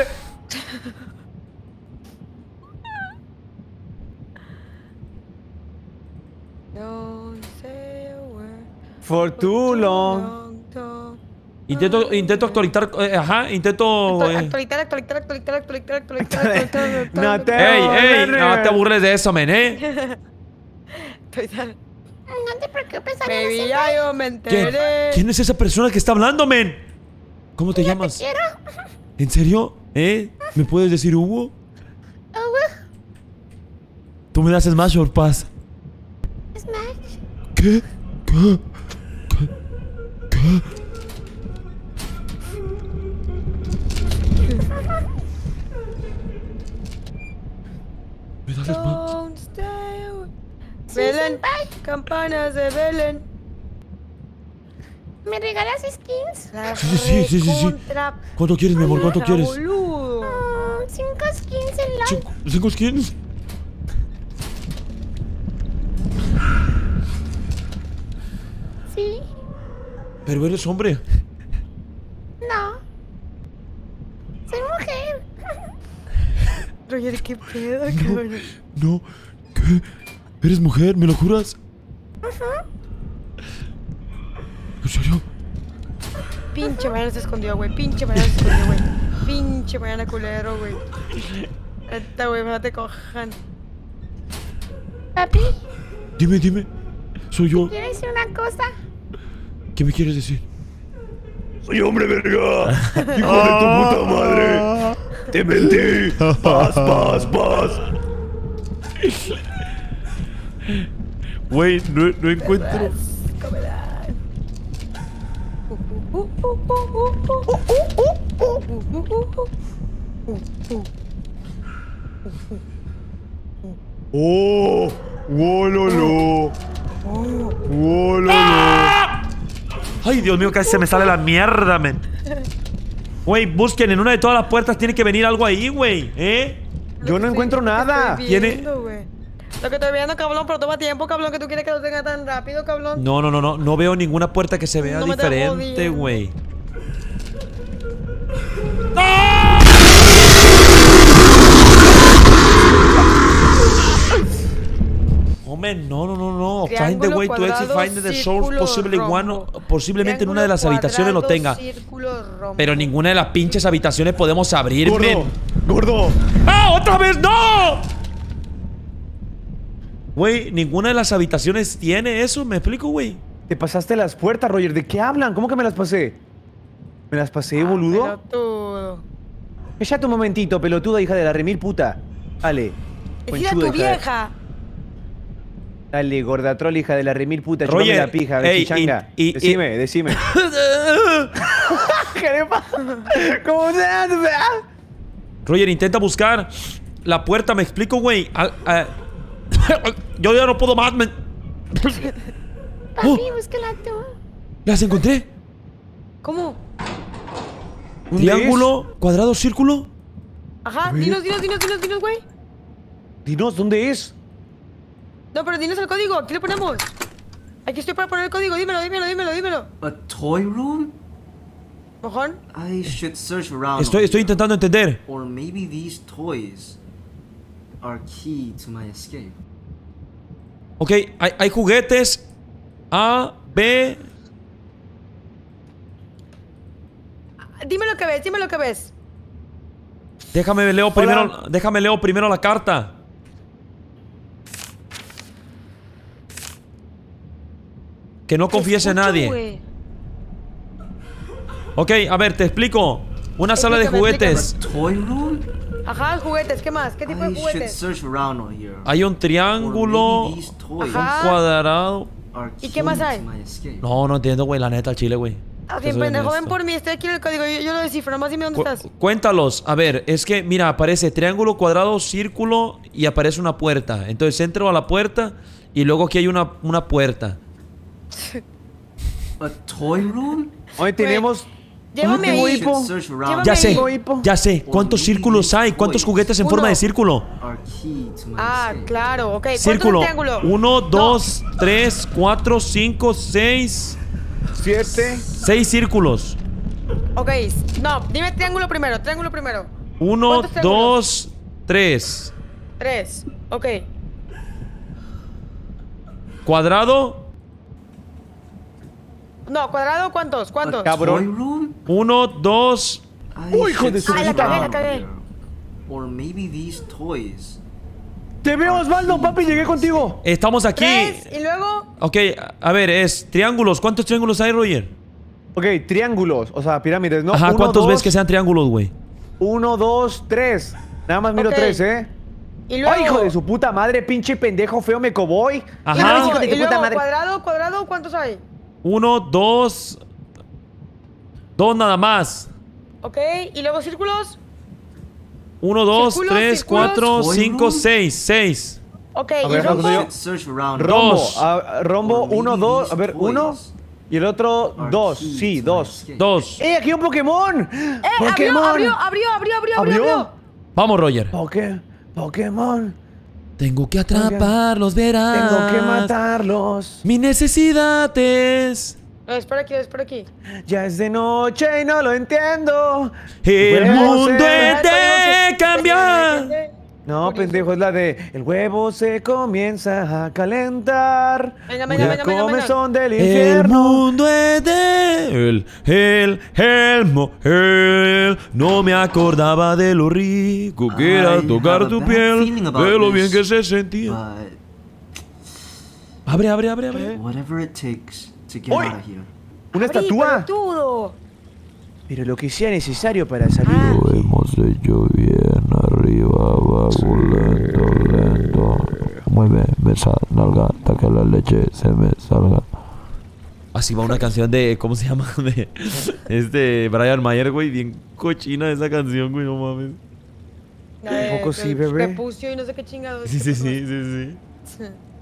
Don't say a word For too long. long, don't. Intento, intento actualizar. eh, ajá, intento. Actu- eh. Actualizar, actualizar, actualizar, actualizar, actualizar, actualizar, No actualizar, te- ¡Ey, ey! no, No te burles de eso, men, ¿eh? actualizar. No te preocupes, Baby, Ariana. ya yo me ¿Quién? enteré. ¿Quién es esa persona que está hablando, men? ¿Cómo te llamas? Quiero. ¿En serio? ¿Eh? ¿Me puedes decir Hugo? Oh, Tú me das Smash or Pass. Smash. ¿Qué? ¿Qué? ¿Qué? ¿Qué? ¿Me das Smash? Don't stay away. Belén, campanas de Belén. ¿Me regalas skins? La Sí, sí, sí, sí, sí, sí. recontra ¿Cuánto quieres, mi amor? ¿Cuánto perra, quieres? boludo. Mm, cinco skins en LOL. ¿Cinco, cinco skins? Sí. Pero eres hombre. No. Soy mujer. Roger, qué pedo, cabrón. No. ¿Qué? ¿Eres mujer? ¿Me lo juras? ¿En serio? Pinche Mariana se escondió, güey. Pinche Mariana se escondió, güey. Pinche Mariana culero, güey. Esta, güey, no te cojan. Papi, Dime, dime. Soy yo. quiero decir una cosa. ¿Qué me quieres decir? ¡Soy hombre, verga! ¡Hijo de tu puta madre! ¡Te mentí! ¡Paz, paz, paz! Güey, no, no encuentro. Comerán. Uh, uh, uh, uh, uh, uh, uh, uh, uh, uh, uh, uh, uh. ¡Oh! ¡Wololo! ¡Wololo! Ay, Dios mío, casi se me sale la mierda, men. Güey, busquen en una de todas las puertas. Tiene que venir algo ahí, güey. ¿Eh? Yo no encuentro Lo que nada. estoy Tiene- viendo, güey. Lo que estoy viendo, cabrón, pero toma tiempo, cabrón, que tú quieres que lo tenga tan rápido, cabrón. No, no, no, no. No veo ninguna puerta que se vea No me estés diferente, jodiendo. güey. Hombre, no, no, no, no. Find the Triángulo, way to exit. cuadrado, Find the source. círculo, Possibly rombo. one. Posiblemente en una de las Triángulo, habitaciones lo cuadrado, tenga. círculo, rombo. Pero ninguna de las pinches habitaciones podemos abrir, ¡Gordo! men. ¡Gordo! ¡Ah, otra vez no! Güey, ninguna de las habitaciones tiene eso. ¿Me explico, güey? Te pasaste las puertas, Roger. ¿De qué hablan? ¿Cómo que me las pasé? ¿Me las pasé, boludo? Pelotudo. Cállate un momentito, pelotuda, hija de la remil puta. Dale. Decida conchuda, tu hija de- vieja. Dale, gorda troll, hija de la remil puta. Roger, Chúpame la pija, ey, chichanga. y- y- Decime, decime. ¿Qué le pasa? ¿Cómo se hace? Roger, intenta buscar la puerta. ¿Me explico, güey? Ah, ah. Yo ya no puedo más, men. Papi, Oh. búscala tú. ¿Las encontré? ¿Cómo? ¿Dónde Triángulo, cuadrado, círculo. Ajá, dinos, dinos, dinos, dinos, dinos, güey. Dinos, ¿dónde es? No, pero dinos el código, aquí lo ponemos. Aquí estoy para poner el código, dímelo, dímelo, dímelo, dímelo. A toy room? Mojón. I should search around. Estoy, estoy intentando entender. Or maybe these toys are key to my escape. Ok, hay, hay juguetes. A, B. Dime lo que ves, dime lo que ves. Déjame leo primero. Déjame leo primero la carta. Que no confiese en Escucho, nadie. güey. Ok, a ver, te explico. Una sala de Explícame, juguetes. Toy room? Ajá, juguetes, ¿qué más? ¿Qué tipo I de should juguetes? search around on here. Hay un triángulo. Or maybe these toys Ajá. Un cuadrado. are ¿Y key qué más hay? to my escape. No, no entiendo, güey. La neta, al chile, güey. Ah, Te bien, soy pendejo, ven honesto. por mí, estoy aquí en el código, yo, yo lo descifro, nomás dime dónde Cu- estás. Cuéntalos. A ver, es que, mira, aparece triángulo, cuadrado, círculo y aparece una puerta. Entonces entro a la puerta y luego aquí hay una, una puerta. A toy room? Hoy tenemos... Llévame tengo ahí. hipo. Should search around Llévame Ya ahí. sé, Hipo, hipo. ya sé. ¿Cuántos círculos hay? ¿Cuántos juguetes en Uno. forma de círculo? are key to my Ah, escape. claro, ok. ¿Cuántos Círculo. triángulo? Uno, No. dos, tres, cuatro, cinco, seis. Siete. Seis círculos. Ok, no, dime triángulo primero, triángulo primero. Uno, ¿Cuántos triángulos? dos, tres. Tres, ok. Cuadrado. No, cuadrado, ¿cuántos? ¿Cuántos? A Cabrón. toy room? Uno, dos. I Uy, hijo should de su Ay, la sit cagué, la down cagué. here. Or maybe these toys. Te veo, Osvaldo, papi, llegué contigo. Estamos aquí. Tres, y luego... Ok, a ver, es triángulos. ¿Cuántos triángulos hay, Roger? Ok, triángulos, o sea, pirámides, ¿no? Ajá, Uno, ¿cuántos dos, ves que sean triángulos, güey? Uno, dos, tres. Nada más miro Ok. tres, ¿eh? Y luego... ¡Ay, hijo de su puta madre, pinche pendejo feo me coboy! Y Ajá. luego, Hijo de tu y puta luego, madre. cuadrado, cuadrado, ¿cuántos hay? Uno, dos. Dos nada más. Ok, y luego círculos. Uno, dos, Círculos, tres, círculos. cuatro, Toy cinco, room. seis. Seis. Ok, A y ver, rombo. ¿cuánto Should search around. Rombo, Dos. ah, rombo, Or maybe uno, dos, a ver, these uno. toys Y el otro, are dos, key sí, to my dos. escape. Dos. ¡Eh, aquí hay un Pokémon! ¡Eh, ¡Pokémon! abrió, abrió, abrió, abrió, abrió, ¿Abrió? abrió! Vamos, Roger. Poké, Pokémon. Tengo que atraparlos, verás. Tengo que matarlos. Mis necesidades. Eh, espera aquí, espera aquí. Ya es de noche y no lo entiendo. El Huevo mundo se- es de cambiar. No, pendejo, es la de el huevo se comienza a calentar. Venga, venga, Una venga, venga, comezón del El infierno. mundo es de él, él, él, mo- él. No me acordaba de lo rico que era I tocar have a tu bad piel, feeling about de lo bien this, que se sentía. But Abre, abre, abre, abre. whatever it takes to get Uy. out of here. Una Abrí, estatua. pelotudo. Pero lo que sea necesario para salir. Lo hemos hecho bien, arriba, abajo, lento, lento. Mueve, besa, nalga, hasta que la leche se me salga. Así va una canción de, ¿cómo se llama? De, es de Brian Mayer, güey. Bien cochina esa canción, güey, no mames. La de- ¿A poco sí, del bebé? prepucio y no sé qué chingados. Sí, sí, sí, sí, sí.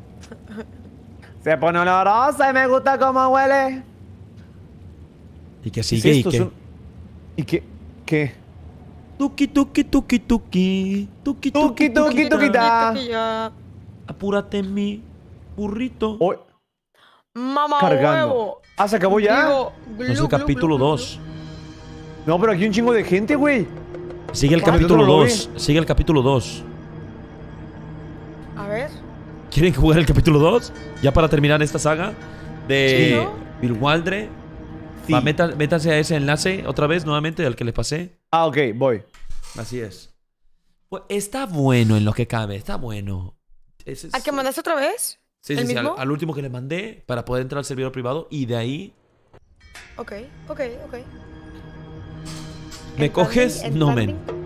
Se pone olorosa y me gusta cómo huele. Y que ¿Qué es sigue y esto? que... Son- ¿Y qué? ¿Qué? Tuki, tuki, tuki, tuki. Tuki, Tuki, tuki, tuki, da. Tuki, ya. Apúrate mi burrito. Hoy Mamá cargando. huevo. Ah, ¿se acabó ya? Digo, No es el glu, glu, capítulo glu, glu, dos. No, pero aquí hay un chingo de gente, güey. Sigue el Ah, capítulo yo no lo dos. Sigue el capítulo dos. glu. A ver. ¿Quieren jugar el capítulo dos? Ya para terminar esta saga de Sí, ¿no? Bill Waldre. Sí. Va, meta- métanse a ese enlace otra vez, nuevamente, al que les pasé. Ah, ok, voy. Así es. Pues está bueno en lo que cabe, está bueno. Ese es- ¿Al que mandaste otra vez? Sí, sí, ¿El sí, al, mismo? al último que les mandé para poder entrar al servidor privado y de ahí Ok, ok, ok. me El coges, landing, el no men. landing.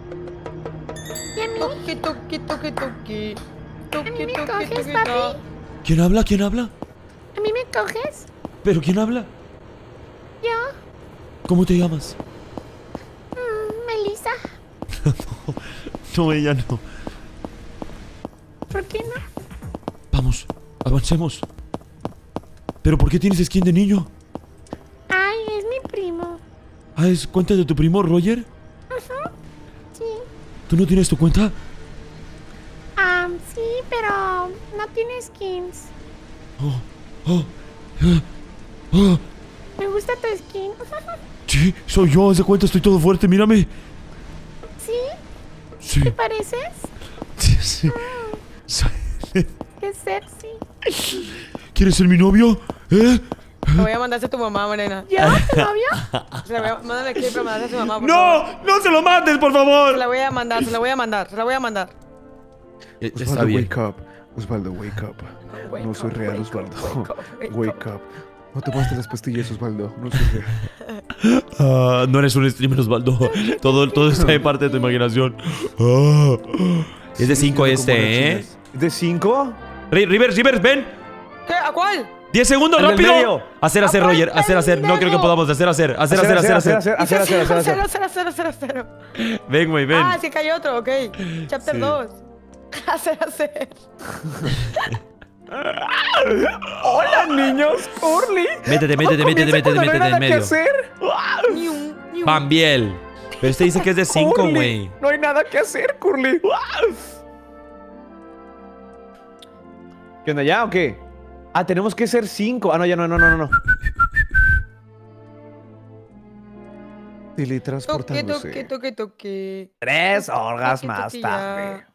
Tuki, tuki, tuki, tuki. Tuki, me tuki, coges, tuki, papi? ta. ¿Quién habla? ¿Quién habla? ¿A mí me coges? ¿Pero quién habla? Yo, ¿Cómo te llamas? mm, Melissa. No, ella no. ¿Por qué no? Vamos, avancemos. ¿Pero por qué tienes skin de niño? Ay, es mi primo. Ah, ¿es cuenta de tu primo Roger? Sí. ¿Tú no tienes tu cuenta? Ah, sí, pero no tiene skins. Oh, oh, eh, oh. Me gusta tu skin. Sí, soy yo, haz de cuenta, estoy todo fuerte, mírame. ¿Sí? Sí, ¿Te pareces? sí, sí. Soy- Qué sexy. ¿Quieres ser mi novio? ¿Eh? Lo voy a mandar a tu mamá, Morena. ¿Yo, tu novio? Se la voy a... Mándale aquí para mandarse a su mamá, por ¡No! favor. ¡No se lo mandes, por Se favor! la voy a mandar, se la voy a mandar, se la voy a mandar. Eh, Está Osvaldo, bien. wake up. Osvaldo, wake up. Wake No soy up, real, wake up, Osvaldo. wake up, wake Wake up. No tomaste las pastillas, Osvaldo. No soy real. Ah, no eres un streamer, Osvaldo. Todo, todo está de parte de tu imaginación. Ah. Es de cinco Siento como este, ¿eh? reaccionas. ¿Es de cinco? Ri- Rivers, Rivers, ven. ¿Qué? ¿A cuál? diez segundos, El del rápido. medio. Hacer, hacer, Roger. Hacer, hacer. No creo que podamos. Hacer, hacer. Hacer, hacer, hacer, hacer. hacer, hacer, hacer, hacer, hacer. Cero, cero, cero, cero. Ven, güey, ven. Ah, sí que hay otro, ok. Chapter Sí. dos. Hacer, hacer. ¡Hola, niños! ¡Curly! Métete, métete, métete, métete, Comienza cuando no hay métete en nada que medio. hacer. Ni un, ni un. Bambiel. Pero este dice que es de cinco, Curly, güey. No hay nada que hacer, Curly. ¿Qué onda ya o qué? Ah, tenemos que ser cinco. Ah, no, ya no, no, no, no, no. Toque, Teletransportándose. toque, toque, toque. Tres horas Toque, más toque, tarde.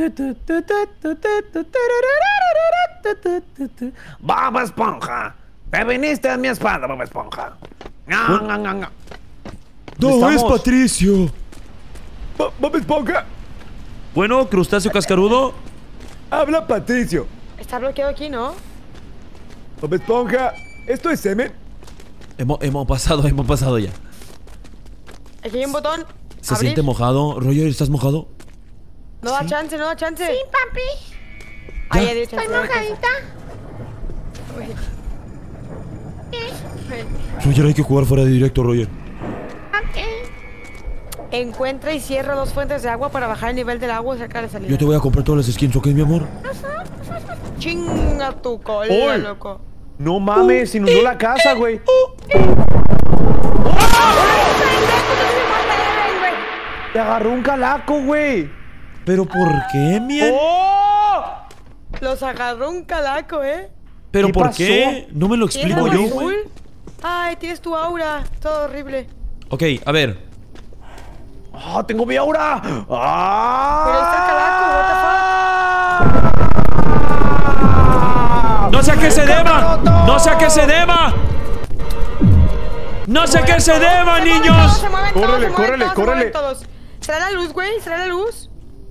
Bob Esponja. ¡Te viniste a mi espalda, Bob Esponja! ¡Nga, nga, nga, nga! No, ¿Dónde es estamos? Patricio. Bo- Bob Esponja, Bueno, crustáceo cascarudo. habla Patricio. Está bloqueado aquí, ¿no? Bob Esponja, ¿esto es semen? Hemos, hemos pasado, hemos pasado ya. Aquí hay un botón. Se abrir. siente mojado. Roger, ¿estás mojado? No da chance, no da chance. Sí, papi. Ahí ya dio chance. Estoy mojadita. Roger, hay que jugar fuera de directo, Roger. Ok. Encuentra y cierra dos fuentes de agua para bajar el nivel del agua cerca de la salida. Yo te voy a comprar todas las skins, ¿ok, mi amor? Chinga tu cola, ¡Oy! loco. No mames, se inundó la casa, güey. Te agarró un calaco, güey. ¿Pero por qué, miel? ¡Oh! Los agarró un calaco, ¿eh? ¿Pero ¿Qué por pasó? qué? No me lo ¿Tienes explico algo yo, güey. azul? Ay, tienes tu aura. Todo horrible. Ok, a ver. ¡Ah, tengo mi aura! ¡Ah! Pero ahí está el calaco, ¡No sé a qué se deba! ¡No sé a qué se deba! ¡No sé a qué se deba, Se mueven todos, niños! se mueven todos, Córrele, se mueven córrele, todos, se córrele. mueven todos. ¿Será la luz, güey? ¿Será la luz?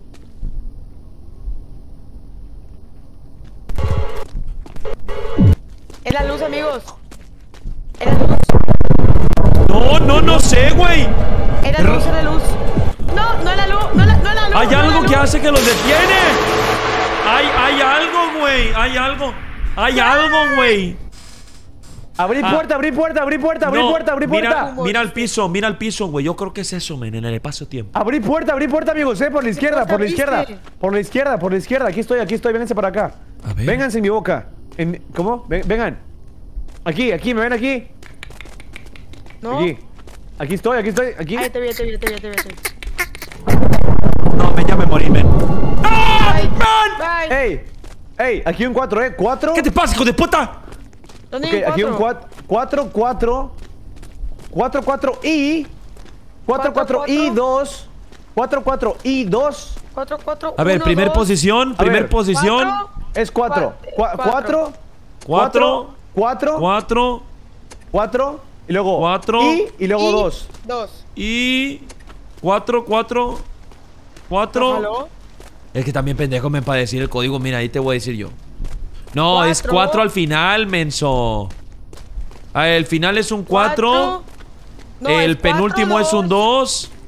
Es la luz, amigos. Es la luz. No, no, no sé, güey. Es la luz, es la luz. No, no es la luz, no es la, no es la luz. Hay no es la algo que luz. hace que los detiene. Hay, hay algo, güey. Hay algo. Hay algo, güey. Abrí Ah. puerta, abrí puerta, abrí puerta, abrí No, puerta, abrí mira, puerta. mira el piso, mira el piso, güey. Yo creo que es eso, men, en el espacio-tiempo. Abrí puerta, abrí puerta, amigos, eh, por la izquierda, cosa por la izquierda. viste? Por la izquierda, por la izquierda. Aquí estoy, aquí estoy, vénganse para acá. A ver. Vénganse en mi boca. En mi- ¿Cómo? Ven- vengan. Aquí, aquí, ¿me ven aquí? No. Aquí. Aquí estoy, aquí estoy, aquí. Ay, te vi, te vi, te vi, te vi, te vi. No, me ya me morí, men. Bye. ¡Ey! ¡Ey! Aquí un cuatro, ¿eh? ¿Cuatro? ¿Qué te pasa, hijo de puta? ¿Dónde Ok, hay un aquí un cuatro? cuatro, cuatro, cuatro, cuatro y cuatro, cuatro y dos, cuatro, cuatro y dos. Cuatro, cuatro, A ver, uno, primer dos, posición, primer ver. posición. cuatro. Es cuatro, Cua- Cua- cuatro, Cuatro, cuatro, cuatro cuatro y luego Cuatro. y y luego Y dos. Dos. y cuatro, cuatro, cuatro. Bájalo. Es que también pendejo me para decir el código, mira, ahí te voy a decir yo. No, Cuatro. es cuatro al final, menso. Ah, el final es un cuatro. No, el es cuatro, penúltimo es un dos. dos.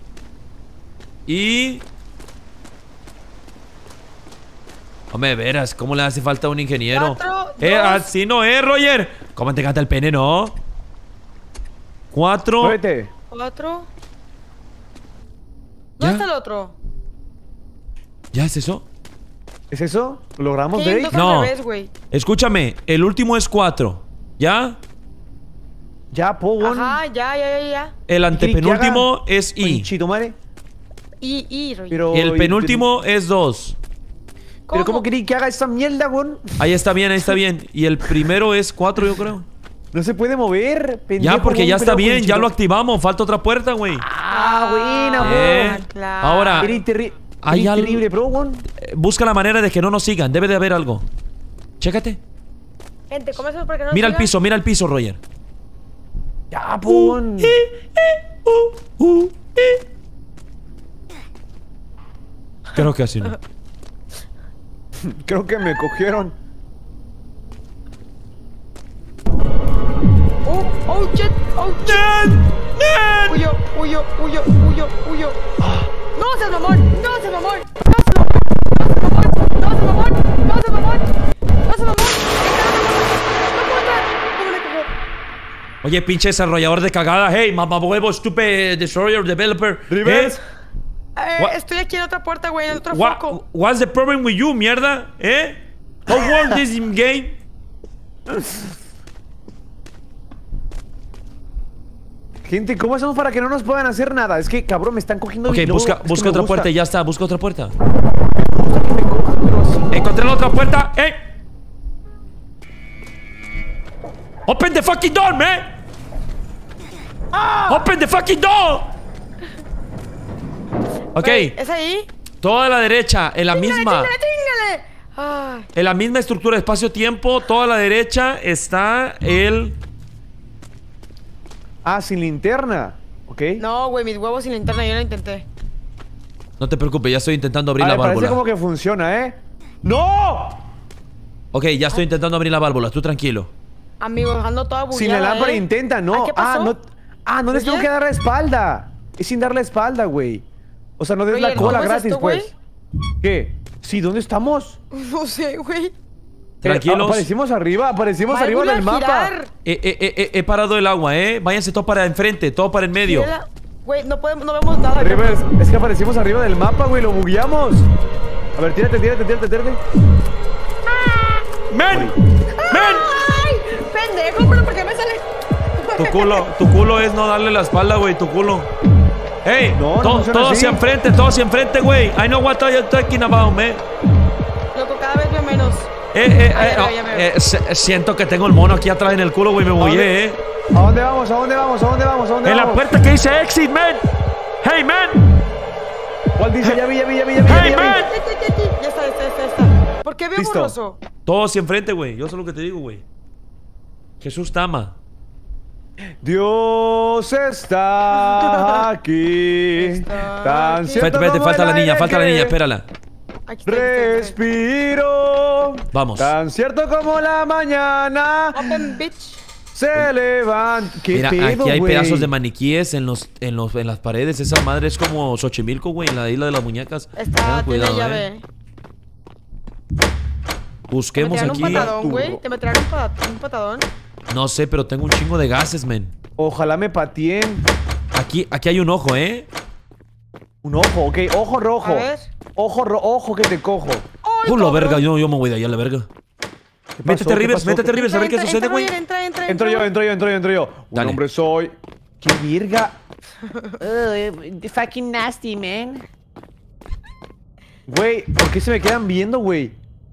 Y... Hombre, veras, ¿cómo le hace falta a un ingeniero? Cuatro, eh, dos. así no es, Roger. ¿Cómo te canta el pene, no? Cuatro. Muévete. Cuatro. ¿Ya? ¿Dónde está el otro? ¿Ya es eso? ¿Es eso? ¿Lo logramos, Aquí hay Drake? dos al No. revés, güey. Escúchame, el último es cuatro. ¿Ya? Ya, Pogon. Ajá, ya, ya, ya, ya. El antepenúltimo es I. Conchito madre. Y, y, Roger. Pero Y el penúltimo es dos. Pero ¿cómo querí que haga esta mierda, güey? Ahí está bien, ahí está bien. Y el primero es cuatro, yo creo. No se puede mover, pendejo, Ya, porque güey, ya está pero bien, ya Conchito. lo activamos. Falta otra puerta, güey. Ah, buena, güey. Eh, claro. Ahora, Eres terri- Hay eres algo- terrible, bro, güey. eh, busca la manera de que no nos sigan. Debe de haber algo. Chécate. Gente, ¿cómo hacemos para que no Mira el sigan? piso, mira el piso, Roger. Ya, Pogon. Uh, uh, eh. Creo que así no. Creo que me cogieron. Oh, oh, shit, oh, shit. Huyo, huyo, huyo, huyo, huyo. No seas mamón, no seas mamón, no seas mamón, no seas mamón, no seas mamón, no seas mamón. No puedo entrar. ¿Cómo le cogió? Oye, pinche desarrollador de cagada. Hey, mamá huevo, stupid destroyer developer. Reverse. Eh, What? estoy aquí en otra puerta, güey, en otro What, foco. what's the problem with you, mierda? ¿Eh? How work this in game? Gente, ¿cómo hacemos para que no nos puedan hacer nada? Es que, cabrón, me están cogiendo Ok, y luego- busca, es que busca me otra gusta. puerta y ya está. Busca otra puerta. Me gusta que me cojan, pero así no. Encontré la otra puerta. ¡Ey! Open the fucking door, man. Open the fucking door. Ok, Güey, ¿es ahí? toda a la derecha, en la ¡Chíngale, misma. chíngale, chíngale! Ay. En la misma estructura de espacio-tiempo, toda a la derecha está el... Ah, sin linterna. Ok. No, güey, mis huevos sin linterna, yo lo intenté. No te preocupes, ya estoy intentando abrir A la ver, parece válvula. como que funciona, ¿eh? ¡No! Ok, ya estoy intentando abrir la válvula, tú tranquilo. Amigo, dejando toda bugueada, Sin la lámpara ¿eh? intenta, no. ¿Ah, qué pasó? Ah, no. Ah, no les tengo ¿Oye? que dar la espalda. Es sin dar la espalda, güey. O sea, no des la Roger, cola ¿cómo es gratis, esto, pues. ¿Qué? Sí, ¿dónde estamos? No sé, güey. Tranquilos. Eh, aparecimos arriba, aparecimos arriba Válvula del mapa. girar. Eh, eh, eh, eh, he parado el agua, ¿eh? Váyanse todo para enfrente, todo para en medio. Mira, güey, no podemos, no vemos nada. Rivers, es que aparecimos arriba del mapa, güey, lo bugueamos. A ver, tírate, tírate, tírate, tírate. ¡Men! ¡Men! ¡Ay! Pendejo, pero ¿por qué me sale? Tu culo, tu culo es no darle la espalda, güey, tu culo. Hey, No, no to- funciona todo así. hacia enfrente, todo hacia enfrente, güey. I know what you're talking about, man. Loco, cada vez veo menos. Eh, eh, Ah, eh, ya veo, oh, ya veo. eh, se- siento que tengo el mono aquí atrás en el culo, güey, me bugué, eh. ¿A dónde vamos? ¿A dónde vamos? ¿A dónde vamos? ¿A dónde En la vamos? puerta que dice exit, man. Hey, man. ¿Cuál dice? Ya vi, ya vi, ya vi, ya vi. Hey, ya vi. man. Ya, ya, ya, ya. Ya está, ya está, ya está, ya está. ¿Por qué veo Listo. borroso? Todo hacia enfrente, güey. Yo sé lo que te digo, güey. Jesús te ama. Dios está aquí. Está Tan aquí. cierto Vete, vete, como falta el la niña, aire falta la que niña, espérala. Aquí está, aquí está, aquí está. Respiro. Vamos. Tan cierto como la mañana Open, bitch. se levanta. ¿Qué Mira, pedo, aquí hay güey? pedazos de maniquíes en los, en los, en las paredes. Esa madre es como Xochimilco, güey, en la isla de las muñecas. Está, Tengan tiene cuidado, llave. eh. ¿Te Busquemos meterán aquí. un patadón, güey? ¿Te meterán un, pa- un patadón? No sé, pero tengo un chingo de gases, men. Ojalá me pateen. Aquí, aquí hay un ojo, ¿eh? Un ojo, ok. Ojo rojo. A ver. Ojo, ro ojo que te cojo. ¡Ay, ¡Uh, la cabrón! verga! Yo, yo me voy de allá, la verga. ¿Qué Métete, pasó? ¿Qué Rivers, pasó? métete, Rivers, a ver qué Entra, sucede, entra, güey. Roger, Entra, entra, Entro yo, entra. entro yo, entro yo, entro yo. Un Dale. hombre soy. ¡Qué virga! Uh, fucking nasty, man. Güey, ¿por qué se me quedan viendo, güey?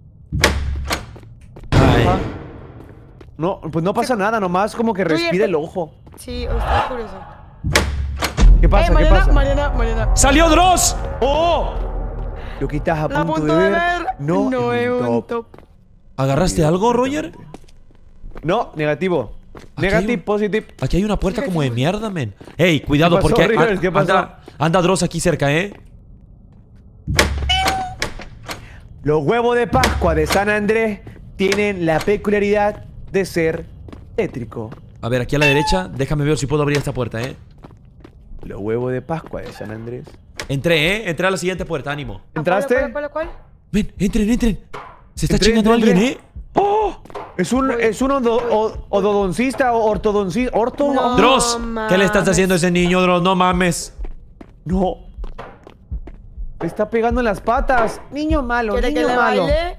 Ay. No, pues no pasa nada, nomás como que Roger, respira te- el ojo. Sí, está curioso. ¿Qué pasa? Eh, ¿Qué Mariana, pasa? Mariana, Mariana. ¡Salió Dross! ¡Oh! Lo que estás a La punto, punto de ver. No, no en es un un top. top. ¿Agarraste algo, Roger? No, negativo. Aquí Negative, hay un- positive. Aquí hay una puerta como de mierda, men. Ey, cuidado, ¿Qué pasó, porque Rivers? a- ¿Qué pasó? anda, anda Dross aquí cerca, ¿eh? Los huevos de Pascua de San Andrés tienen la peculiaridad de ser tétrico. A ver, aquí a la derecha, déjame ver si puedo abrir esta puerta, ¿eh? Los huevos de Pascua de San Andrés. Entré, ¿eh? Entré a la siguiente puerta, ánimo. ¿Entraste? ¿Cuál, cuál, cuál, cuál? Ven, entren, entren. Se está Entré, chingando entré, alguien, entré. ¿eh? ¡Oh! Es un, es un odo- o- ododoncista o ortodoncista. ¿Orto? No. Dross, ¿qué le estás mames. haciendo a ese niño, Dross? No mames. No. Me está pegando en las patas. Niño malo, ¿Quiere que niño le malo. baile?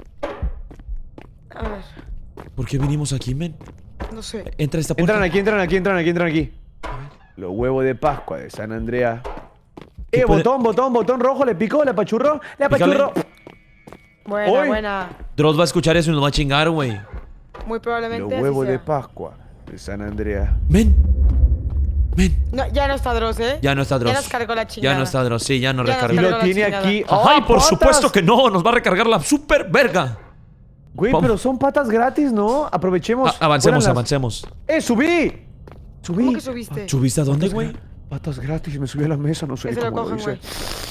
A ver, ¿Por qué vinimos aquí, men? no sé. Entra a esta puerta. Entran aquí, entran aquí, entran aquí, entran aquí. Los huevos de Pascua de San Andrea. ¿Qué Eh, puede- botón, botón, botón rojo, le picó, le apachurró, le Pícale. apachurró. Buena, Hoy. buena. Dross va a escuchar eso y nos va a chingar, güey. Muy probablemente Los así huevos sea. de Pascua de San Andrea. Men. Men. No, ya no está Dross, ¿eh? Ya no está Dross. Ya nos cargó la chingada. Ya no está Dross, sí, ya no Ya nos Y recarga. cargó lo la tiene chingada. aquí. Ay, ¡Oh, por patas! supuesto que no. Nos va a recargar la super verga. Güey, Vamos. pero son patas gratis, ¿no? Aprovechemos. A- avancemos, Fueran las- avancemos. ¡Eh, subí! Subí. ¿Cómo que subiste? ¿Subiste a dónde, Patas güey? gra- Patas gratis, me subí a la mesa, no sé Que se lo cómo lo cojan, hice.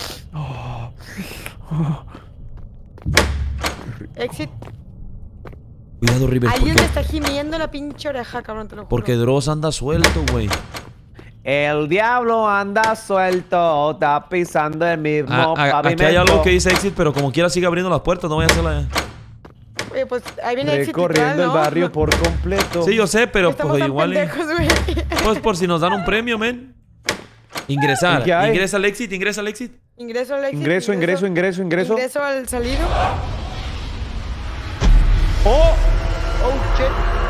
güey. Exit. Cuidado, Rivers, Alguien porque, me está gimiendo la pinche oreja, cabrón, te lo juro. porque Dross anda suelto, güey. El diablo anda suelto, está pisando el mismo Ah, ah, pavimento. aquí hay algo que dice exit, pero como quiera sigue abriendo las puertas, no voy a hacerla. Oye, pues ahí viene Exit Recorriendo literal, el ¿no? barrio por completo. Sí, yo sé, pero Estamos pues tan igual. y- pendejos, güey. Pues por si nos dan un premio, men. Ingresar. ¿Y qué hay? Ingresa al exit, ingresa al exit. Ingreso al Exit. Ingreso, ingreso, ingreso, ingreso. Ingreso al salido. ¡Oh! Oh, shit.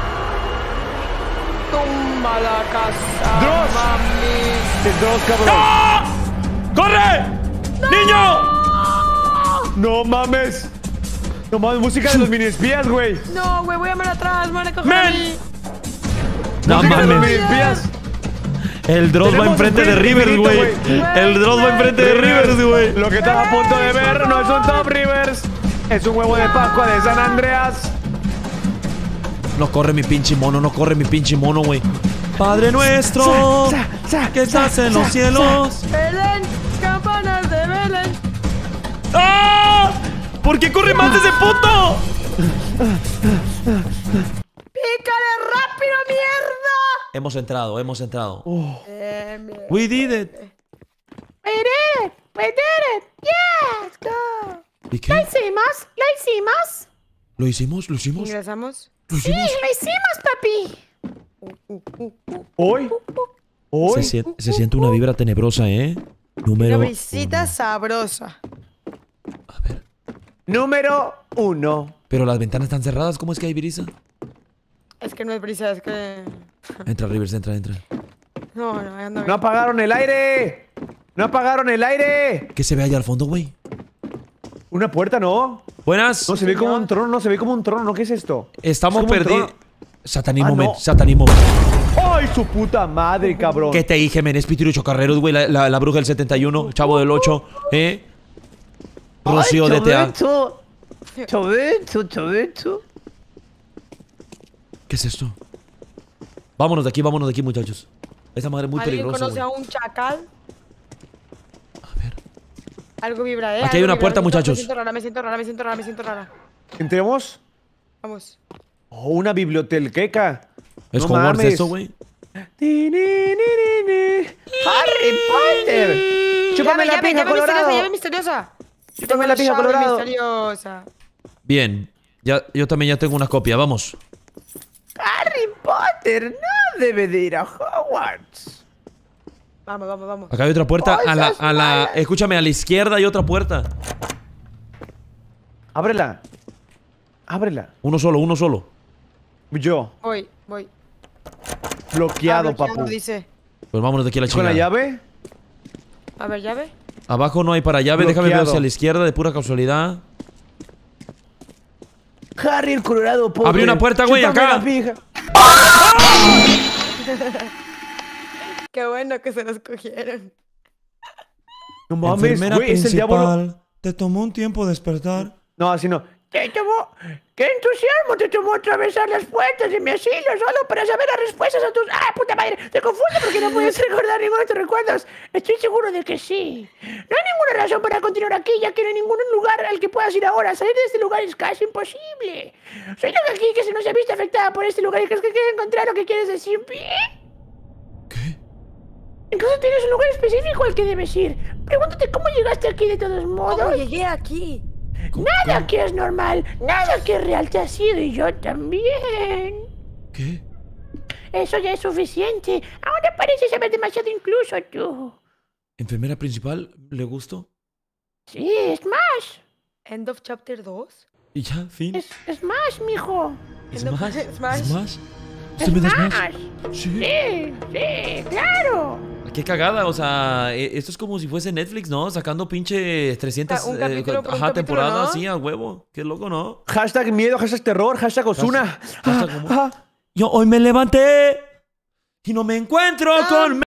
Tumba la casa, Dross. mami. ¡Qué dos, cabrón! ¡Corre! ¡Niño! ¡No mames! No mames, música de los mini espías, güey. No, güey, voy a ver atrás, me van a coger Men. a mí. No Música de los mini mames. espías. El Dross va Tenemos enfrente de espíritu Rivers, infinito, güey. güey. El Dross va enfrente de Rivers, güey. Lo que estás a punto de ver no es un top, Rivers. Es un huevo de Pascua de San Andreas. No corre mi pinche mono, no corre mi pinche mono, güey. Padre nuestro, Sa, sa, que estás sa, en sa, los cielos. Belén, campanas de Belén. ¡Ah! ¿Por qué corre más de ese puto? ¡Pícale rápido, mierda! Hemos entrado, hemos entrado. Eh, mierda. We did it. We did it. We did it. Yeah. Let's go. ¿Y Lo qué? hicimos. Lo hicimos. ¿Lo hicimos? ¿Lo hicimos? ¿Ingresamos? ¿Lo Sí, hicimos? lo hicimos, papi. Hoy. Hoy. Se, sien- se siente una vibra tenebrosa, ¿eh? Número Una brisita uno. sabrosa. A ver. Número uno. Pero las ventanas están cerradas. ¿Cómo es que hay brisa? Es que no es brisa, es que... Entra, Rivers, entra, entra. No, no, anda ¡No bien. apagaron el aire! ¡No apagaron el aire! ¿Qué se ve allá al fondo, güey? Una puerta, ¿no? Buenas. No, se ve como señor. un trono, no se ve como un trono, ¿no? ¿Qué es esto? Estamos Es como un perdidos. trono. Satanismo, Ah, men. no. Satanismo, men. ¡Ay, su puta madre, cabrón! ¿Qué te dije, men? Espíritu Chocarreros, güey. La, la, la bruja del setenta y uno. Chavo del ocho. ¿Eh? Rocío de T A. Chovecho, chovecho, chovecho. ¿Qué es esto? Vámonos de aquí, vámonos de aquí, muchachos. Esa madre es muy ¿Alguien peligrosa, conoce güey. a un chacal? A ver. Algo vibra, ¿eh? Aquí hay Algo una vibra. puerta, Me siento- muchachos. Me siento rara, me siento rara, me siento rara, me siento rara. ¿Entremos? Vamos. Oh, una biblioteca. ¿Es No Hogwarts mames. esto, güey? Ti, ni, ni, ni, ni. ¡Harry Potter! ¡Chúpame la llave, pija, llave misteriosa, colorado! llave misteriosa. ¡Chúpame la pija, Llave colorado! misteriosa. Bien. Ya, yo también ya tengo una copia. Vamos. ¡Harry Potter no debe de ir a Hogwarts! Vamos, vamos, vamos. Acá hay otra puerta. A la, Cosas a la... malas. Escúchame, a la izquierda hay otra puerta. Ábrela. Ábrela. Uno solo, uno solo. Yo. Voy, voy. Bloqueado, Ah, bloqueado, papu. dice. Pues vámonos de aquí a la ¿Con la chingada. llave? A ver, llave. Abajo no hay para llave. Déjame ver Bloqueado. hacia la izquierda de pura casualidad. Harry el Colorado Potter. Abrí una puerta, güey, Chúpame acá. la pija. Qué bueno que se los cogieron. No mames, Enfermera güey, es el diablo. principal. Te tomó un tiempo despertar. No, así no. Te tomó... ¡Qué entusiasmo te tomó atravesar las puertas de mi asilo solo para saber las respuestas a tus... ¡Ah, puta madre! Te confunde porque no puedes recordar ninguno de tus recuerdos. Estoy seguro de que sí. No hay ninguna razón para continuar aquí, ya que no hay ningún lugar al que puedas ir ahora. Salir de este lugar es casi imposible. Soy la aquí que se nos ha visto afectada por este lugar y crees que quiere encontrar lo que quieres decir. ¿Qué? Incluso tienes un lugar específico al que debes ir. Pregúntate cómo llegaste aquí de todos modos. ¿Cómo llegué aquí? Nada aquí es normal, nada aquí es real, te has ido y yo también. ¿Qué? Eso ya es suficiente. Ahora pareces saber demasiado incluso tú. ¿Enfermera principal? ¿Le gustó? Sí, es más. End of chapter dos. Y ya, fin. Es, es más, mijo. ¿Es no, más? es más. ¿Es más? Es ¿Usted me das más? más. Sí. Sí, sí, claro. Qué cagada, o sea, e- esto es como si fuese Netflix, ¿no? Sacando pinche trescientas Un capítulo por un ajá, capítulo, temporadas, ¿no? sí, a huevo. Qué loco, ¿no? Hashtag miedo, hashtag terror, hashtag Ozuna. Hashtag- hashtag Ah, ¿cómo? ah. Yo hoy me levanté y no me encuentro con...